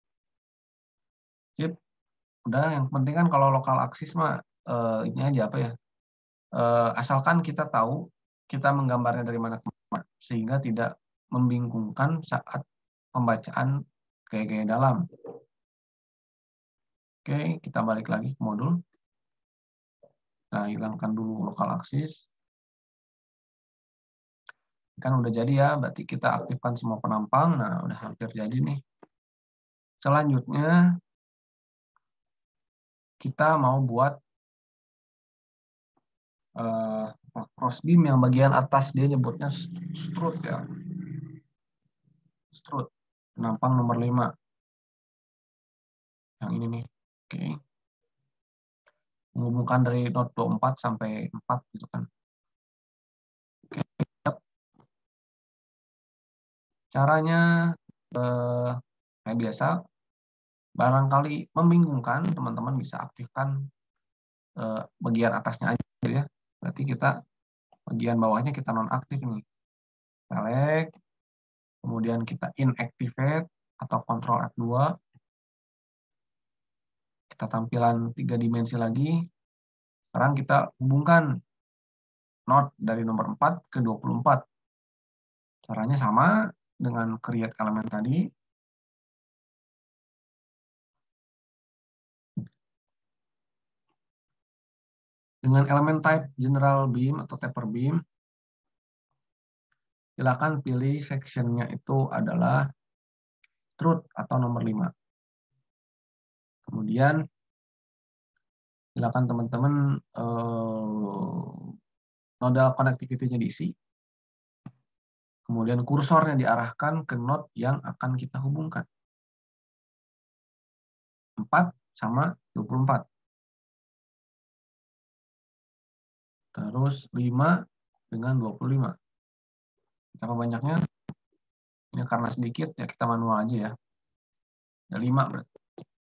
Sip. Udah, yang penting kan kalau lokal aksis mah ini aja apa ya? Asalkan kita tahu kita menggambarnya dari mana ke mana sehingga tidak membingungkan saat pembacaan gaya-gaya dalam. Oke, kita balik lagi ke modul. Nah, hilangkan dulu lokal aksis. Kan udah jadi ya, berarti kita aktifkan semua penampang. Nah, udah hampir jadi nih. Selanjutnya, kita mau buat cross beam yang bagian atas. Dia nyebutnya strut ya. Strut. Penampang nomor 5. Yang ini nih. Oke. Menghubungkan dari node 24 sampai 4 gitu kan. Oke. Caranya kayak biasa, barangkali membingungkan, teman-teman bisa aktifkan bagian atasnya aja ya. Berarti kita bagian bawahnya kita nonaktif nih. Select, kemudian kita inactivate atau Ctrl F2. Kita tampilan 3 dimensi lagi. Sekarang kita hubungkan node dari nomor 4 ke 24. Caranya sama dengan create elemen tadi. Dengan elemen type general beam atau taper beam, silakan pilih sectionnya itu adalah strut atau nomor 5. Kemudian silakan teman-teman nodal connectivity-nya diisi. Kemudian kursornya diarahkan ke node yang akan kita hubungkan. 4 sama 24. Terus 5 dengan 25. Berapa banyaknya? Ini karena sedikit ya kita manual aja ya. Ada 5 berarti.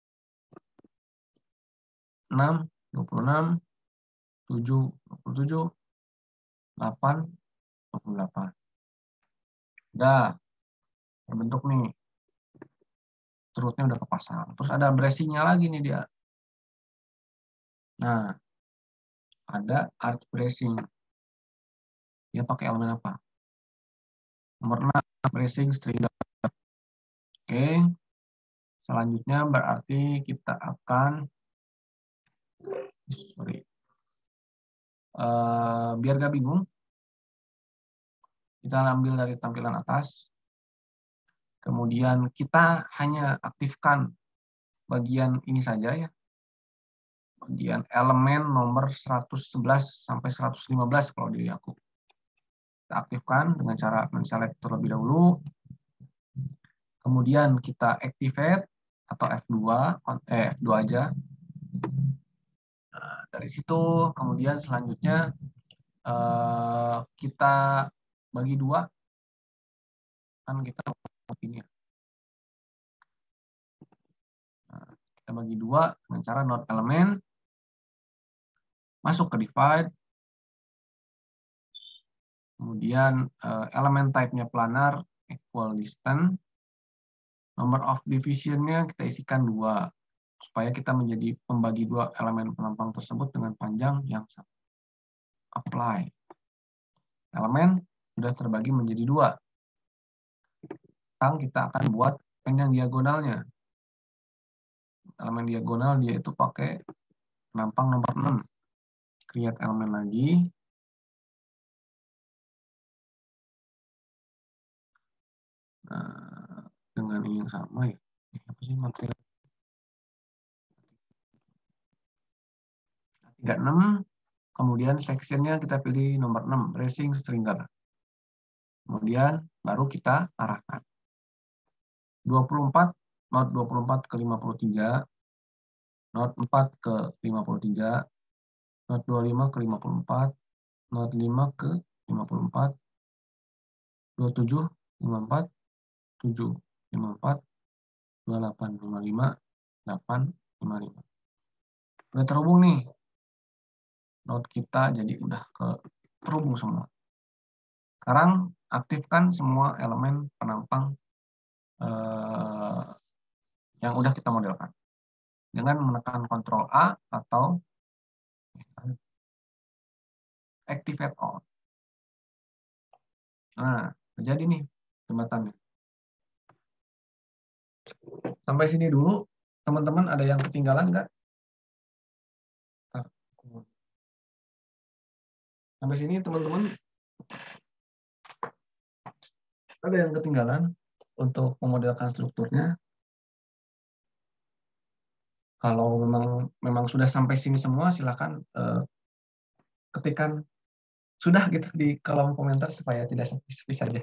6, 26, 7, 27, 8, 28. Udah terbentuk nih. Strutnya udah kepasang. Terus ada bracing-nya lagi nih dia. Nah, ada arch bracing. Dia pakai elemen apa? Nomor 6, bracing strider. Oke. Selanjutnya berarti kita akan biar gak bingung, kita ambil dari tampilan atas. Kemudian kita hanya aktifkan bagian ini saja ya. Bagian elemen nomor 111 sampai 115 kalau di aku. Kita aktifkan dengan cara men-select terlebih dahulu. Kemudian kita activate atau F2, F2 aja. Nah, dari situ kemudian selanjutnya kita bagi 2. Kan kita ini ya. Nah, kita bagi 2 dengan cara node elemen, masuk ke divide, kemudian elemen type-nya planar, equal distance, number of division-nya kita isikan 2, supaya kita menjadi pembagi 2 elemen penampang tersebut dengan panjang yang sama. Apply. Elemen sudah terbagi menjadi 2. Sekarang kita akan buat yang diagonalnya. Elemen diagonal dia itu pakai penampang nomor 6. Create elemen lagi. Nah, dengan ini yang sama ya. Apa sih material? 36, kemudian sectionnya kita pilih nomor 6, bracing stringer. Kemudian baru kita arahkan. 24, not 24 ke 53, not 4 ke 53, not 25 ke 54, not 5 ke 54, 27, 54, 7, 54, 28, 55, 8, 55. Udah terhubung nih. Not kita jadi udah terhubung semua. Sekarang aktifkan semua elemen penampang yang udah kita modelkan dengan menekan Ctrl A atau Activate All. Nah, terjadi nih jembatannya. Sampai sini dulu, teman-teman ada yang ketinggalan nggak? Sampai sini teman-teman ada yang ketinggalan untuk memodelkan strukturnya? Kalau memang sudah sampai sini semua, silakan ketikkan sudah gitu di kolom komentar supaya tidak sepi saja.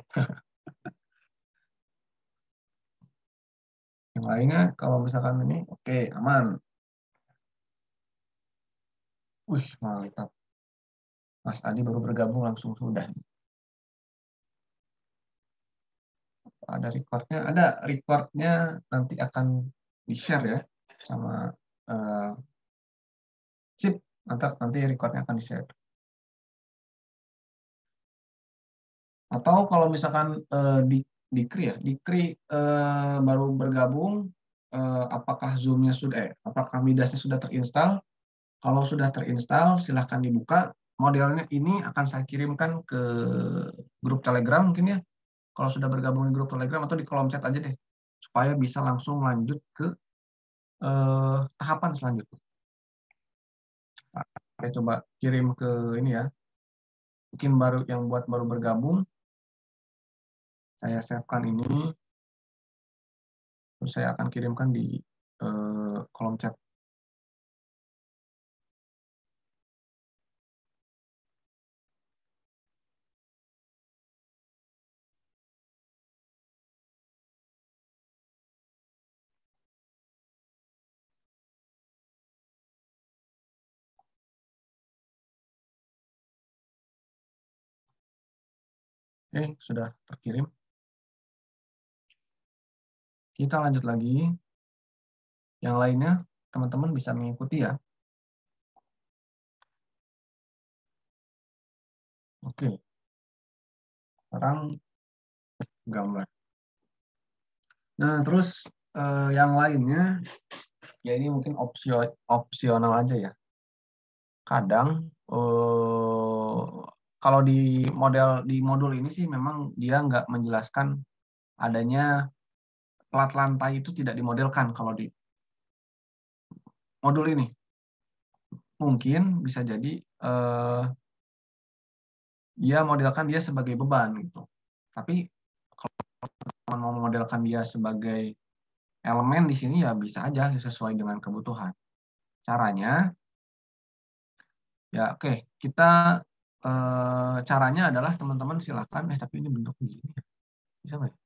Yang lainnya kalau misalkan ini oke, aman. Wih, mantap. Mas Adi baru bergabung langsung sudah. Ada recordnya, nanti akan di-share ya sama sip, mantap, nanti recordnya akan di-share. Atau kalau misalkan Dikri baru bergabung, apakah Zoom-nya apakah Midasnya sudah terinstall? Kalau sudah terinstall, silahkan dibuka. Modelnya ini akan saya kirimkan ke grup Telegram mungkin ya. Kalau sudah bergabung di grup Telegram atau di kolom chat aja deh, supaya bisa langsung lanjut ke tahapan selanjutnya. Nah, saya coba kirim ke ini ya. Mungkin yang baru bergabung, saya save-kan ini, terus saya akan kirimkan di kolom chat. Oke, sudah terkirim. Kita lanjut lagi. Yang lainnya, teman-teman bisa mengikuti ya. Oke. Sekarang gambar. Nah, terus yang lainnya, ya ini mungkin opsional aja ya. Kadang, kalau di modul ini sih memang dia nggak menjelaskan adanya plat lantai itu tidak dimodelkan kalau di modul ini. Mungkin bisa jadi dia modelkan dia sebagai beban gitu. Tapi kalau mau memodelkan dia sebagai elemen di sini ya bisa aja sesuai dengan kebutuhan. Caranya, ya oke, kita caranya adalah teman-teman silakan, tapi ini bentuknya gini, bisa nggak?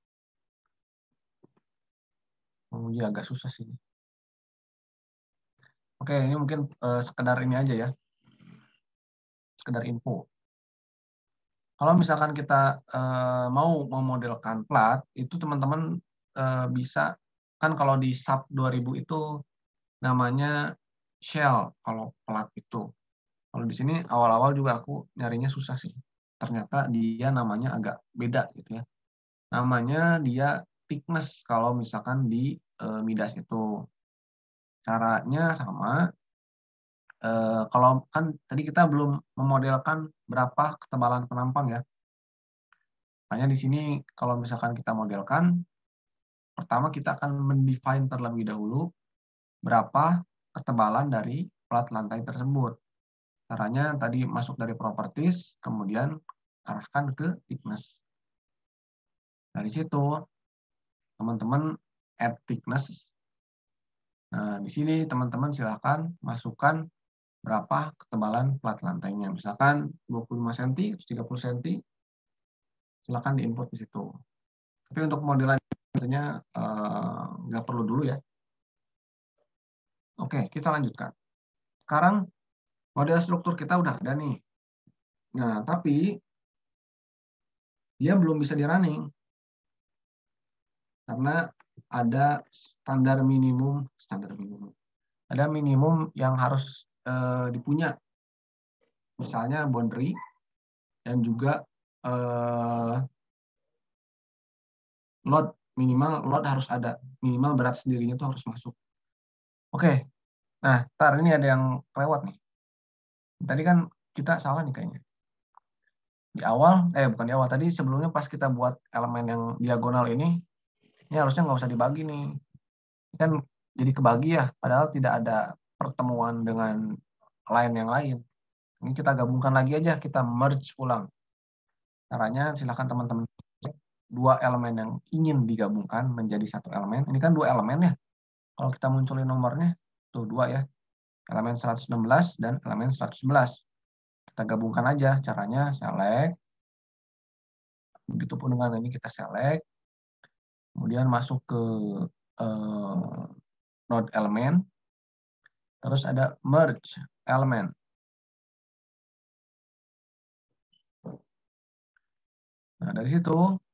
Oh iya agak susah sih. Oke, ini mungkin sekedar ini aja ya, sekedar info. Kalau misalkan kita mau memodelkan plat, itu teman-teman bisa, kan kalau di SAP 2000 itu namanya shell kalau plat itu. Kalau di sini awal-awal juga aku nyarinya susah sih. Ternyata dia namanya agak beda gitu ya. Namanya dia thickness kalau misalkan di Midas itu. Caranya sama. Kalau kan tadi kita belum memodelkan berapa ketebalan penampang ya. Makanya di sini kalau misalkan kita modelkan, pertama kita akan mendefine terlebih dahulu berapa ketebalan dari plat lantai tersebut. Caranya tadi masuk dari properties, kemudian arahkan ke thickness. Dari situ, teman-teman add thickness. Nah, di sini teman-teman silahkan masukkan berapa ketebalan plat lantainya. Misalkan 25 cm, 30 cm, silakan diinput di situ. Tapi untuk modelan tentunya nggak perlu dulu ya. Oke, kita lanjutkan. Sekarang model struktur kita udah ada nih. Nah, tapi dia belum bisa di-running karena ada standar minimum. Ada minimum yang harus dipunya. Misalnya boundary dan juga load, minimal load harus ada, minimal berat sendirinya itu harus masuk. Oke, nah ntar ini ada yang kelewat nih. Tadi kan kita salah nih kayaknya. Di awal, bukan di awal, tadi sebelumnya pas kita buat elemen yang diagonal ini harusnya nggak usah dibagi nih. Ini kan jadi kebagi ya, padahal tidak ada pertemuan dengan line yang lain. Ini kita gabungkan lagi aja, kita merge ulang. Caranya silakan teman-teman cek dua elemen yang ingin digabungkan menjadi satu elemen. Ini kan dua elemen ya. Kalau kita munculin nomornya, tuh dua ya. Elemen 116 dan elemen 111. Kita gabungkan aja. Caranya select. Begitupun dengan ini kita select. Kemudian masuk ke node elemen. Terus ada merge elemen. Nah, dari situ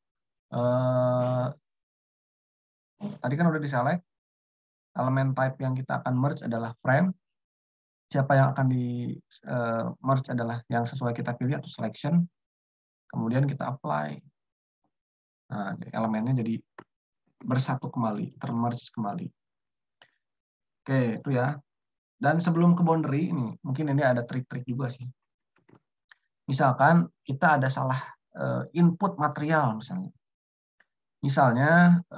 tadi kan udah diselect. Elemen type yang kita akan merge adalah frame. Siapa yang akan di merge adalah yang sesuai kita pilih atau selection. Kemudian kita apply. Nah, elemennya jadi bersatu kembali, termerge kembali. Oke, itu ya. Dan sebelum ke boundary ini, mungkin ini ada trik-trik juga sih. Misalkan kita ada salah input material misalnya. Misalnya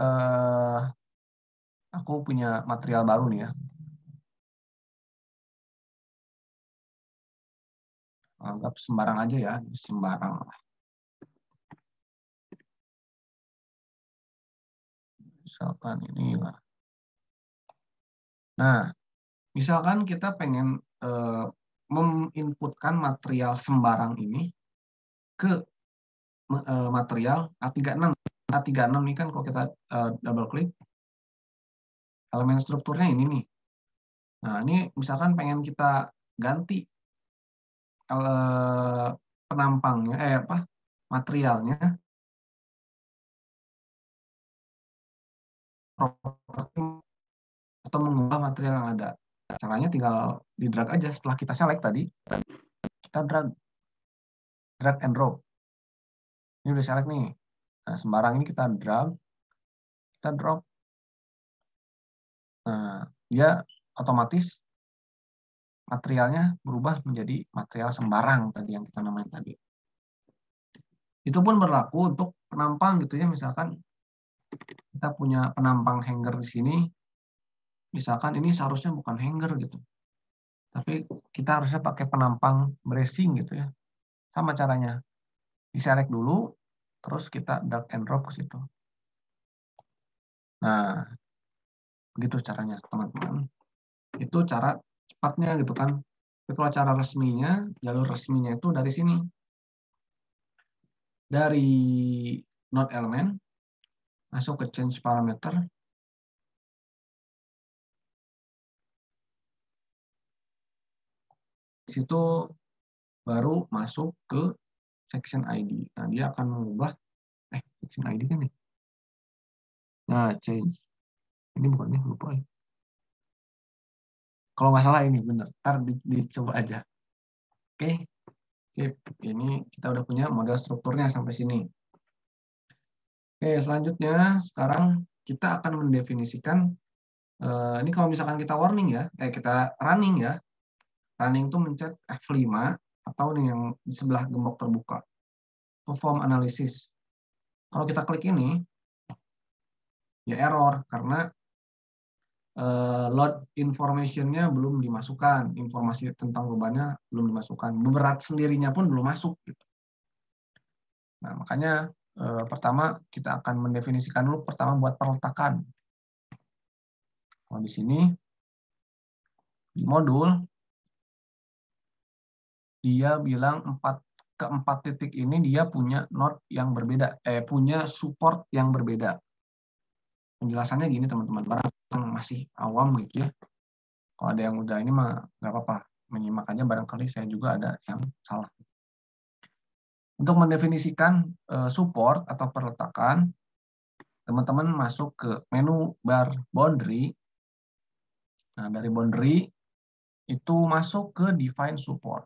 aku punya material baru nih ya. Anggap sembarang aja ya, sembarang. Misalkan inilah. Nah, misalkan kita pengen menginputkan material sembarang ini ke material A36. A36 ini kan kalau kita double klik, elemen strukturnya ini nih. Nah, ini misalkan pengen kita ganti penampangnya, materialnya, properti atau mengubah material yang ada. Caranya tinggal di drag aja. Setelah kita select tadi, kita drag and drop. Ini udah select nih. Nah, sembarang ini kita drag, kita drop. Nah, dia otomatis materialnya berubah menjadi material sembarang tadi yang kita namain tadi. Itu pun berlaku untuk penampang gitu ya. Misalkan kita punya penampang hanger di sini. Misalkan ini seharusnya bukan hanger gitu. Tapi kita harusnya pakai penampang bracing gitu ya. Sama caranya. Diselect dulu, terus kita drag and drop ke situ. Nah, begitu caranya teman-teman. Itu cara cepatnya gitu kan. Tapi kalau cara resminya, jalur resminya itu dari sini. Dari node element, masuk ke change parameter. Di situ baru masuk ke section ID. Nah, dia akan mengubah, section ID kan nih. Nah, change. Ini bukan ini, lupa ya. Kalau nggak salah ini benar, ntar dicoba aja. Oke, sip. Ini kita udah punya model strukturnya sampai sini. Oke, selanjutnya sekarang kita akan mendefinisikan, ini kalau misalkan kita warning ya, kita running ya. Running itu mencet F5 atau nih yang di sebelah gembok terbuka. Perform analysis. Kalau kita klik ini, ya error karena load information-nya belum dimasukkan, informasi tentang bebannya belum dimasukkan, berat sendirinya pun belum masuk. Gitu. Nah, makanya pertama kita akan mendefinisikan dulu pertama buat perletakan. Kalau di sini di modul dia bilang keempat titik ini dia punya node yang berbeda, punya support yang berbeda. Penjelasannya gini teman-teman, barang masih awam gitu ya. Kalau ada yang udah ini mah nggak apa-apa, menyimak aja, barangkali saya juga ada yang salah. Untuk mendefinisikan support atau perletakan, teman-teman masuk ke menu bar boundary. Nah, dari boundary itu masuk ke define support.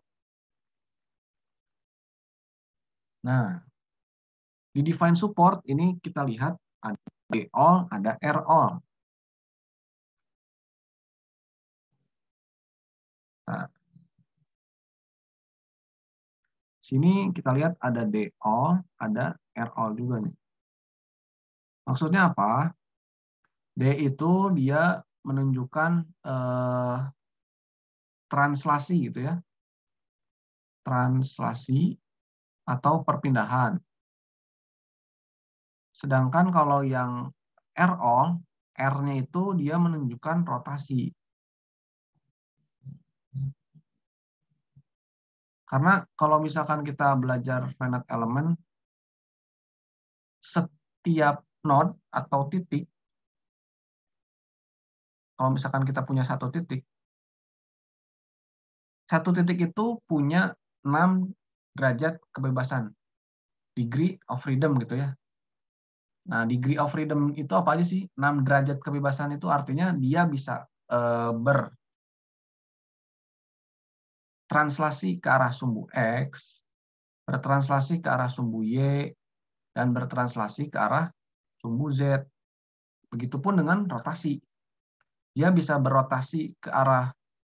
Nah, di define support ini kita lihat ada D-all, ada R-all. Nah, sini kita lihat ada D-all, ada R-all juga nih. Maksudnya apa? D itu dia menunjukkan translasi gitu ya. Translasi atau perpindahan. Sedangkan kalau yang R-all, R-nya itu dia menunjukkan rotasi. Karena kalau misalkan kita belajar finite element, setiap node atau titik, kalau misalkan kita punya satu titik itu punya 6 derajat kebebasan, degree of freedom gitu ya. Nah, degree of freedom itu apa aja sih? 6 derajat kebebasan itu artinya dia bisa bertranslasi ke arah sumbu X, bertranslasi ke arah sumbu Y, dan bertranslasi ke arah sumbu Z. Begitupun dengan rotasi. Dia bisa berrotasi ke arah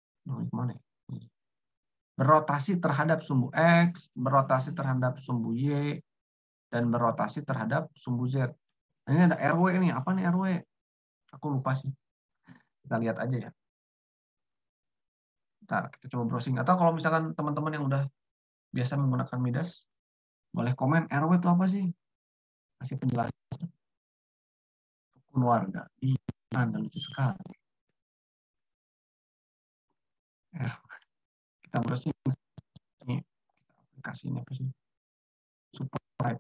berrotasi terhadap sumbu X, berrotasi terhadap sumbu Y, dan berrotasi terhadap sumbu Z. Nah, ini ada RW nih. Apa nih RW? Aku lupa sih. Kita lihat aja ya. Ntar kita coba browsing. Atau kalau misalkan teman-teman yang udah biasa menggunakan Midas, boleh komen RW itu apa sih? Kasih penjelasan. Rukun warga. Anda lucu sekali. Kita browsing. Ini aplikasi ini apa sih? Super.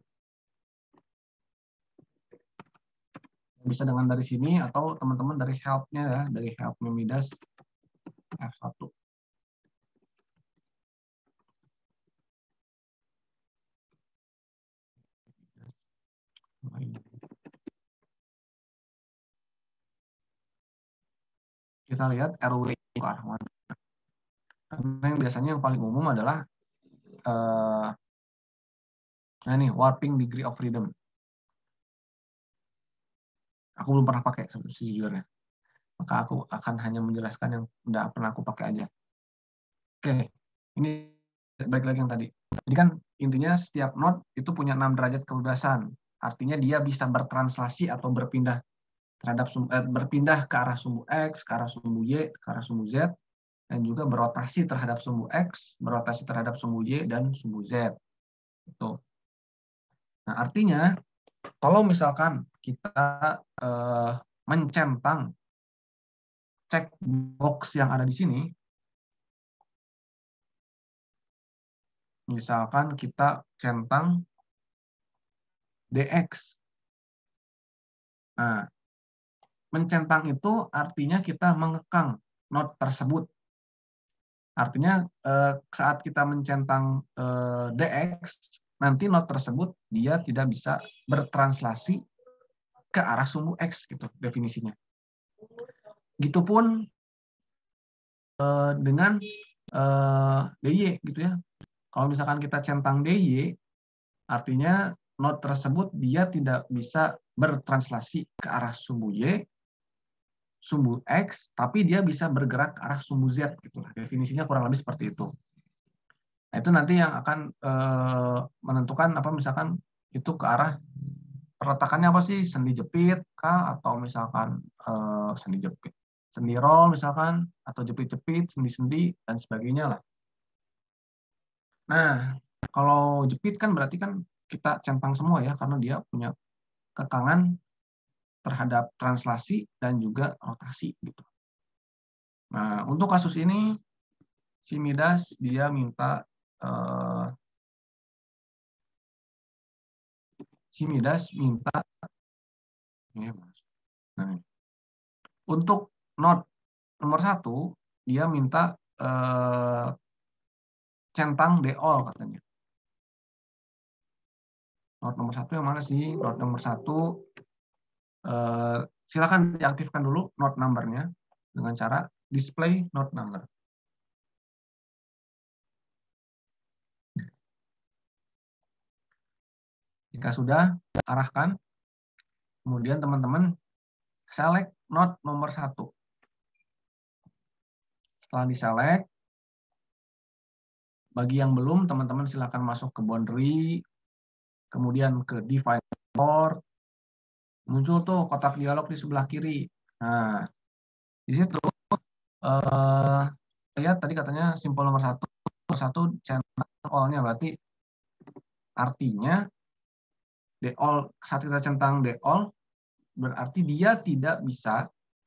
Bisa dengan dari sini atau teman-teman dari help-nya ya, dari help-nya Midas F1. Kita lihat RW karena yang biasanya yang paling umum adalah nah ini warping degree of freedom. Aku belum pernah pakai sejujurnya. Maka aku akan hanya menjelaskan yang udah pernah aku pakai aja. Oke, ini balik lagi yang tadi. Jadi kan intinya setiap node itu punya 6 derajat kebebasan. Artinya dia bisa bertranslasi atau berpindah terhadap berpindah ke arah sumbu X, ke arah sumbu Y, ke arah sumbu Z, dan juga berotasi terhadap sumbu X, berotasi terhadap sumbu Y, dan sumbu Z. Itu. Nah, artinya kalau misalkan kita mencentang checkbox yang ada di sini, misalkan kita centang DX. Nah, mencentang itu artinya kita mengekang node tersebut. Artinya saat kita mencentang DX, nanti node tersebut dia tidak bisa bertranslasi ke arah sumbu X gitu definisinya. Gitupun dengan DY gitu ya. Kalau misalkan kita centang DY, artinya node tersebut dia tidak bisa bertranslasi ke arah sumbu Y, sumbu X, tapi dia bisa bergerak ke arah sumbu Z gitu lah. Definisinya kurang lebih seperti itu. Nah, itu nanti yang akan menentukan apa misalkan itu ke arah perletakannya apa sih, sendi jepit kah, atau misalkan sendi jepit, sendi roll misalkan, atau jepit-jepit, sendi-sendi, dan sebagainya lah. Nah, kalau jepit kan berarti kan kita centang semua ya, karena dia punya kekangan terhadap translasi dan juga rotasi gitu. Nah, untuk kasus ini si Midas dia minta si Midas minta ini, nah, untuk node nomor 1 dia minta centang deol katanya. Node nomor 1 yang mana sih? Node nomor 1 silakan diaktifkan dulu node number-nya dengan cara display node number. Jika sudah, arahkan. Kemudian teman-teman select node nomor 1. Setelah diselect, bagi yang belum, teman-teman silakan masuk ke boundary, kemudian ke define port. Muncul tuh kotak dialog di sebelah kiri. Nah, di situ lihat tadi katanya simpel nomor 1 centang all-nya, berarti artinya deol, saat kita centang deol berarti dia tidak bisa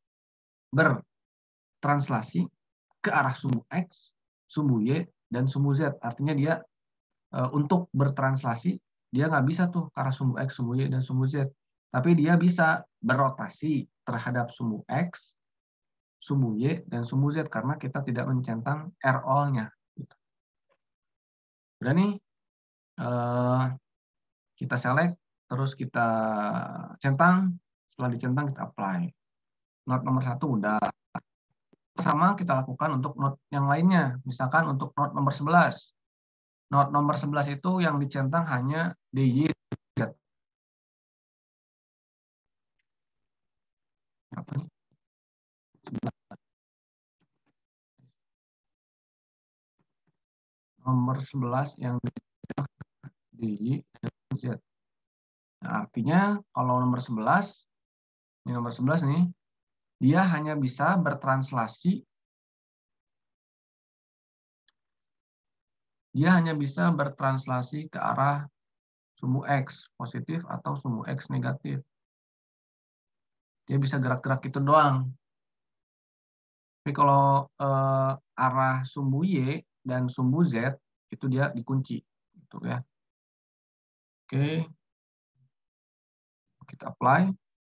bertranslasi ke arah sumbu X, sumbu Y, dan sumbu Z. Artinya dia untuk bertranslasi dia nggak bisa tuh ke arah sumbu X, sumbu Y, dan sumbu Z. Tapi dia bisa berotasi terhadap sumbu X, sumbu Y, dan sumbu Z karena kita tidak mencentang R-all-nya. Gitu. Udah nih, kita select, terus kita centang, setelah dicentang kita apply. Node nomor 1 udah. Sama kita lakukan untuk node yang lainnya, misalkan untuk node nomor 11. Node nomor 11 itu yang dicentang hanya DJ. Apa nih? Nomor 11 yang dicentang DJ dan Z. Nah, artinya kalau nomor 11, ini nomor 11 nih, dia hanya bisa bertranslasi, ke arah sumbu X positif atau sumbu X negatif. Dia bisa gerak-gerak itu doang. Tapi kalau arah sumbu Y dan sumbu Z itu dia dikunci, gitu ya. Oke, kita apply.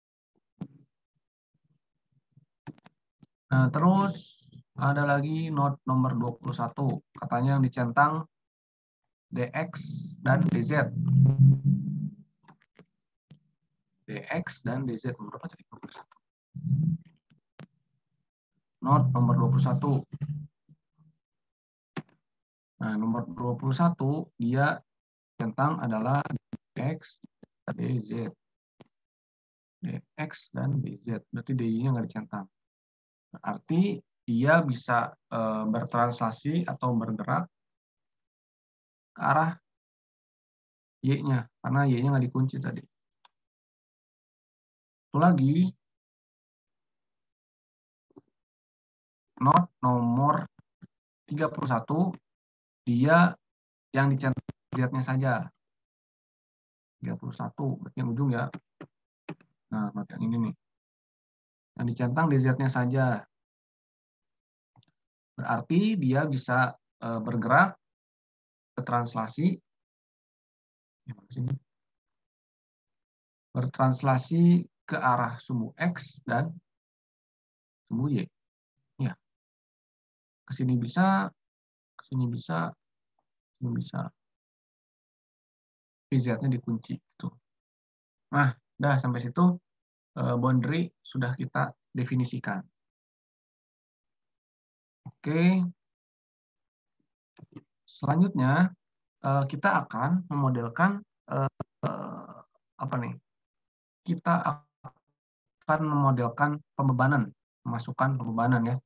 Nah, terus ada lagi node nomor 21, katanya yang dicentang DX dan DZ. DX dan DZ, berapa tadi? 21. Node nomor 21. Nah, nomor 21 dia centang adalah DX, DZ. DX dan DZ, berarti DY-nya nggak dicentang. Berarti dia bisa bertranslasi atau bergerak ke arah Y-nya, karena Y-nya nggak dikunci tadi. Satu lagi, node nomor 31, dia yang dicentang Z-nya saja. 31, berarti yang ujung ya. Nah, node yang ini nih. Yang dicentang Z-nya saja. Berarti dia bisa bergerak, bertranslasi, ke arah sumbu X dan sumbu Y. Ya. Ke sini bisa, ke sini bisa, ke sini bisa. Z-nya dikunci. Gitu. Nah, udah sampai situ boundary sudah kita definisikan. Oke. Selanjutnya kita akan memodelkan apa nih? Kita akan memodelkan pembebanan, memasukkan pembebanan ya.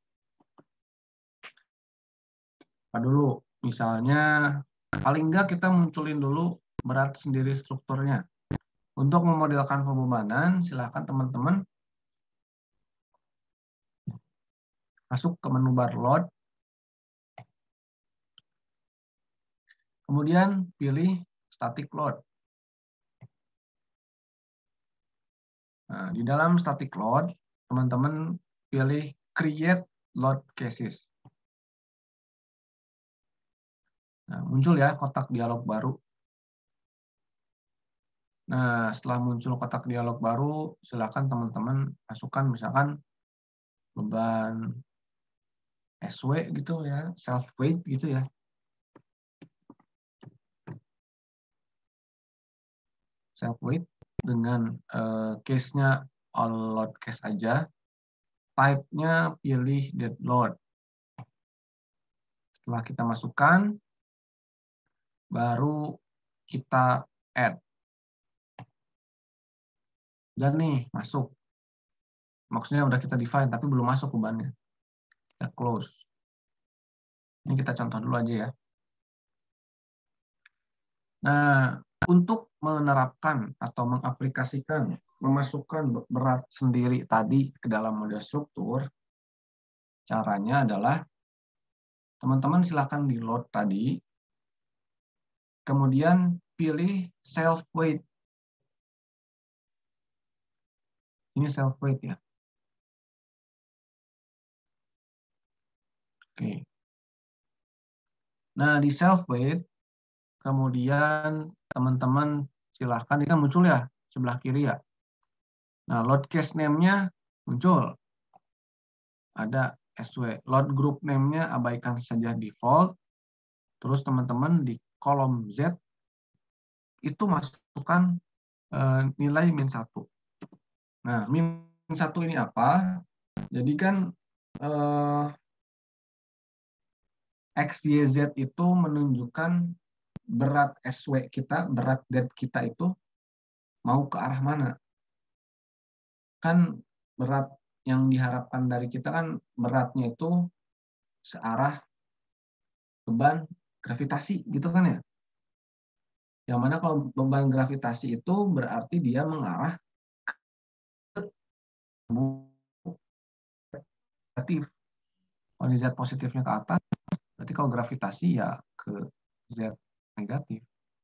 Apa dulu? Misalnya paling enggak kita munculin dulu berat sendiri strukturnya. Untuk memodelkan pembebanan, silakan teman-teman masuk ke menu bar load. Kemudian pilih static load. Nah, di dalam static load, teman-teman pilih create load cases. Nah, muncul ya kotak dialog baru. Nah, setelah muncul kotak dialog baru, silakan teman-teman masukkan misalkan beban SW gitu ya, self weight gitu ya. Self weight dengan case-nya all load case aja. Type-nya pilih dead load. Setelah kita masukkan, baru kita add. Dan nih, masuk. Maksudnya udah kita define, tapi belum masuk bebannya. Kita close. Ini kita contoh dulu aja ya. Nah, untuk menerapkan atau mengaplikasikan, memasukkan berat sendiri tadi ke dalam model struktur, caranya adalah teman-teman silakan di load tadi, kemudian pilih self weight. Ini self weight ya. Oke. Nah, di self weight, kemudian teman-teman silahkan, ini kan muncul ya, sebelah kiri ya. Nah, load case name-nya muncul. Ada SW. Load group name-nya abaikan saja default. Terus teman-teman di kolom Z, itu masukkan nilai -1. Nah, -1 ini apa? Jadi kan XYZ itu menunjukkan berat SW kita, berat dead kita itu mau ke arah mana. Kan berat yang diharapkan dari kita kan beratnya itu searah beban gravitasi gitu kan ya. Yang mana kalau beban gravitasi itu berarti dia mengarah ke negatif. Kalau Z positifnya ke atas, berarti kalau gravitasi ya ke Z negatif.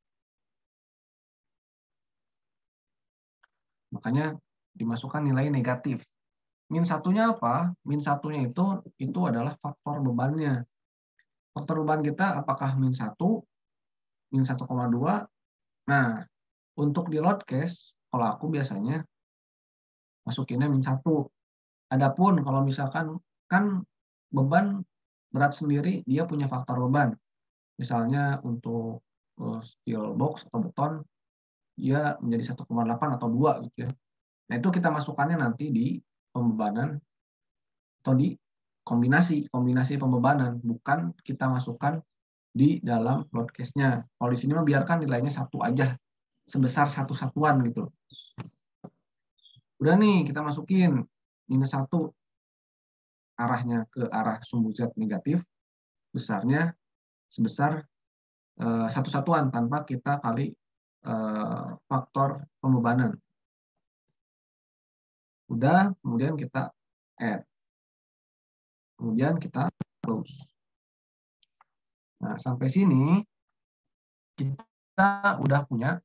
Makanya dimasukkan nilai negatif. -1-nya apa? -1-nya itu adalah faktor bebannya. Faktor beban kita apakah -1, -1,2. Nah, untuk di load case, kalau aku biasanya masukinnya -1. Adapun kalau misalkan kan beban berat sendiri dia punya faktor beban. Misalnya untuk steel box atau beton dia menjadi 1,8 atau 2 gitu ya. Nah, itu kita masukkannya nanti di pembebanan atau di kombinasi pembebanan, bukan kita masukkan di dalam load case-nya. Kalau di sini mah biarkan nilainya 1 aja, sebesar 1 satuan gitu. Udah nih, kita masukin -1 arahnya ke arah sumbu Z negatif, besarnya sebesar 1 satuan tanpa kita kali faktor pembebanan. Udah, kemudian kita add. Kemudian kita close. Nah, sampai sini kita udah punya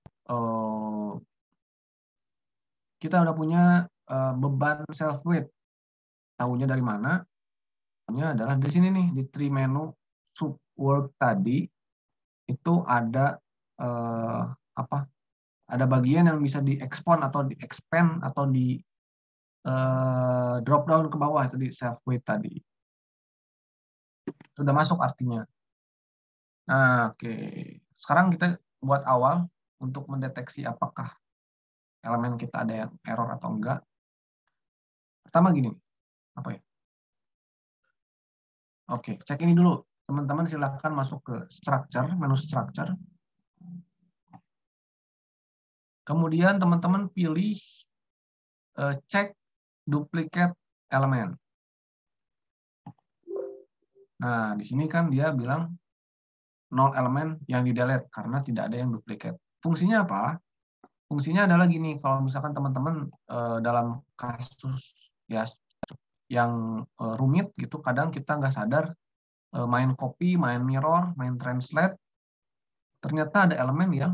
beban self weight. Tahunya dari mana? Tahunya adalah di sini nih, di tree menu sub work tadi itu ada ada bagian yang bisa di-expand atau di-expand atau di drop down ke bawah tadi self weight tadi. Sudah masuk artinya. Nah, oke. Sekarang kita buat awal untuk mendeteksi apakah elemen kita ada yang error atau enggak. Pertama gini, apa ya? Oke, cek ini dulu. Teman-teman silahkan masuk ke structure, menu structure. Kemudian teman-teman pilih cek duplicate elemen. Nah, di sini kan dia bilang 0 elemen yang di-delete karena tidak ada yang duplicate. Fungsinya apa? Fungsinya adalah gini, kalau misalkan teman-teman dalam kasus ya yang rumit gitu, kadang kita nggak sadar main copy, main mirror, main translate, ternyata ada elemen yang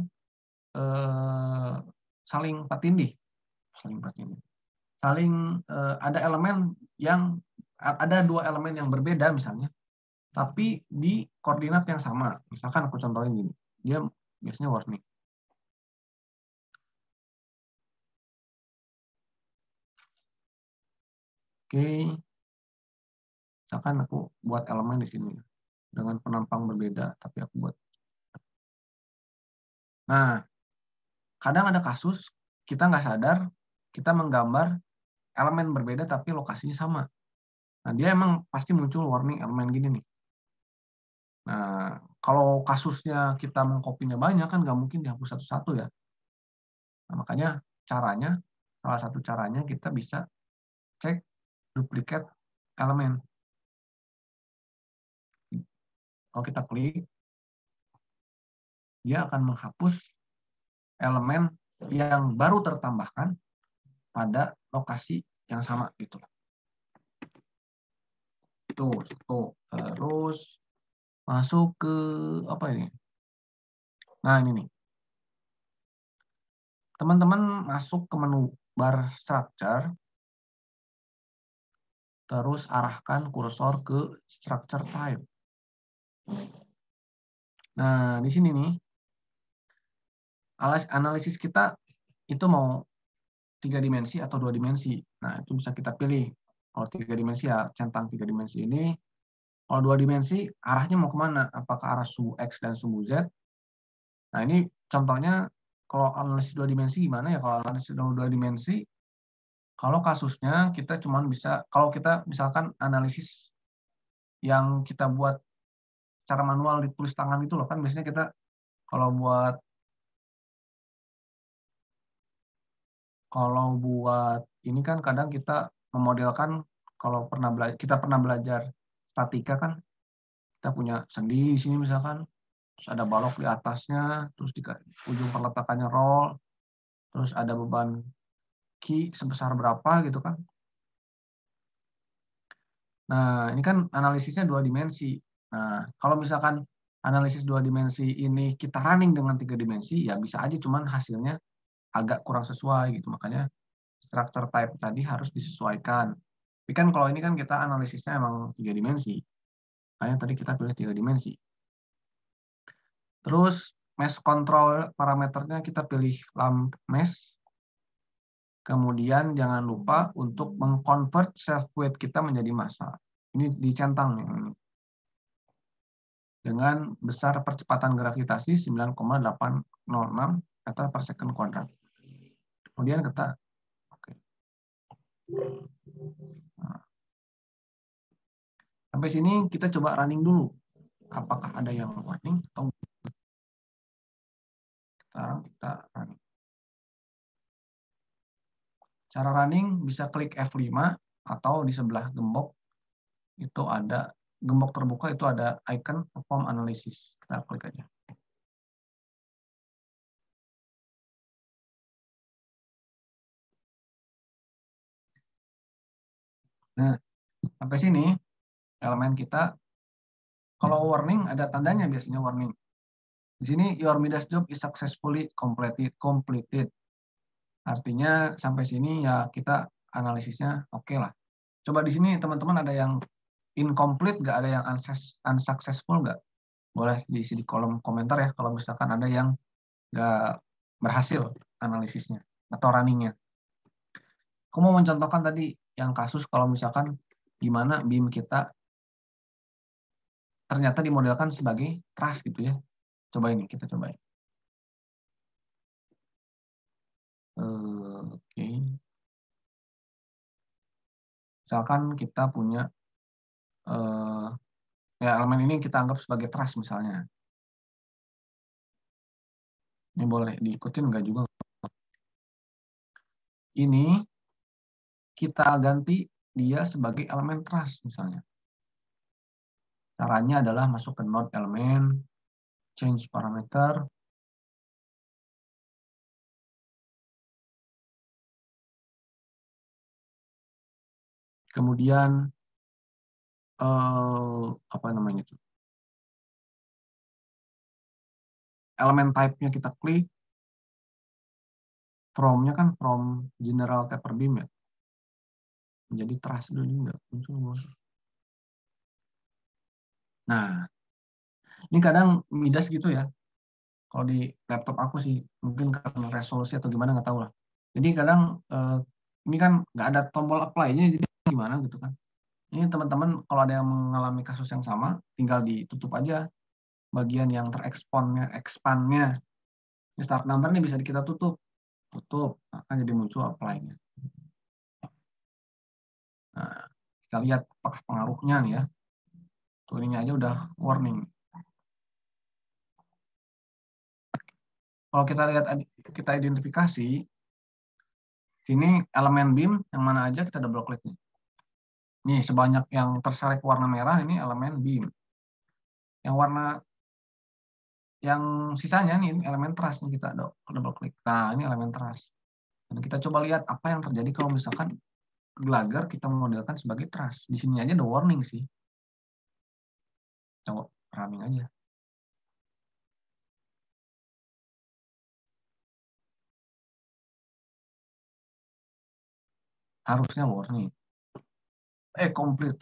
saling patindih. Ada elemen yang ada 2 elemen yang berbeda misalnya, tapi di koordinat yang sama. Misalkan aku contohin gini, dia biasanya warning. Oke, misalkan aku buat elemen di sini dengan penampang berbeda, tapi aku buat. Nah, kadang ada kasus kita nggak sadar, kita menggambar elemen berbeda tapi lokasinya sama. Nah, dia emang pasti muncul warning elemen gini nih. Nah, kalau kasusnya kita mengkopinya banyak kan nggak mungkin dihapus satu-satu ya. Nah, makanya caranya, salah satu caranya kita bisa cek duplikat elemen. Kalau kita klik, dia akan menghapus elemen yang baru tertambahkan pada lokasi yang sama gitu. Tuh. Terus masuk ke apa ini? Nah, ini nih. Teman-teman masuk ke menu bar structure, terus arahkan kursor ke structure type. Nah, di sini nih, analisis kita itu mau 3 dimensi atau 2 dimensi. Nah, itu bisa kita pilih. Kalau 3 dimensi ya centang 3 dimensi ini. Kalau 2 dimensi, arahnya mau kemana? Apakah arah sumbu X dan sumbu Z? Nah, ini contohnya kalau analisis 2 dimensi gimana ya? Kalau analisis 2 dimensi, kalau kasusnya kita cuma bisa, kalau kita misalkan analisis yang kita buat secara manual ditulis tangan itu loh, kan biasanya kita kalau buat ini kan kadang kita memodelkan, kalau kita pernah belajar statika kan, kita punya sendi di sini misalkan, terus ada balok di atasnya, terus di ujung perletakannya roll, terus ada beban Q sebesar berapa gitu kan. Nah, ini kan analisisnya 2 dimensi. Nah, kalau misalkan analisis 2 dimensi ini kita running dengan 3 dimensi, ya bisa aja cuman hasilnya agak kurang sesuai gitu. Makanya structure type tadi harus disesuaikan. Tapi kan kalau ini kan kita analisisnya emang 3 dimensi. Makanya tadi kita pilih 3 dimensi. Terus mesh control parameternya kita pilih lamp mesh. Kemudian jangan lupa untuk mengconvert self weight kita menjadi massa. Ini dicentang nih. Dengan besar percepatan gravitasi 9,806 meter per second kuadrat. Kemudian kita Nah, sampai sini kita coba running dulu. Apakah ada yang warning atau sekarang kita running. Cara running bisa klik F5 atau di sebelah gembok itu ada gembok terbuka, itu ada icon perform analysis. Kita klik aja. Nah, sampai sini elemen kita, kalau warning ada tandanya biasanya warning. Di sini your Midas job is successfully completed. Artinya sampai sini ya kita analisisnya oke lah. Coba di sini teman-teman ada yang incomplete nggak, ada yang unsuccessful nggak? Boleh diisi di kolom komentar ya kalau misalkan ada yang nggak berhasil analisisnya atau runningnya. Aku mau mencontohkan tadi yang kasus kalau misalkan gimana BIM kita ternyata dimodelkan sebagai truss gitu ya. Coba ini, kita cobain. Oke. Misalkan kita punya ya elemen ini kita anggap sebagai truss misalnya. Ini boleh diikutin nggak juga. Ini kita ganti dia sebagai elemen truss misalnya. Caranya adalah masuk ke node elemen, change parameter, kemudian apa namanya itu? Elemen type-nya kita klik, from-nya kan from general taper beam ya. Menjadi truss dulu nggak muncul. Nah, ini kadang midas gitu ya. Kalau di laptop aku sih, mungkin karena resolusi atau gimana nggak tahu lah. Jadi kadang ini kan nggak ada tombol apply-nya, jadi gimana gitu kan. Ini teman-teman kalau ada yang mengalami kasus yang sama, tinggal ditutup aja bagian yang terekspannya, expand-nya. Ini start number nih bisa kita tutup, akan jadi muncul apply-nya. Nah, kita lihat apakah pengaruhnya nih ya. Tuh ini aja udah warning. Kalau kita lihat, kita identifikasi, sini elemen BIM yang mana aja kita double klik nih. Nih, sebanyak yang terselect warna merah ini elemen BIM. Yang warna yang sisanya nih elemen truss nih kita double klik. Nah, ini elemen truss. Dan kita coba lihat apa yang terjadi kalau misalkan Glagar kita modelkan sebagai truss. Di sini aja ada warning sih. Coba running aja. Harusnya warning. Complete.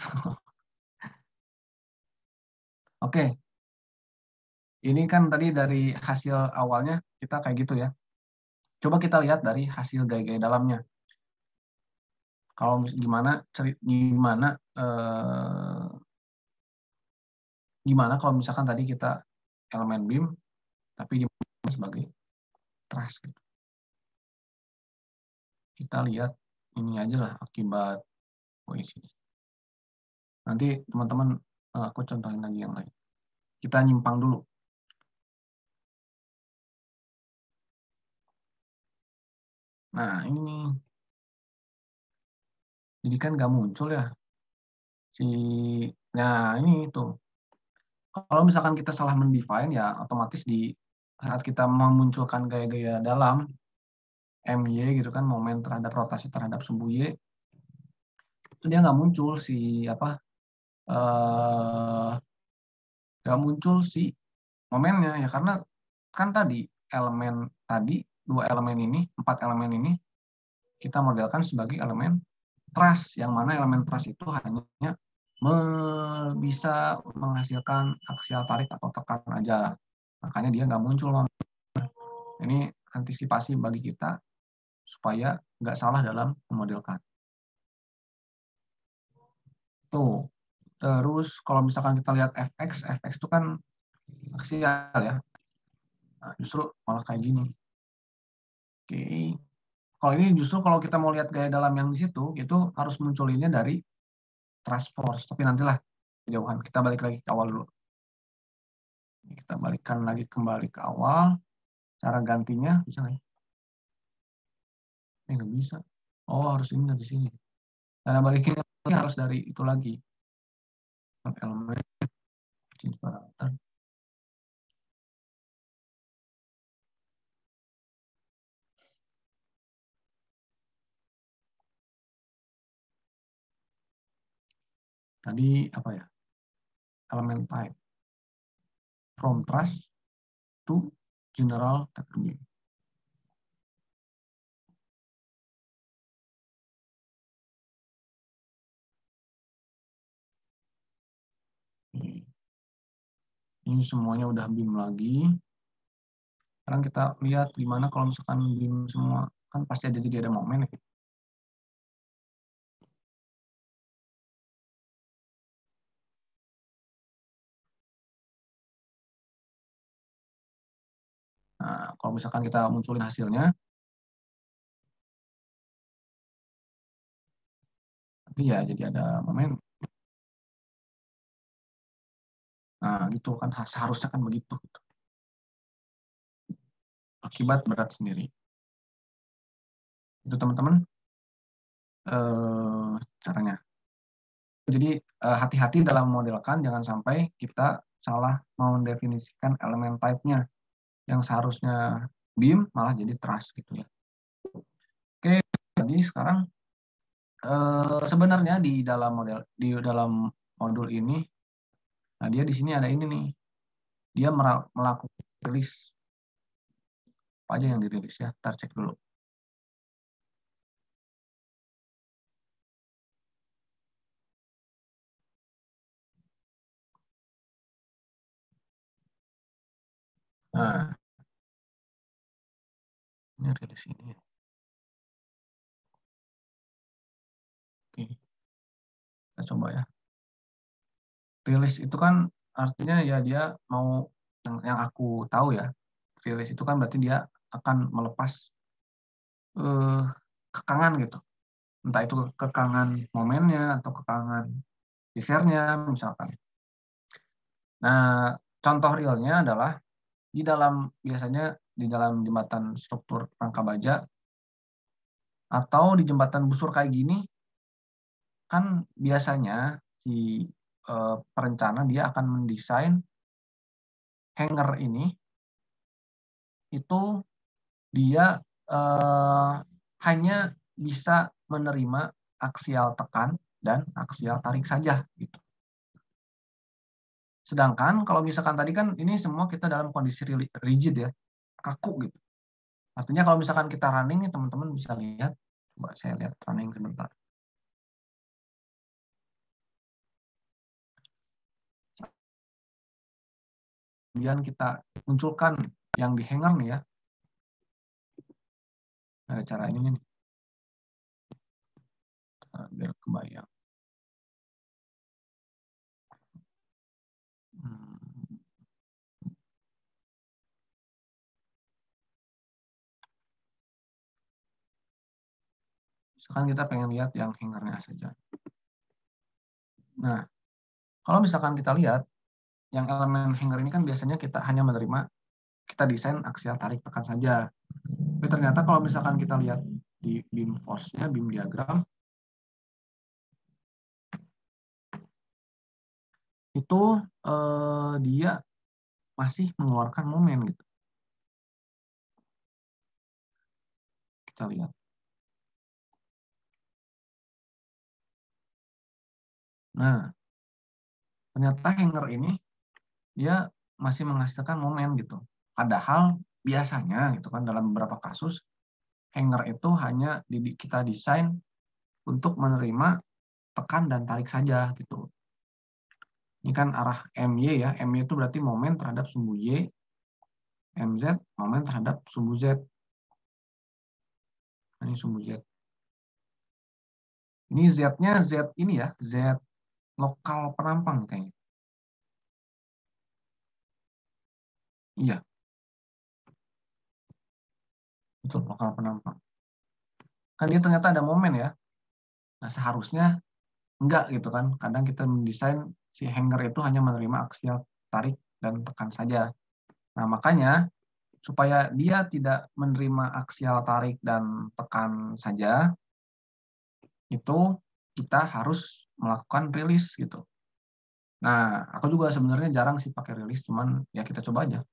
Oke. Ini kan tadi dari hasil awalnya kita kayak gitu ya. Coba kita lihat dari hasil gaya-gaya dalamnya. Kalau gimana kalau misalkan tadi kita elemen BIM tapi sebagai truss gitu. Kita lihat ini aja lah akibat koesis. Nanti teman-teman aku contohin lagi yang lain. Kita nyimpang dulu. Nah, ini nih. Jadi kan nggak muncul ya. Nah, ini tuh. Kalau misalkan kita salah mendefine ya otomatis di saat kita memunculkan gaya-gaya dalam MY gitu kan, momen terhadap rotasi terhadap sumbu Y, itu dia nggak muncul nggak muncul si momennya ya, karena kan tadi dua elemen ini, 4 elemen ini kita modelkan sebagai elemen truss, yang mana elemen truss itu hanya bisa menghasilkan aksial tarik atau tekan aja, makanya dia nggak muncul. Ini antisipasi bagi kita supaya nggak salah dalam memodelkan. Tuh. Terus kalau misalkan kita lihat FX itu kan aksial ya. Nah, justru malah kayak gini. Oke. Kalau ini justru kalau kita mau lihat gaya dalam yang di situ, itu harus munculinnya dari truss force. Tapi nantilah jauhan. Kita balik lagi ke awal dulu. Kita balikkan lagi kembali ke awal. Cara gantinya bisa nggak ya? Nggak bisa. Oh, harus ini dari sini. Cara balikin harus dari itu lagi. Elemen change parameter. Tadi apa ya? Elemen type. From truss to general category. Ini semuanya udah BIM lagi. Sekarang kita lihat gimana kalau misalkan BIM semua, kan pasti ada jadi ada momen ya. Nah, kalau misalkan kita munculin hasilnya, nanti ya jadi ada momen. Nah, gitu kan seharusnya kan begitu. Akibat berat sendiri. Itu teman-teman caranya. Jadi hati-hati dalam modelkan, jangan sampai kita salah mendefinisikan elemen type-nya. Yang seharusnya BIM malah jadi truss gitu ya. Oke, jadi sekarang sebenarnya di dalam modul ini, nah dia di sini ada ini nih, dia melakukan rilis. Apa aja yang dirilis ya, kita cek dulu. Nah, ini rilis ini. Oke, kita coba ya. Rilis itu kan artinya ya dia mau, yang aku tahu ya, rilis itu kan berarti dia akan melepas kekangan gitu. Entah itu kekangan momennya atau kekangan gesernya misalkan. Nah, contoh realnya adalah biasanya di dalam jembatan struktur rangka baja atau di jembatan busur kayak gini, kan biasanya si perencana dia akan mendesain hanger ini itu dia hanya bisa menerima aksial tekan dan aksial tarik saja gitu. Sedangkan kalau misalkan tadi kan ini semua kita dalam kondisi rigid ya, kaku gitu. Artinya kalau misalkan kita running nih teman-teman bisa lihat, coba saya lihat running sebentar. Kemudian kita munculkan yang di hanger nih ya. Ada cara ini nih. Biar kebayang. Misalkan kita pengen lihat yang hangernya saja. Nah, kalau misalkan kita lihat, yang elemen hanger ini kan biasanya kita hanya menerima, kita desain aksial tarik tekan saja. Tapi ternyata kalau misalkan kita lihat di beam force-nya, beam diagram, itu dia masih mengeluarkan momen gitu. Kita lihat. Nah, ternyata hanger ini dia masih menghasilkan momen gitu. Padahal biasanya gitu kan dalam beberapa kasus hanger itu hanya kita desain untuk menerima tekan dan tarik saja gitu. Ini kan arah MY ya. MY itu berarti momen terhadap sumbu Y. MZ momen terhadap sumbu Z. Ini sumbu Z. Ini Z-nya Z ini ya, Z lokal penampang kayaknya. Iya. Betul, lokal penampang. Kan dia ternyata ada momen ya. Nah, seharusnya enggak gitu kan. Kadang kita mendesain si hanger itu hanya menerima aksial tarik dan tekan saja. Nah, makanya supaya dia tidak menerima aksial tarik dan tekan saja, itu kita harus melakukan rilis gitu. Nah, aku juga sebenarnya jarang sih pakai rilis, cuman ya kita coba aja.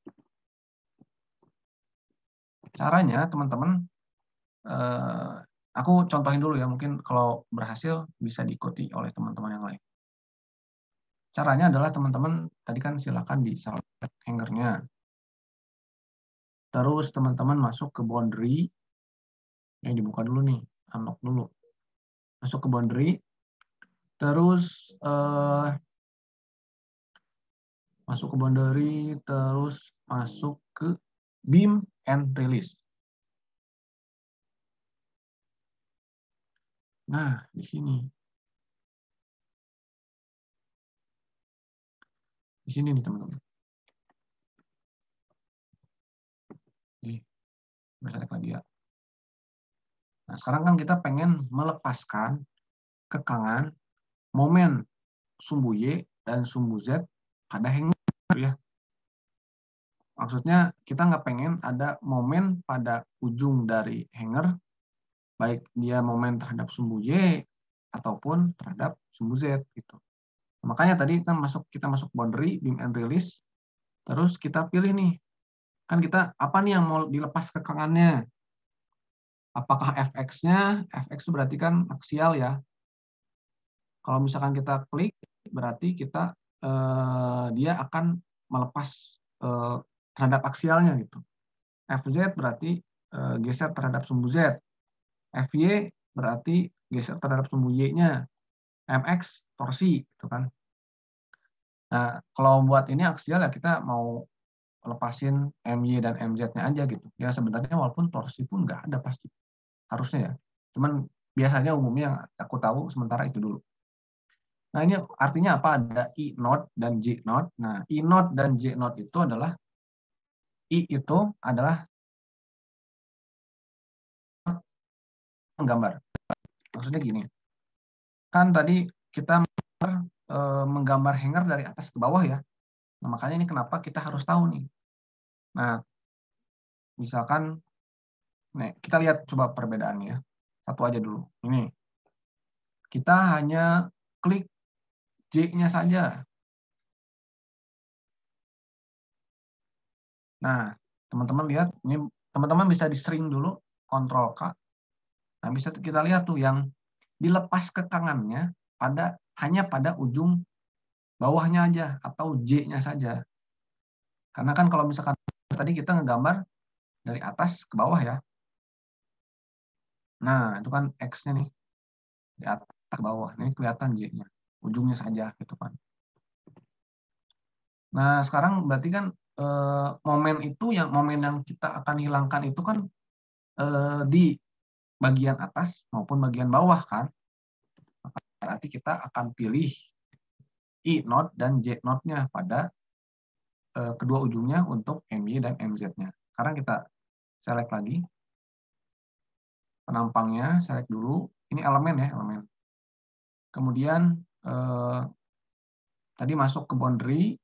Caranya, teman-teman, aku contohin dulu ya, mungkin kalau berhasil bisa diikuti oleh teman-teman yang lain. Caranya adalah teman-teman, tadi kan silakan di-select hangernya. Terus teman-teman masuk ke boundary, yang dibuka dulu nih, unlock dulu. Masuk ke boundary, terus masuk ke boundary, terus masuk ke beam and release. Nah, di sini. Di sini nih, teman-teman. Nih, misalnya lagi ya. Nah, sekarang kan kita pengen melepaskan kekangan momen sumbu Y dan sumbu Z pada hanger ya. Maksudnya kita nggak pengen ada momen pada ujung dari hanger, baik dia momen terhadap sumbu Y ataupun terhadap sumbu Z gitu. Makanya tadi kan kita masuk boundary, beam and release, terus kita pilih nih, kan kita apa nih yang mau dilepas kekangannya? Apakah Fx-nya? Fx itu berarti kan aksial ya. Kalau misalkan kita klik, berarti kita dia akan melepas terhadap aksialnya gitu. Fz berarti geser terhadap sumbu Z. Fy berarti geser terhadap sumbu Y-nya. Mx torsi gitu kan. Nah, kalau buat ini aksial ya kita mau lepasin MY dan MZ-nya aja gitu. Ya sebenarnya walaupun torsi pun nggak ada pasti. Harusnya ya. Cuman biasanya umumnya yang aku tahu sementara itu dulu. Nah ini artinya apa? Ada I not dan J not. Nah I not dan J not itu adalah I itu adalah menggambar. Maksudnya gini, kan tadi kita menggambar hanger dari atas ke bawah ya. Nah, makanya ini kenapa kita harus tahu nih. Nah, misalkan, nih, kita lihat coba perbedaannya. Satu aja dulu. Ini, kita hanya klik J-nya saja. Nah, teman-teman lihat, ini teman-teman bisa di-shrink dulu, Ctrl K. Nah, bisa kita lihat tuh yang dilepas ke kanannya hanya pada ujung bawahnya aja atau J-nya saja. Karena kan kalau misalkan tadi kita ngegambar dari atas ke bawah ya. Nah, itu kan X-nya nih. Di atas ke bawah. Ini kelihatan J-nya. Ujungnya saja gitu kan. Nah, sekarang berarti kan momen yang kita akan hilangkan itu kan di bagian atas maupun bagian bawah kan. Berarti kita akan pilih I not dan J not-nya pada kedua ujungnya untuk MY dan MZ-nya. Sekarang kita select lagi. Penampangnya, select dulu. Ini elemen ya, elemen. Kemudian tadi masuk ke boundary,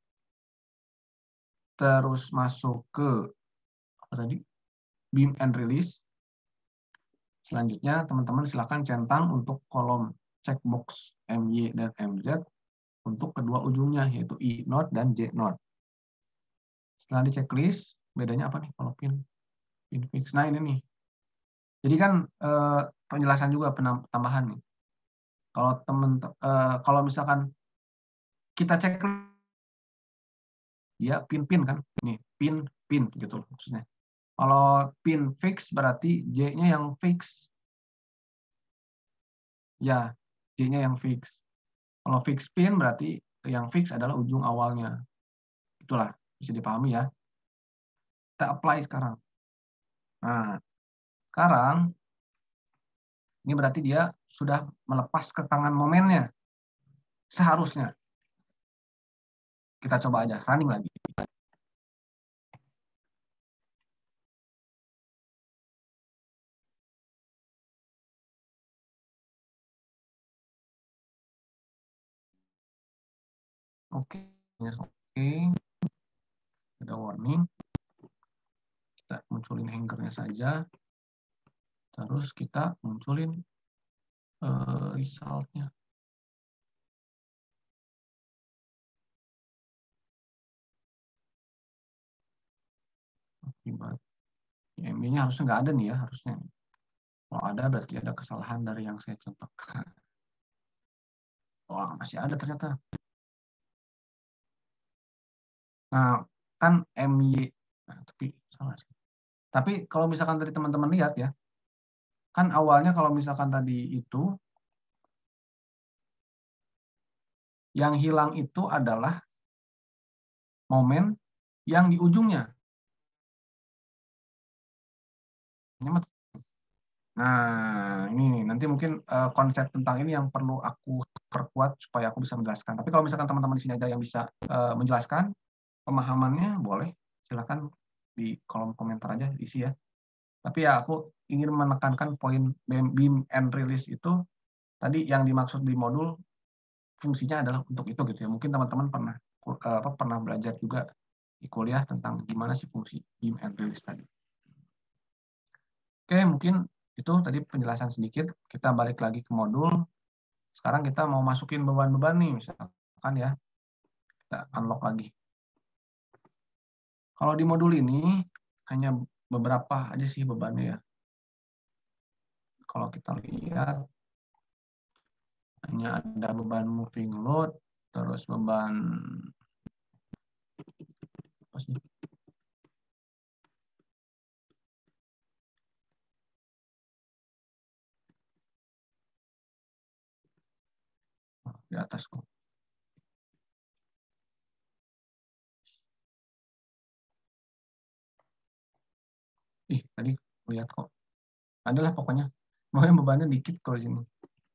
terus masuk ke apa tadi? Beam and release. Selanjutnya teman-teman silakan centang untuk kolom checkbox MY dan MZ untuk kedua ujungnya yaitu I not dan J not. Setelah di checklist, bedanya apa nih kalau pin fix? Nah ini nih. Jadi kan penjelasan juga tambahan nih. Kalau misalkan kita cek dia pin kan, ini pin gitu maksudnya. Kalau pin fix berarti J-nya yang fix. Ya, J-nya yang fix. Kalau fix pin berarti yang fix adalah ujung awalnya. Itulah, bisa dipahami ya. Kita apply sekarang. Nah, sekarang ini berarti dia sudah melepas ke tangan momennya. Seharusnya. Kita coba aja, running lagi. Oke, oke. Ada warning. Kita munculin hangernya saja. Terus kita munculin resultnya. Akibat MB-nya harusnya nggak ada nih ya, harusnya. Kalau ada berarti ada kesalahan dari yang saya contohkan. Wah, masih ada ternyata. Nah, kan MY. Nah, tapi salah sih. Tapi kalau misalkan dari teman-teman lihat ya, kan awalnya kalau misalkan tadi itu, yang hilang itu adalah momen yang di ujungnya. Nah, ini nanti mungkin konsep tentang ini yang perlu aku perkuat supaya aku bisa menjelaskan. Tapi kalau misalkan teman-teman di sini ada yang bisa menjelaskan pemahamannya, boleh silakan di kolom komentar aja isi ya. Tapi ya aku ingin menekankan poin beam and release itu tadi yang dimaksud di modul fungsinya adalah untuk itu gitu ya. Mungkin teman-teman pernah belajar juga di kuliah tentang gimana sih fungsi beam and release tadi. Oke, mungkin itu tadi penjelasan sedikit. Kita balik lagi ke modul. Sekarang kita mau masukin beban-beban nih, misalkan ya. Kita unlock lagi. Kalau di modul ini, hanya beberapa aja sih bebannya ya. Kalau kita lihat, hanya ada beban moving load, terus beban apa sih? Di atas kok. Tadi lihat kok. Adalah pokoknya. Makanya bebannya dikit kalau di sini.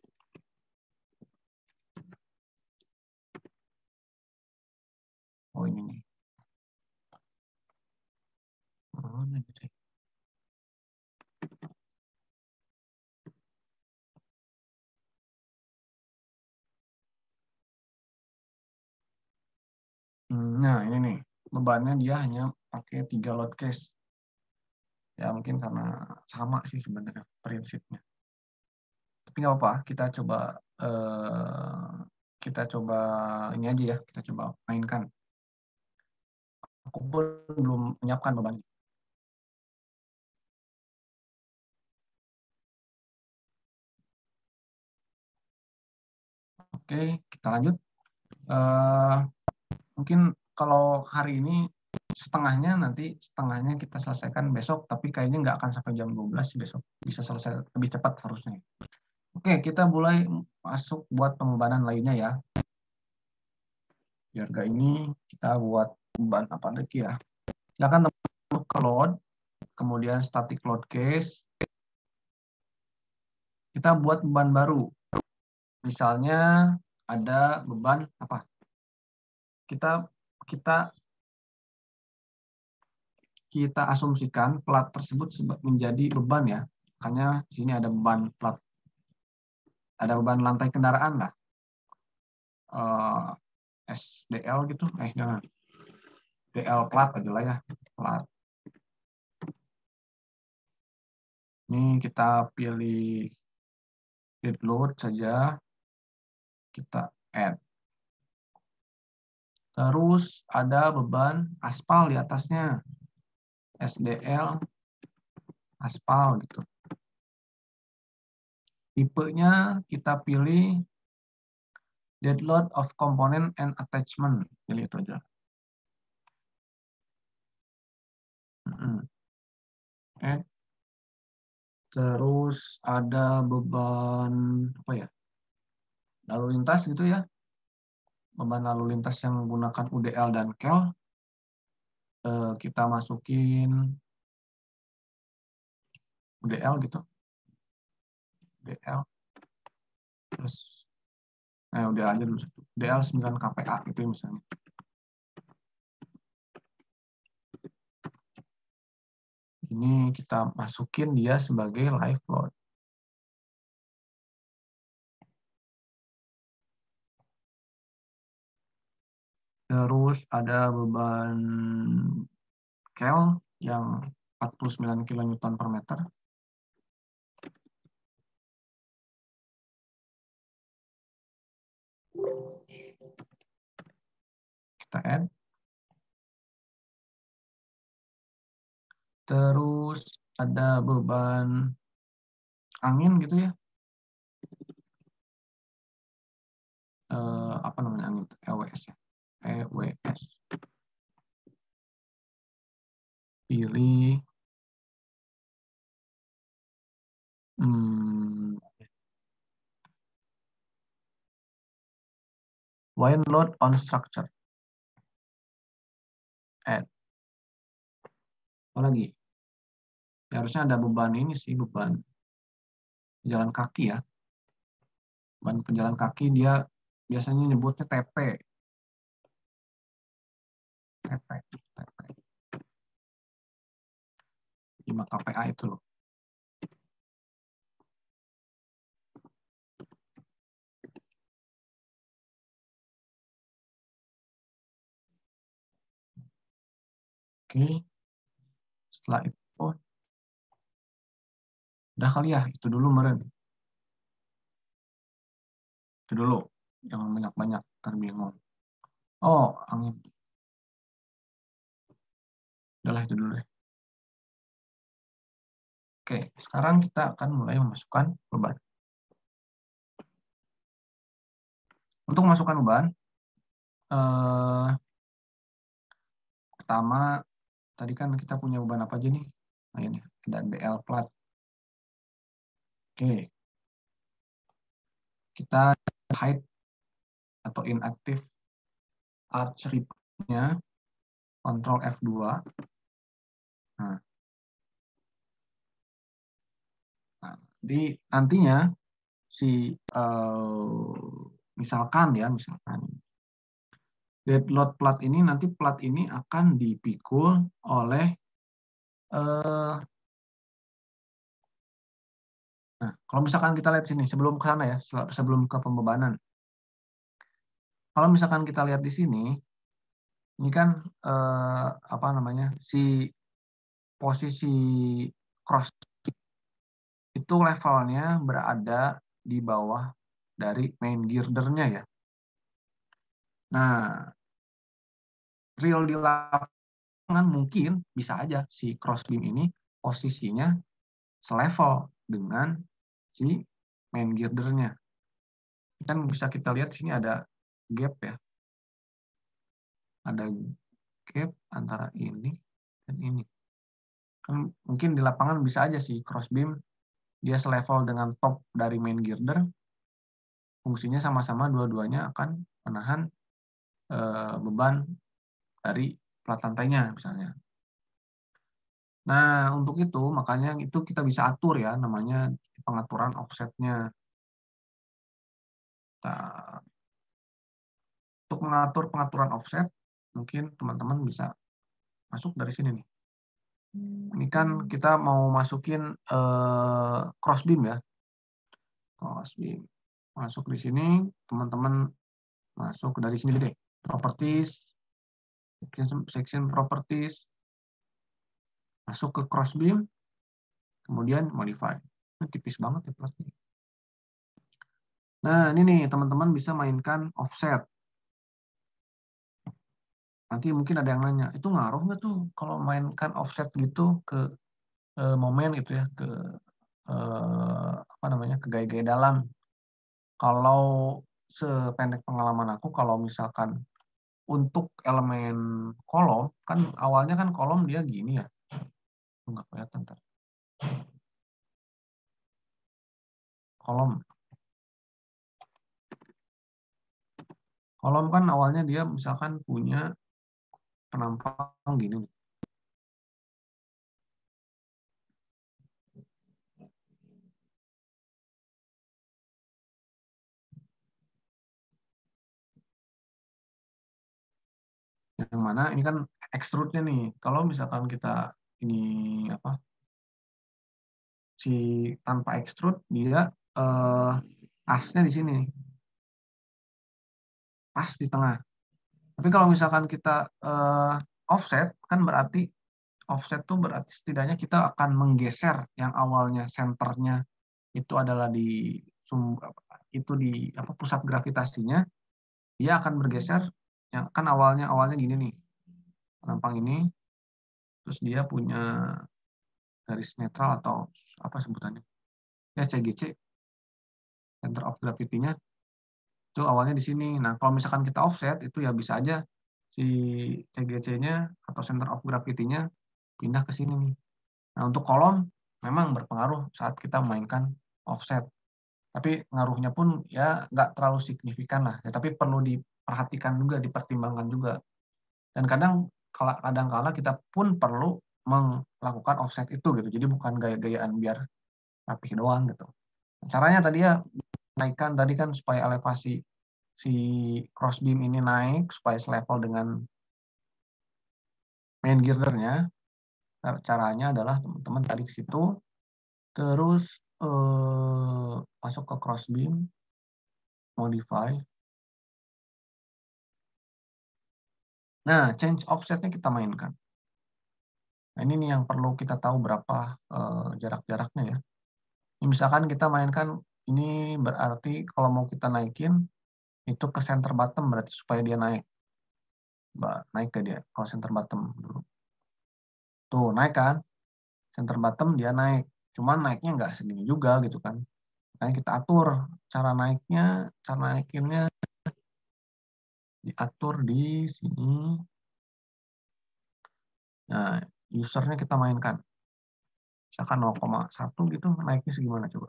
Oh, ini nih. Oh, ini nih. Nah, ini nih. Bebannya dia hanya pakai 3 load case. Ya, mungkin karena sama sih sebenarnya prinsipnya. Tapi nggak apa-apa, kita coba ini aja ya, kita coba mainkan. Aku pun belum menyiapkan beban. Oke, kita lanjut. Mungkin kalau hari ini setengahnya kita selesaikan besok, tapi kayaknya nggak akan sampai jam 12 sih besok. Bisa selesai lebih cepat harusnya. Oke, kita mulai masuk buat pembebanan lainnya ya. Biar nggak ini, kita buat beban apa lagi ya. Silakan teman ke load, kemudian static load case. Kita buat beban baru. Misalnya ada beban apa? Kita asumsikan plat tersebut menjadi beban ya. Makanya di sini ada beban plat, ada beban lantai kendaraan lah. SDL gitu, jangan. DL plat aja lah ya, plat. Ini kita pilih dead load saja, kita add. Terus ada beban aspal di atasnya, SDL aspal gitu. Tipenya kita pilih dead load of component and attachment, pilih itu aja. Terus ada beban apa ya? Lalu lintas gitu ya. Beban lalu lintas yang menggunakan UDL dan KEL. Kita masukin UDL gitu. UDL. Terus UDL aja dulu. UDL 9 kPa gitu misalnya. Ini kita masukin dia sebagai live load. Terus ada beban KEL yang 49 kN per meter. Kita add. Terus ada beban angin gitu ya. Apa namanya angin? EWS ya. EWS. Pilih wind load on structure. Add. Apa lagi? Ya, harusnya ada beban ini sih, beban pejalan kaki ya. Beban pejalan kaki dia biasanya nyebutnya TP. TP. 5 kPa itu loh. Oke. Setelah itu, udah kali ya, itu dulu meren. Itu dulu, jangan banyak-banyak, terbingung. Oh, angin. Udahlah itu dulu deh. Oke, sekarang kita akan mulai memasukkan beban. Untuk memasukkan beban, pertama, tadi kan kita punya beban apa aja nih? Nah ini, ada DL plat. Oke. Kita hide atau inactive arch rib-nya, Ctrl F2. Nah, Jadi nantinya si misalkan dead load plat ini nanti plat ini akan dipikul oleh nah, kalau misalkan kita lihat sini sebelum ke sana ya, sebelum ke pembebanan. Kalau misalkan kita lihat di sini, ini kan apa namanya? Si posisi cross itu levelnya berada di bawah dari main girdernya ya. Nah, real di lapangan mungkin bisa aja si crossbeam ini posisinya selevel dengan si main girdernya. Kan bisa kita lihat di sini ada gap ya. Ada gap antara ini dan ini. Kan mungkin di lapangan bisa aja sih crossbeam dia selevel dengan top dari main girder. Fungsinya sama-sama dua-duanya akan menahan beban dari plat lantainya misalnya. Nah, untuk itu makanya itu kita bisa atur ya namanya pengaturan offsetnya. Nah, untuk mengatur pengaturan offset mungkin teman-teman bisa masuk dari sini nih. Ini kan kita mau masukin crossbeam ya. Crossbeam. Masuk di sini, teman-teman masuk dari sini deh. Properties, section properties, masuk ke crossbeam, kemudian modify. Ini tipis banget ya platnya. Nah, ini nih teman-teman bisa mainkan offset. Nanti mungkin ada yang nanya, itu ngaruh nggak tuh kalau mainkan offset gitu ke momen gitu ya, ke apa namanya, ke gaya-gaya dalam. Kalau sependek pengalaman aku, kalau misalkan untuk elemen kolom, kan awalnya kan kolom dia gini ya. Nggak kelihatan ntar. Kolom. Kolom kan awalnya dia misalkan punya penampang gini. Yang mana ini kan extrude-nya nih. Kalau misalkan kita ini apa si tanpa extrude dia asnya di sini. Pas di tengah. Tapi kalau misalkan kita offset kan berarti offset tuh berarti setidaknya kita akan menggeser yang awalnya senternya itu adalah di itu di apa pusat gravitasinya, dia akan bergeser yang kan awalnya gini nih penampang ini, terus dia punya garis netral atau apa sebutannya ya CGC, center of gravity-nya itu awalnya di sini. Nah kalau misalkan kita offset itu ya bisa aja si CGC-nya atau center of gravity-nya pindah ke sini nih. Nah untuk kolom memang berpengaruh saat kita mainkan offset. Tapi ngaruhnya pun ya nggak terlalu signifikan lah. Ya, tapi perlu diperhatikan juga, dipertimbangkan juga. Dan kadang-kala kita pun perlu melakukan offset itu gitu. Jadi bukan gaya-gayaan biar rapih doang gitu. Caranya tadi ya naikkan tadi kan supaya elevasi si crossbeam ini naik supaya selevel dengan main girdernya. Caranya adalah teman-teman tadi ke situ, terus masuk ke crossbeam, modify. Nah, change offsetnya kita mainkan. Nah, ini nih yang perlu kita tahu berapa jarak-jaraknya ya. Ini misalkan kita mainkan, ini berarti kalau mau kita naikin, itu ke center bottom berarti supaya dia naik. Naik ke dia, kalau center bottom dulu. Tuh, naik kan? Center bottom dia naik. Cuman naiknya nggak segini juga gitu kan. Nah, kita atur cara naiknya, cara naikinnya diatur di sini. Nah, usernya kita mainkan. Misalkan 0,1 gitu, naiknya segimana coba?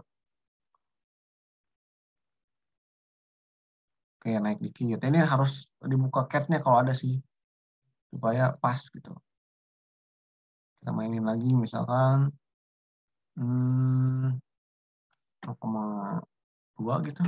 Oke, naik dikit. Ini harus dibuka cat-nya kalau ada sih. Supaya pas gitu. Kita mainin lagi misalkan. 0,2 gitu.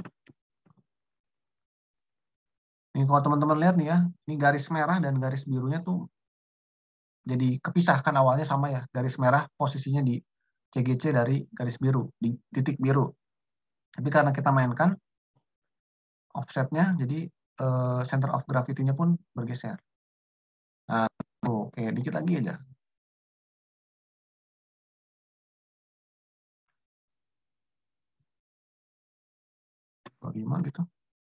Ini kalau teman-teman lihat nih ya, ini garis merah dan garis birunya tuh jadi kepisahkan awalnya sama ya. Garis merah posisinya di CGC dari garis biru, di titik biru. Tapi karena kita mainkan offsetnya, jadi center of gravity-nya pun bergeser. Nah, oke, dikit lagi aja. Gimana gitu.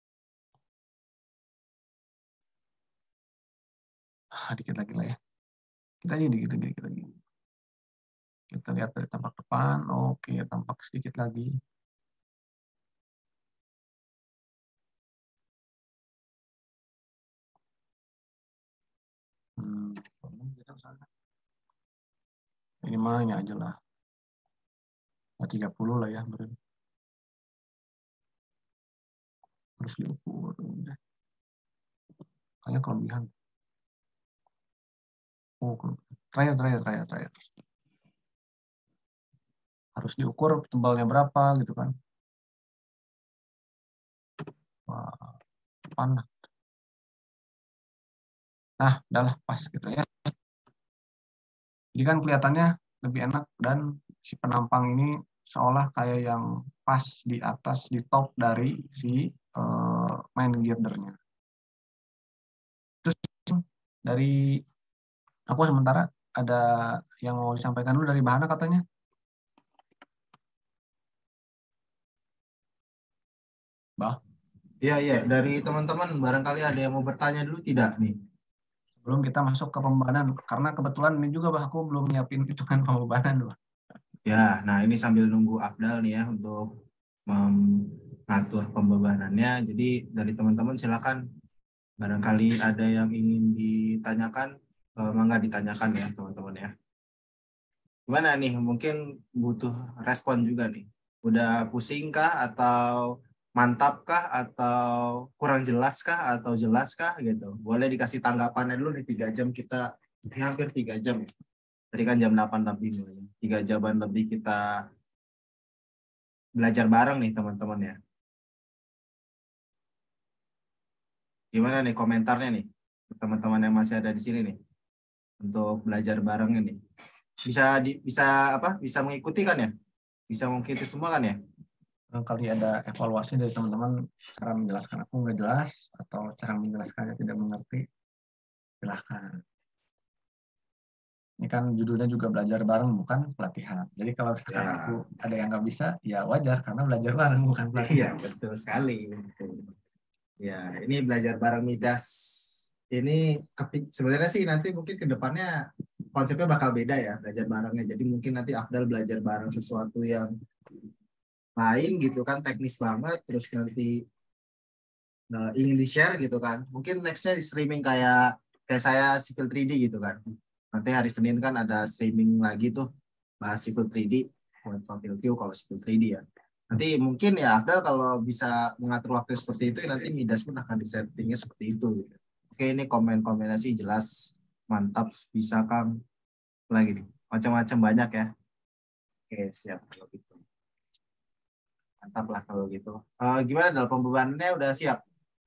Dikit lagi lah ya. Kita aja dikit lagi. Kita lihat dari tampak depan. Oke, tampak sedikit lagi. Ini mah ini aja lah. 30 lah ya. Harus diukur. Kayaknya kelebihan. Oh, terakhir. Harus diukur tebalnya berapa gitu kan. Wah, panas. Nah, udahlah pas gitu ya. Jadi kan kelihatannya lebih enak dan si penampang ini seolah kayak yang pas di atas, di top dari si main girdernya. Terus dari aku sementara ada yang mau disampaikan dulu dari Bahana katanya. Bah. Iya. Dari teman-teman barangkali ada yang mau bertanya dulu tidak nih? Sebelum kita masuk ke pembebanan, karena kebetulan ini juga bah, aku belum nyiapin hitungan pembebanan loh. Ya, nah ini sambil nunggu Afdal nih ya untuk mengatur pembebanannya. Jadi dari teman-teman silakan barangkali ada yang ingin ditanyakan, mangga ditanyakan ya teman-teman ya. Gimana nih? Mungkin butuh respon juga nih. Udah pusing kah atau mantap kah atau kurang jelas kah atau jelas kah gitu. Boleh dikasih tanggapannya dulu nih 3 jam kita, hampir 3 jam ya. Tadi kan jam 8 lebih mulai. 3 jaman lebih kita belajar bareng nih teman-teman ya. Gimana nih komentarnya nih teman-teman yang masih ada di sini nih untuk belajar bareng ini? Bisa mengikuti kan ya? Bisa mengikuti semua kan ya? Kali ada evaluasi dari teman-teman cara menjelaskan aku nggak jelas atau cara menjelaskannya tidak mengerti, silahkan. Ini kan judulnya juga belajar bareng bukan pelatihan. Jadi kalau misalkan aku ada yang nggak bisa, ya wajar karena belajar bareng bukan pelatihan. Iya, betul sekali. Ya, ini belajar bareng Midas. Ini sebenarnya sih nanti mungkin ke depannya konsepnya bakal beda ya belajar barengnya. Jadi mungkin nanti Afdal belajar bareng sesuatu yang lain gitu kan, teknis banget. Terus nanti ingin di-share gitu kan. Mungkin nextnya di streaming kayak saya Civil 3D gitu kan. Nanti hari Senin kan ada streaming lagi tuh bahas Civil 3D, profil view kalau Civil 3D ya. Nanti mungkin ya Afdal kalau bisa mengatur waktu seperti itu, nanti Midas pun akan disettingnya seperti itu. Gitu. Oke, ini kombinasi jelas, mantap, bisa Kang. Lagi nih, macam-macam banyak ya. Oke, siap kalau gitu. Mantap lah kalau gitu. Gimana dalam pembebanannya udah siap?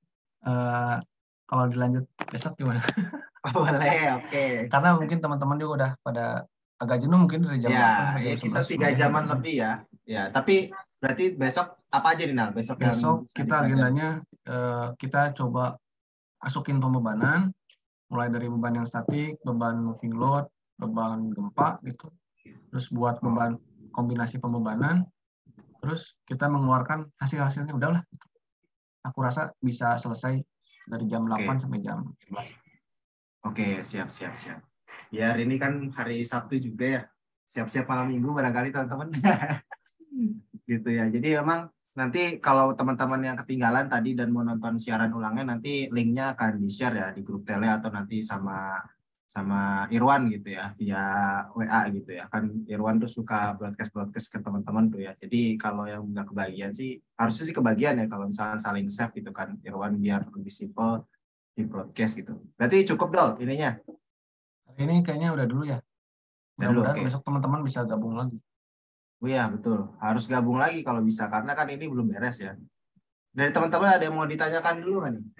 Kalau dilanjut besok gimana? Boleh, oke. Karena mungkin teman-teman juga udah pada agak jenuh mungkin dari jam 8 sampai jam 11. Kita 3 jaman lebih ya. Ya, tapi berarti besok apa aja nih Nal? Besok yang kita agendanya kita coba masukin pembebanan mulai dari beban yang statik, beban moving load, beban gempa gitu. Terus buat beban kombinasi pembebanan, terus kita mengeluarkan hasil-hasilnya udahlah. Aku rasa bisa selesai dari jam 8 sampai jam 11. Oke, siap. Ya, hari ini kan hari Sabtu juga ya. Siap-siap malam minggu barangkali teman-teman. Gitu ya. Jadi memang nanti kalau teman-teman yang ketinggalan tadi dan mau nonton siaran ulangnya, nanti linknya akan di-share ya di grup tele atau nanti sama Irwan gitu ya via WA gitu ya. Kan Irwan tuh suka broadcast ke teman-teman tuh ya. Jadi kalau yang nggak kebagian sih harusnya sih kebagian ya kalau misalnya saling save gitu kan Irwan biar lebih simple di broadcast gitu. Berarti cukup Dol ininya. Hari ini kayaknya udah dulu ya. Mudah-mudahan besok teman-teman bisa gabung lagi. Oh iya, betul. Harus gabung lagi kalau bisa, karena kan ini belum beres ya. Dari teman-teman ada yang mau ditanyakan dulu kan nih?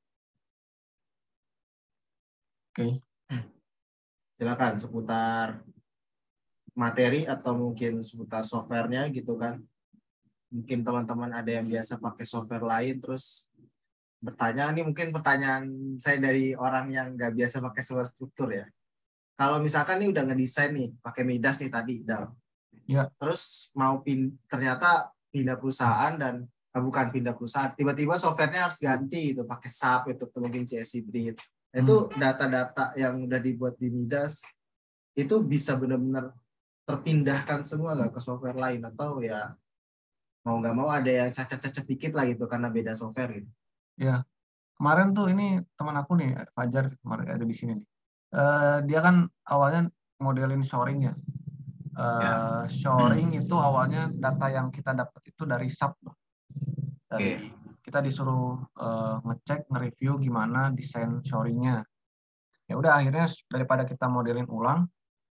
Oke. Silakan seputar materi atau mungkin seputar softwarenya gitu kan. Mungkin teman-teman ada yang biasa pakai software lain terus bertanya, ini mungkin pertanyaan saya dari orang yang nggak biasa pakai sebuah struktur ya. Kalau misalkan nih udah ngedesain nih pakai Midas nih tadi, Dal. Ya. Terus mau ternyata pindah perusahaan dan bukan pindah perusahaan, tiba-tiba softwarenya harus ganti itu pakai SAP itu mungkin CSI Bridge. Itu data-data yang udah dibuat di Midas itu bisa benar-benar terpindahkan semua nggak ke software lain, atau ya mau nggak mau ada yang cacat-cacat dikit lah gitu karena beda software gitu. Ya, kemarin tuh ini teman aku nih, Fajar, kemarin ada di sini nih. Dia kan awalnya modelin shoring ya. Shoring itu awalnya data yang kita dapat itu dari SAP. Dari kita disuruh ngecek, nge-review gimana desain shoringnya. Ya udah akhirnya daripada kita modelin ulang,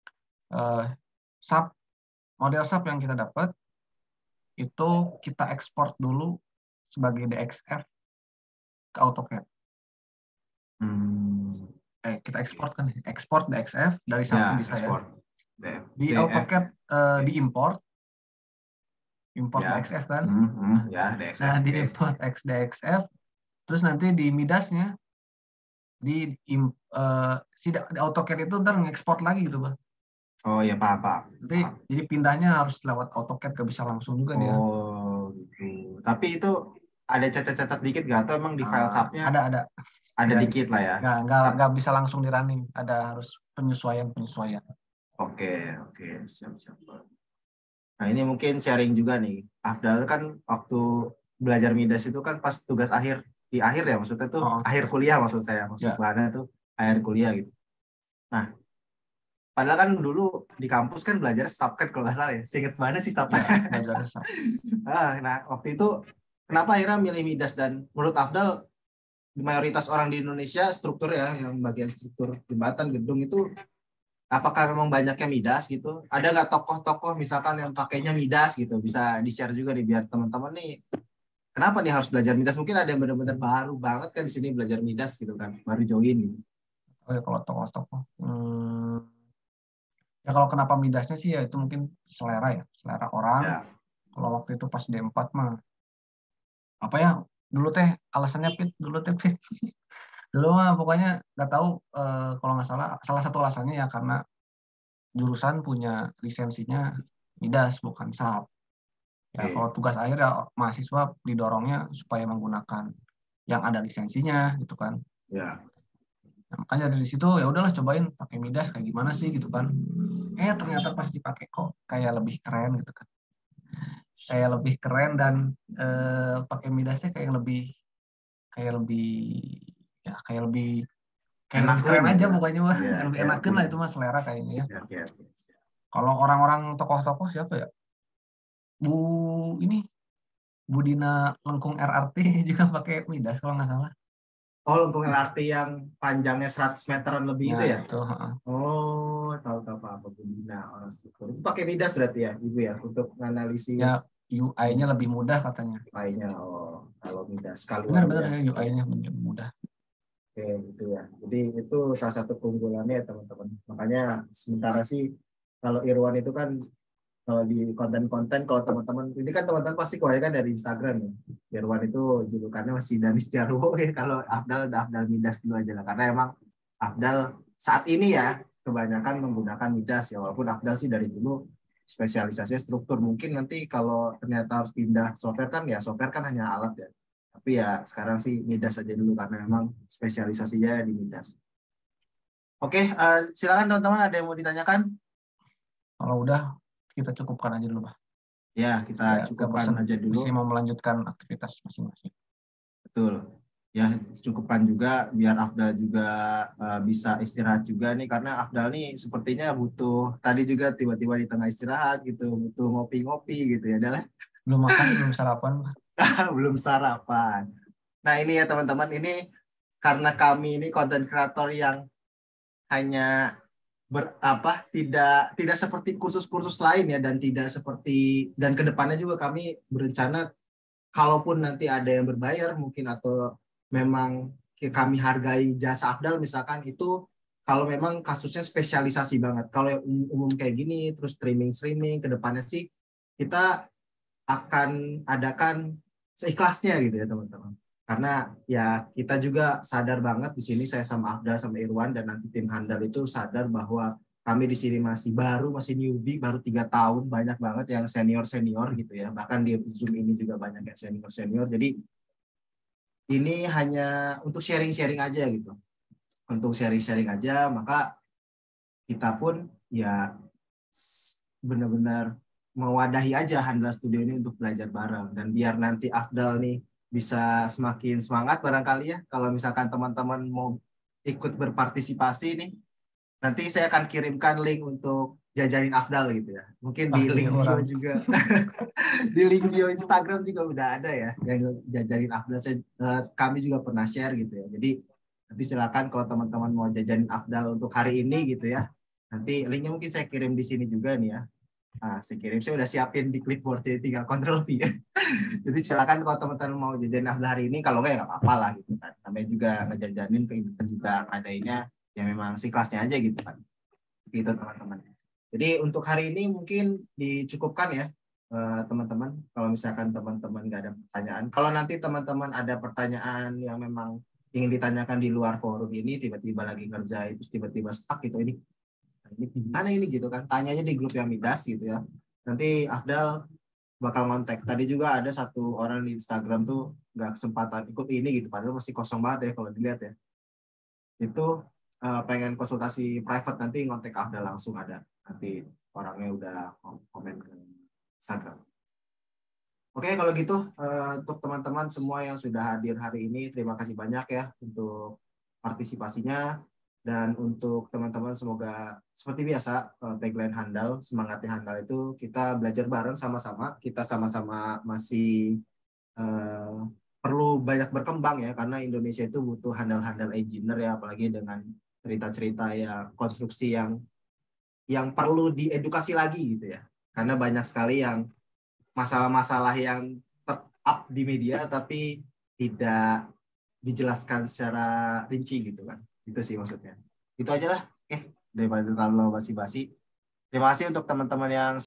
SAP model SAP yang kita dapat itu kita ekspor dulu sebagai DXF ke AutoCAD. Kita ekspor kan, ekspor DXF dari SAP Ya, bisa ekspor. ya. Di AutoCAD diimport, import Ya. DXF kan. Ya, DXF. Nah, diimport DXF, terus nanti di Midasnya di AutoCAD itu ntar ngekspor lagi gitu, Bang. Oh ya, Pak. Jadi pindahnya harus lewat AutoCAD, gak bisa langsung juga dia. Oh gitu. Tapi itu ada cacat-cacat dikit nggak? Atau emang di file SAP-nya ada dikit lah ya? Nggak bisa langsung di running, ada harus penyesuaian. Oke, siap. Nah ini mungkin sharing juga nih. Afdal kan waktu belajar Midas itu kan pas tugas akhir, di akhir ya maksudnya tuh, akhir kuliah maksud saya, maksud bahannya tuh akhir kuliah gitu. Nah, padahal kan dulu di kampus kan belajar SAP kan kalau nggak salah ya. Seinget mana sih SAP? Nah, waktu itu kenapa akhirnya milih Midas, dan menurut Afdal mayoritas orang di Indonesia struktur ya, yang bagian struktur jembatan, gedung itu, apakah memang banyaknya Midas gitu? Ada nggak tokoh-tokoh misalkan yang pakainya Midas gitu? Bisa di-share juga nih biar teman-teman nih, kenapa nih harus belajar Midas? Mungkin ada yang benar-benar baru banget kan di sini belajar Midas gitu kan, baru join gitu. Oh ya, kalau tokoh-tokoh. Ya kalau kenapa Midasnya sih ya itu mungkin selera orang. Ya. Kalau waktu itu pas D4 mah apa ya? Dulu teh alasannya Pit. Dulu mah pokoknya nggak tahu, kalau nggak salah satu alasannya ya karena jurusan punya lisensinya Midas bukan SAP. Ya kalau tugas akhir ya mahasiswa didorongnya supaya menggunakan yang ada lisensinya gitu kan. Ya. Nah, makanya dari situ ya udahlah cobain pakai Midas kayak gimana sih gitu kan. Ternyata pas dipakai kok kayak lebih keren gitu kan. Kayak lebih keren dan pakai Midasnya kayak lebih keren aja pokoknya mah. Lebih enakan lah itu mah selera kayaknya ya. Kalau orang-orang tokoh-tokoh siapa ya? Bu Dina Lengkung RRT juga pakai Midas kalau nggak salah. Oh, Lengkung LRT yang panjangnya 100 meteran lebih itu ya? Itu, oh, tahu apa Bu Dina, orang struktur. Itu pakai Midas berarti ya, Ibu ya, untuk analisis. Ya, UI-nya lebih mudah katanya. UI-nya, kalau Midas. Benar ya, UI-nya lebih mudah. Oke, gitu ya. Jadi itu salah satu keunggulannya ya teman-teman. Makanya sementara sih kalau Irwan itu kan kalau di konten-konten, kalau teman-teman ini kan teman-teman pasti kebanyakan dari Instagram ya. Irwan itu julukannya masih Danis Jarwo ya. Kalau Afdal udah Afdal Midas dulu aja lah. Karena emang Afdal saat ini ya kebanyakan menggunakan Midas ya. Walaupun Afdal sih dari dulu spesialisasinya struktur. Mungkin nanti kalau ternyata harus pindah software kan ya, software kan hanya alat ya. Tapi ya sekarang sih Midas aja dulu karena memang spesialisasinya di Midas. Oke, silakan teman-teman, ada yang mau ditanyakan? Kalau udah kita cukupkan aja dulu, Pak. Ya, kita cukupkan aja dulu. Masih mau melanjutkan aktivitas masing-masing. Betul. Ya, cukupkan juga biar Afdal juga bisa istirahat juga nih, karena Afdal nih sepertinya butuh, tadi juga tiba-tiba di tengah istirahat gitu, butuh ngopi-ngopi gitu ya, adalah. Belum makan, belum sarapan. Belum sarapan. Nah, ini ya teman-teman, ini karena kami ini konten kreator yang hanya tidak seperti kursus-kursus lain ya, dan kedepannya juga kami berencana kalaupun nanti ada yang berbayar mungkin atau memang kami hargai jasa Afdal misalkan, itu kalau memang kasusnya spesialisasi banget. Kalau yang umum kayak gini terus streaming kedepannya sih kita akan adakan seikhlasnya gitu ya teman-teman. Karena ya kita juga sadar banget di sini, saya sama Afdal sama Irwan dan nanti tim Handal itu sadar bahwa kami di sini masih newbie, baru 3 tahun, banyak banget yang senior gitu ya. Bahkan di Zoom ini juga banyak yang senior. Jadi ini hanya untuk sharing aja gitu. Untuk sharing aja, maka kita pun ya benar-benar mewadahi aja Handal Studio ini untuk belajar bareng, dan biar nanti Afdal nih bisa semakin semangat barangkali ya, kalau misalkan teman-teman mau ikut berpartisipasi nih, nanti saya akan kirimkan link untuk jajarin Afdal gitu ya. Mungkin di link bio juga, di link bio Instagram juga udah ada ya yang jajarin Afdal. Kami juga pernah share gitu ya. Jadi nanti silakan kalau teman-teman mau jajarin Afdal untuk hari ini gitu ya. Nanti linknya mungkin saya kirim di sini juga nih ya. Saya udah siapin di clipboard, jadi tinggal Ctrl V. Jadi silakan kalau teman-teman mau jajan Afdal hari ini, kalau nggak ya nggak apa-apa lah gitu kan. Namanya juga ngejajanin, keinginan juga ngadainnya ya memang si kelasnya aja gitu kan. Gitu teman-teman. Jadi untuk hari ini mungkin dicukupkan ya teman-teman. Kalau misalkan teman-teman nggak ada pertanyaan, kalau nanti teman-teman ada pertanyaan yang memang ingin ditanyakan di luar forum ini, tiba-tiba lagi kerja itu tiba-tiba stuck gitu, ini gimana ini gitu kan, tanyanya di grup yang Midas gitu ya. Nanti Afdal bakal ngontek. Tadi juga ada satu orang di Instagram tuh nggak kesempatan ikut ini gitu, padahal masih kosong banget ya kalau dilihat ya. Itu pengen konsultasi private, nanti ngontek Afdal langsung, ada nanti orangnya udah komen ke Instagram. Oke, kalau gitu untuk teman-teman semua yang sudah hadir hari ini, terima kasih banyak ya untuk partisipasinya. Dan untuk teman-teman, semoga seperti biasa tagline Handal, semangatnya Handal itu kita belajar bareng sama-sama, kita sama-sama masih perlu banyak berkembang ya, karena Indonesia itu butuh handal-handal engineer ya, apalagi dengan cerita-cerita ya konstruksi yang perlu diedukasi lagi gitu ya, karena banyak sekali yang masalah-masalah yang up di media tapi tidak dijelaskan secara rinci gitu kan. Itu sih maksudnya. Itu aja lah. Oke, daripada terlalu basi-basi. Terima kasih untuk teman-teman yang